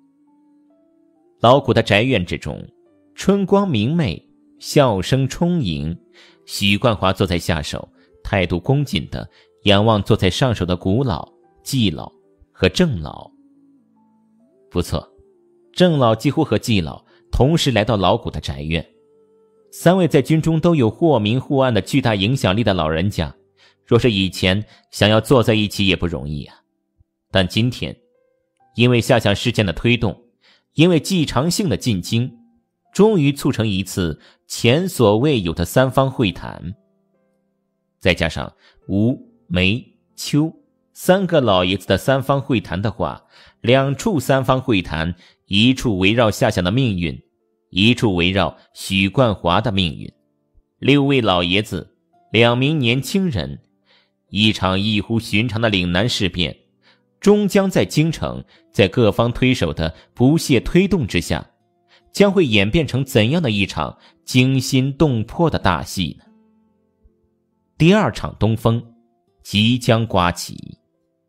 老谷的宅院之中，春光明媚，笑声充盈，许冠华坐在下手，态度恭谨地仰望坐在上手的古老、季老和郑老。不错，郑老几乎和季老同时来到老谷的宅院。3位在军中都有或明或暗的巨大影响力的老人家，若是以前想要坐在一起也不容易啊。但今天因为下乡事件的推动，因为季长庆的进京，终于促成一次前所未有的3方会谈。再加上吴、梅、邱3个老爷子的3方会谈的话，2处3方会谈，一处围绕下乡的命运，一处围绕许冠华的命运。6位老爷子，2名年轻人，一场异乎寻常的岭南事变，终将在京城，在各方推手的不懈推动之下，将会演变成怎样的一场惊心动魄的大戏呢？第2场东风即将刮起。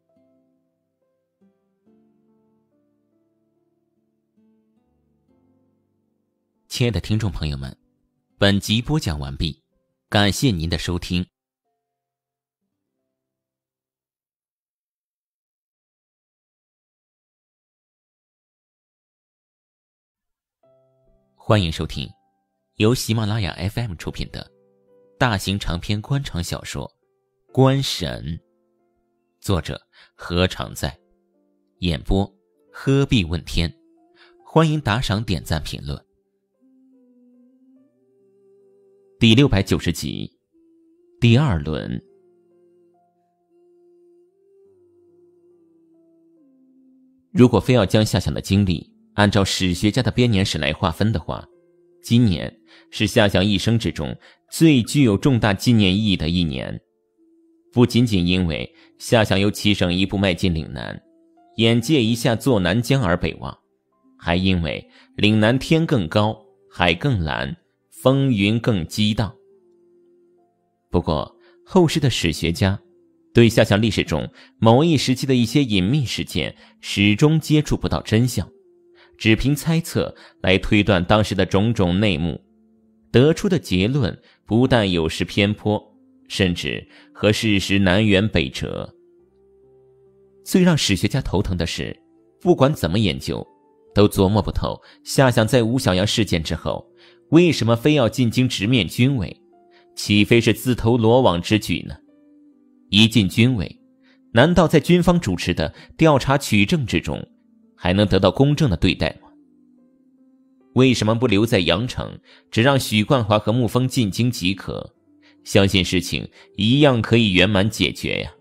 亲爱的听众朋友们，本集播讲完毕，感谢您的收听。欢迎收听由喜马拉雅 FM 出品的大型长篇官场小说《官神》，作者何常在，演播鹤壁问天。欢迎打赏点赞评论。第690集，第2轮。如果非要将下乡的经历按照史学家的编年史来划分的话，今年是下乡一生之中最具有重大纪念意义的一年。不仅仅因为下乡由7省一步迈进岭南，眼界一下坐南疆而北望，还因为岭南天更高，海更蓝，风云更激荡。不过后世的史学家对下乡历史中某一时期的一些隐秘事件始终接触不到真相，只凭猜测来推断当时的种种内幕，得出的结论不但有失偏颇，甚至和事实南辕北辙。 最让史学家头疼的是，不管怎么研究，都琢磨不透夏想在吴小阳事件之后，为什么非要进京直面军委，岂非是自投罗网之举呢？一进军委，难道在军方主持的调查取证之中，还能得到公正的对待吗？为什么不留在阳城，只让许冠华和沐风进京即可？相信事情一样可以圆满解决呀。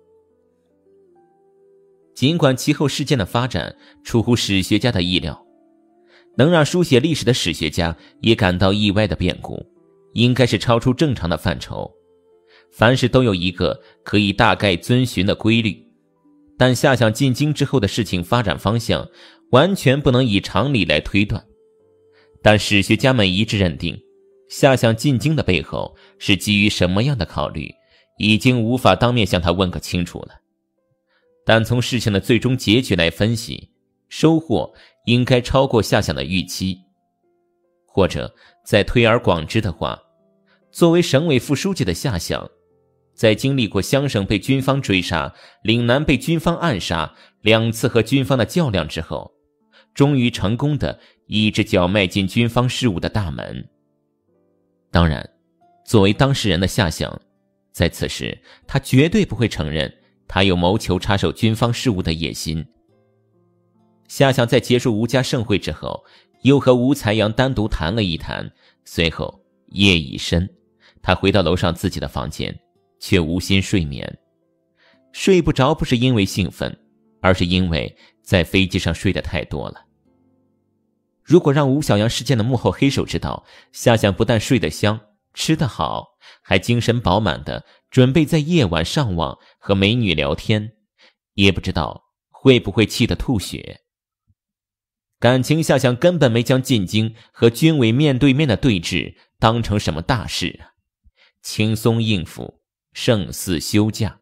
尽管其后事件的发展出乎史学家的意料，能让书写历史的史学家也感到意外的变故，应该是超出正常的范畴。凡事都有一个可以大概遵循的规律，但夏想进京之后的事情发展方向完全不能以常理来推断。但史学家们一致认定，夏想进京的背后是基于什么样的考虑，已经无法当面向他问个清楚了。但从事情的最终结局来分析，收获应该超过夏想的预期。或者再推而广之的话，作为省委副书记的夏想，在经历过湘省被军方追杀、岭南被军方暗杀2次和军方的较量之后，终于成功的一只脚迈进军方事务的大门。当然，作为当事人的夏想，在此时他绝对不会承认他有谋求插手军方事务的野心。夏想在结束吴家盛会之后，又和吴才阳单独谈了一谈，随后夜已深，他回到楼上自己的房间，却无心睡眠。睡不着不是因为兴奋，而是因为在飞机上睡得太多了。如果让吴小阳事件的幕后黑手知道，夏想不但睡得香，吃得好，还精神饱满的准备在夜晚上网和美女聊天，也不知道会不会气得吐血。感情夏想根本没将进京和军委面对面的对峙当成什么大事啊，轻松应付，胜似休假。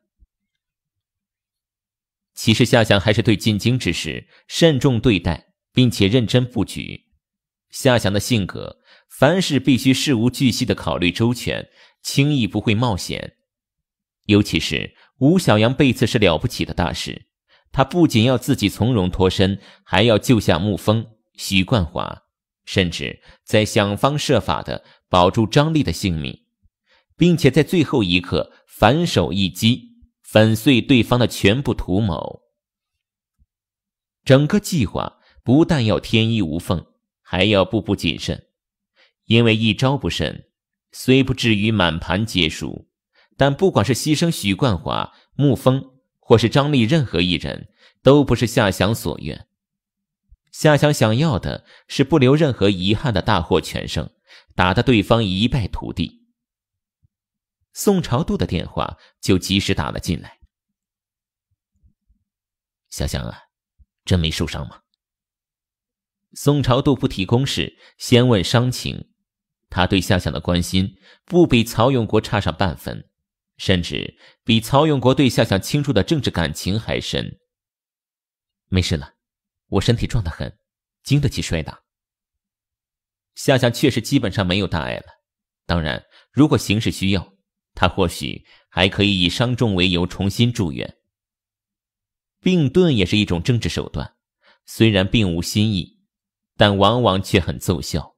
其实夏想还是对进京之事慎重对待，并且认真布局。夏想的性格，凡事必须事无巨细地考虑周全，轻易不会冒险。尤其是吴小阳被刺是了不起的大事，他不仅要自己从容脱身，还要救下沐风、许冠华，甚至再想方设法地保住张丽的性命，并且在最后一刻反手一击，粉碎对方的全部图谋。整个计划不但要天衣无缝，还要步步谨慎，因为一招不慎，虽不至于满盘皆输，但不管是牺牲许冠华、沐风或是张丽任何一人，都不是夏想所愿。夏想想要的是不留任何遗憾的大获全胜，打得对方一败涂地。宋朝度的电话就及时打了进来。 夏想啊，真没受伤吗？ 宋朝度不提公事，先问伤情。他对夏想的关心不比曹永国差上半分，甚至比曹永国对夏想倾注的政治感情还深。 没事了，我身体壮得很，经得起摔打。 夏想确实基本上没有大碍了，当然如果形势需要，他或许还可以以伤重为由重新住院。病盾也是一种政治手段，虽然并无新意，但往往却很奏效。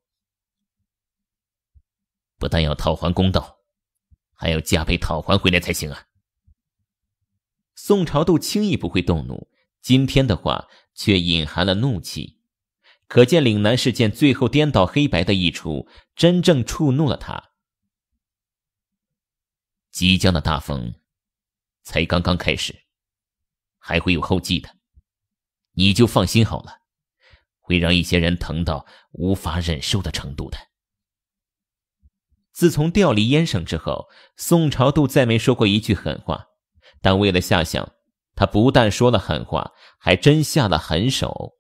不但要讨还公道，还要加倍讨还回来才行啊。 宋朝度轻易不会动怒，今天的话却隐含了怒气，可见岭南事件最后颠倒黑白的一出真正触怒了他。 即将的大风才刚刚开始，还会有后继的，你就放心好了，会让一些人疼到无法忍受的程度的。 自从调离燕省之后，宋朝度再没说过一句狠话，但为了夏想，他不但说了狠话，还真下了狠手。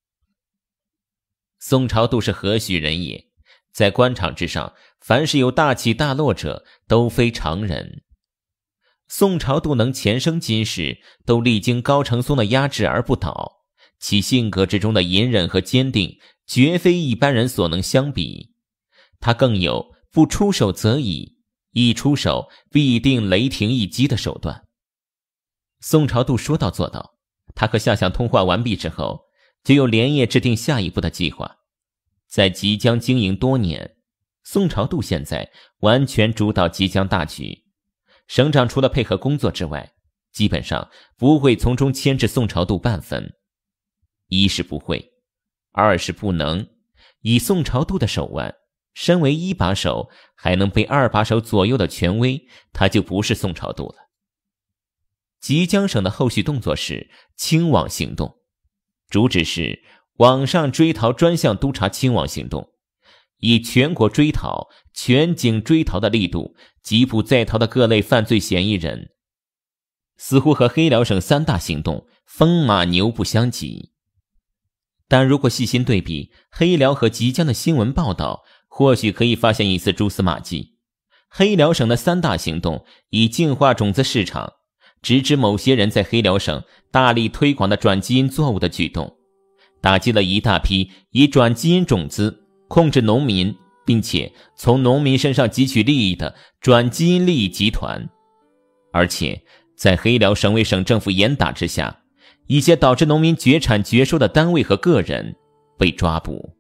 宋朝度是何许人也？在官场之上，凡是有大起大落者，都非常人。宋朝度能前生今世都历经高承松的压制而不倒，其性格之中的隐忍和坚定，绝非一般人所能相比。他更有不出手则已，一出手必定雷霆一击的手段。宋朝度说到做到， 他和夏相通话完毕之后，就又连夜制定下一步的计划。在即将经营多年，宋朝度现在完全主导即将大局。省长除了配合工作之外，基本上不会从中牵制宋朝度半分。一是不会，二是不能。以宋朝度的手腕，身为一把手还能被二把手左右的权威，他就不是宋朝度了。即江省的后续动作是清网行动，主旨是网上追逃专项督察清网行动，以全国追逃、全境追逃的力度缉捕在逃的各类犯罪嫌疑人，似乎和黑辽省三大行动风马牛不相及。但如果细心对比黑辽和即江的新闻报道，或许可以发现一丝蛛丝马迹。黑辽省的三大行动以净化种子市场，直指某些人在黑辽省大力推广的转基因作物的举动，打击了一大批以转基因种子控制农民，并且从农民身上汲取利益的转基因利益集团。而且在黑辽省委省政府严打之下，一些导致农民绝产绝收的单位和个人被抓捕。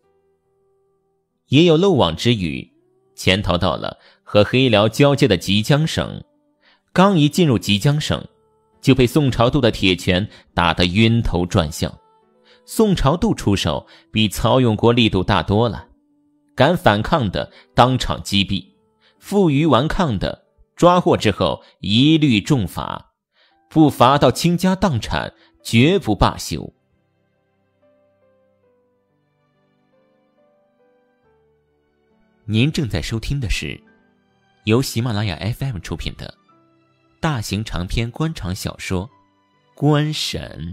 也有漏网之鱼，潜逃到了和黑辽交界的即江省，刚一进入即江省，就被宋朝度的铁拳打得晕头转向。宋朝度出手比曹永国力度大多了，敢反抗的当场击毙，负隅顽抗的抓获之后一律重罚，不罚到倾家荡产绝不罢休。您正在收听的是由喜马拉雅 FM 出品的大型长篇官场小说《官神》。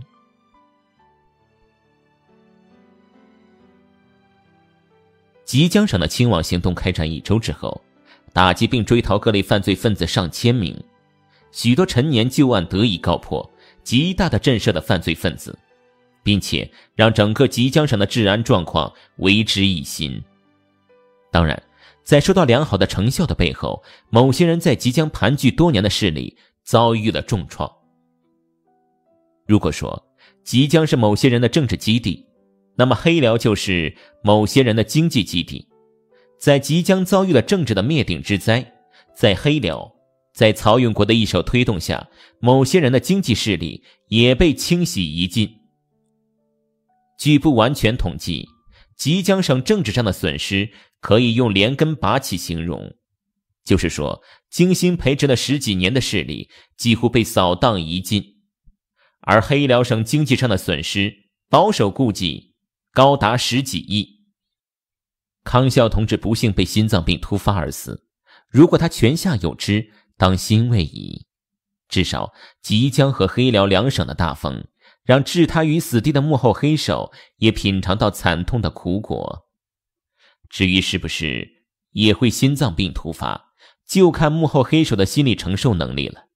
即江省的清网行动开展1周之后，打击并追逃各类犯罪分子上千名，许多陈年旧案得以告破，极大地震慑了犯罪分子，并且让整个即江省的治安状况为之一新。当然，在收到良好的成效的背后，某些人在即将盘踞多年的势力遭遇了重创。如果说即将是某些人的政治基地，那么黑辽就是某些人的经济基地。在即将遭遇了政治的灭顶之灾，在黑辽，在曹永国的一手推动下，某些人的经济势力也被清洗一尽。据不完全统计，即江省政治上的损失可以用连根拔起形容，就是说精心培植了10几年的势力几乎被扫荡一尽。而黑辽省经济上的损失保守估计高达10几亿。康孝同志不幸被心脏病突发而死，如果他泉下有知，当欣慰矣。至少即江和黑辽两省的大风，让置他于死地的幕后黑手也品尝到惨痛的苦果。至于是不是也会心脏病突发，就看幕后黑手的心理承受能力了。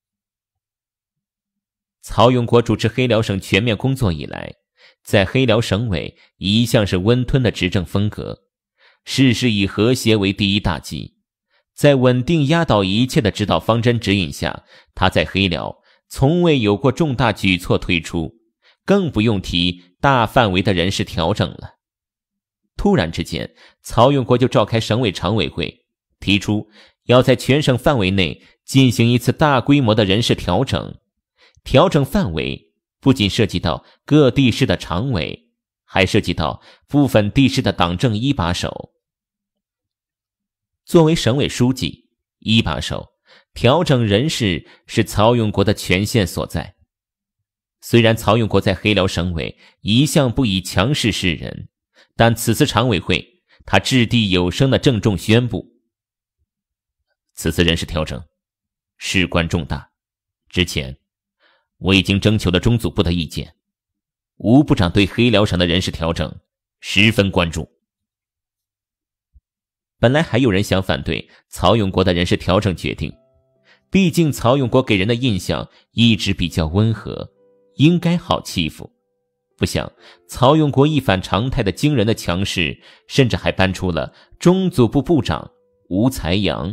曹永国主持黑辽省全面工作以来，在黑辽省委一向是温吞的执政风格，事事以和谐为第一大忌。在稳定压倒一切的指导方针指引下，他在黑辽从未有过重大举措推出，更不用提大范围的人事调整了。突然之间，曹永国就召开省委常委会，提出要在全省范围内进行一次大规模的人事调整。调整范围不仅涉及到各地市的常委，还涉及到部分地市的党政一把手。作为省委书记、一把手，调整人事是曹永国的权限所在。虽然曹永国在黑辽省委一向不以强势示人，但此次常委会他掷地有声地郑重宣布，此次人事调整事关重大，之前我已经征求了中组部的意见，吴部长对黑辽省的人事调整十分关注。本来还有人想反对曹永国的人事调整决定，毕竟曹永国给人的印象一直比较温和，应该好欺负。不想曹永国一反常态的惊人的强势，甚至还搬出了中组部部长吴才阳。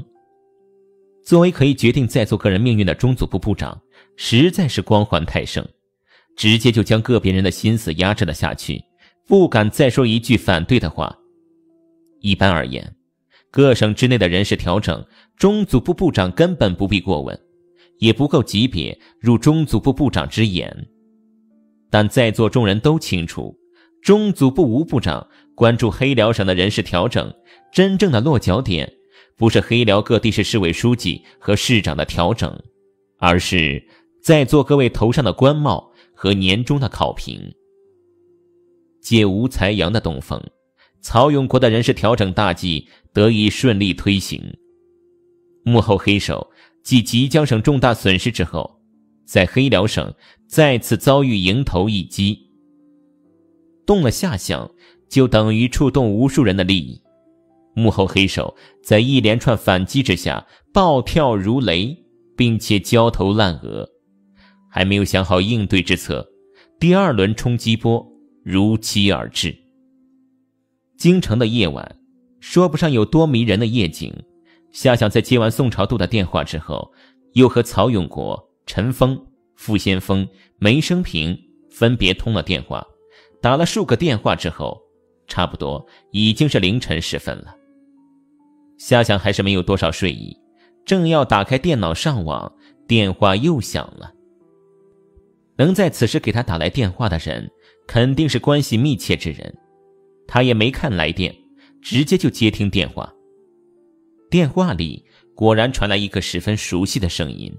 作为可以决定在座个人命运的中组部部长，实在是光环太盛。 直接就将个别人的心思压制了下去，不敢再说一句反对的话。一般而言，各省之内的人事调整，中组部部长根本不必过问，也不够级别入中组部部长之眼。但在座众人都清楚，中组部吴部长关注黑辽省的人事调整，真正的落脚点不是黑辽各地市市委书记和市长的调整，而是在座各位头上的官帽和年终的考评。借吴才阳的东风，曹永国的人事调整大计得以顺利推行。幕后黑手继吉江省重大损失之后，在黑辽省再次遭遇迎头一击。动了下项，就等于触动无数人的利益。幕后黑手在一连串反击之下暴跳如雷，并且焦头烂额，还没有想好应对之策，第二轮冲击波如期而至。京城的夜晚说不上有多迷人的夜景，夏想在接完宋朝度的电话之后，又和曹永国、陈峰、傅先锋、梅生平分别通了电话，打了数个电话之后，差不多已经是凌晨时分了。夏想还是没有多少睡意，正要打开电脑上网，电话又响了。能在此时给他打来电话的人，肯定是关系密切之人。他也没看来电，直接就接听电话。电话里果然传来一个十分熟悉的声音：“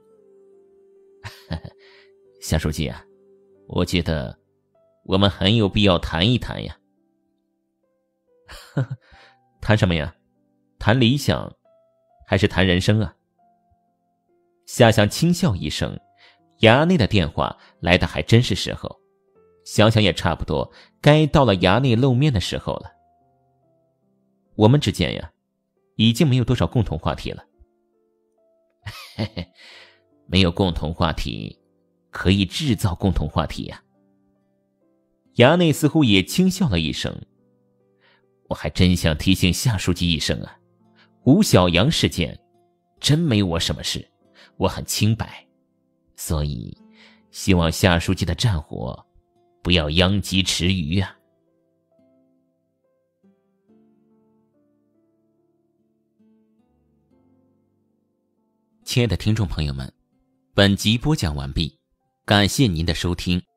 夏书记啊，我觉得我们很有必要谈一谈呀。”“谈什么呀？谈理想，还是谈人生啊？”夏想轻笑一声，衙内的电话来的还真是时候，想想也差不多该到了衙内露面的时候了。我们之间呀，已经没有多少共同话题了。 嘿嘿，没有共同话题，可以制造共同话题呀。 衙内似乎也轻笑了一声。 我还真想提醒夏书记一声啊，吴小阳事件真没我什么事，我很清白，所以希望夏书记的战火不要殃及池鱼啊。 亲爱的听众朋友们，本集播讲完毕，感谢您的收听。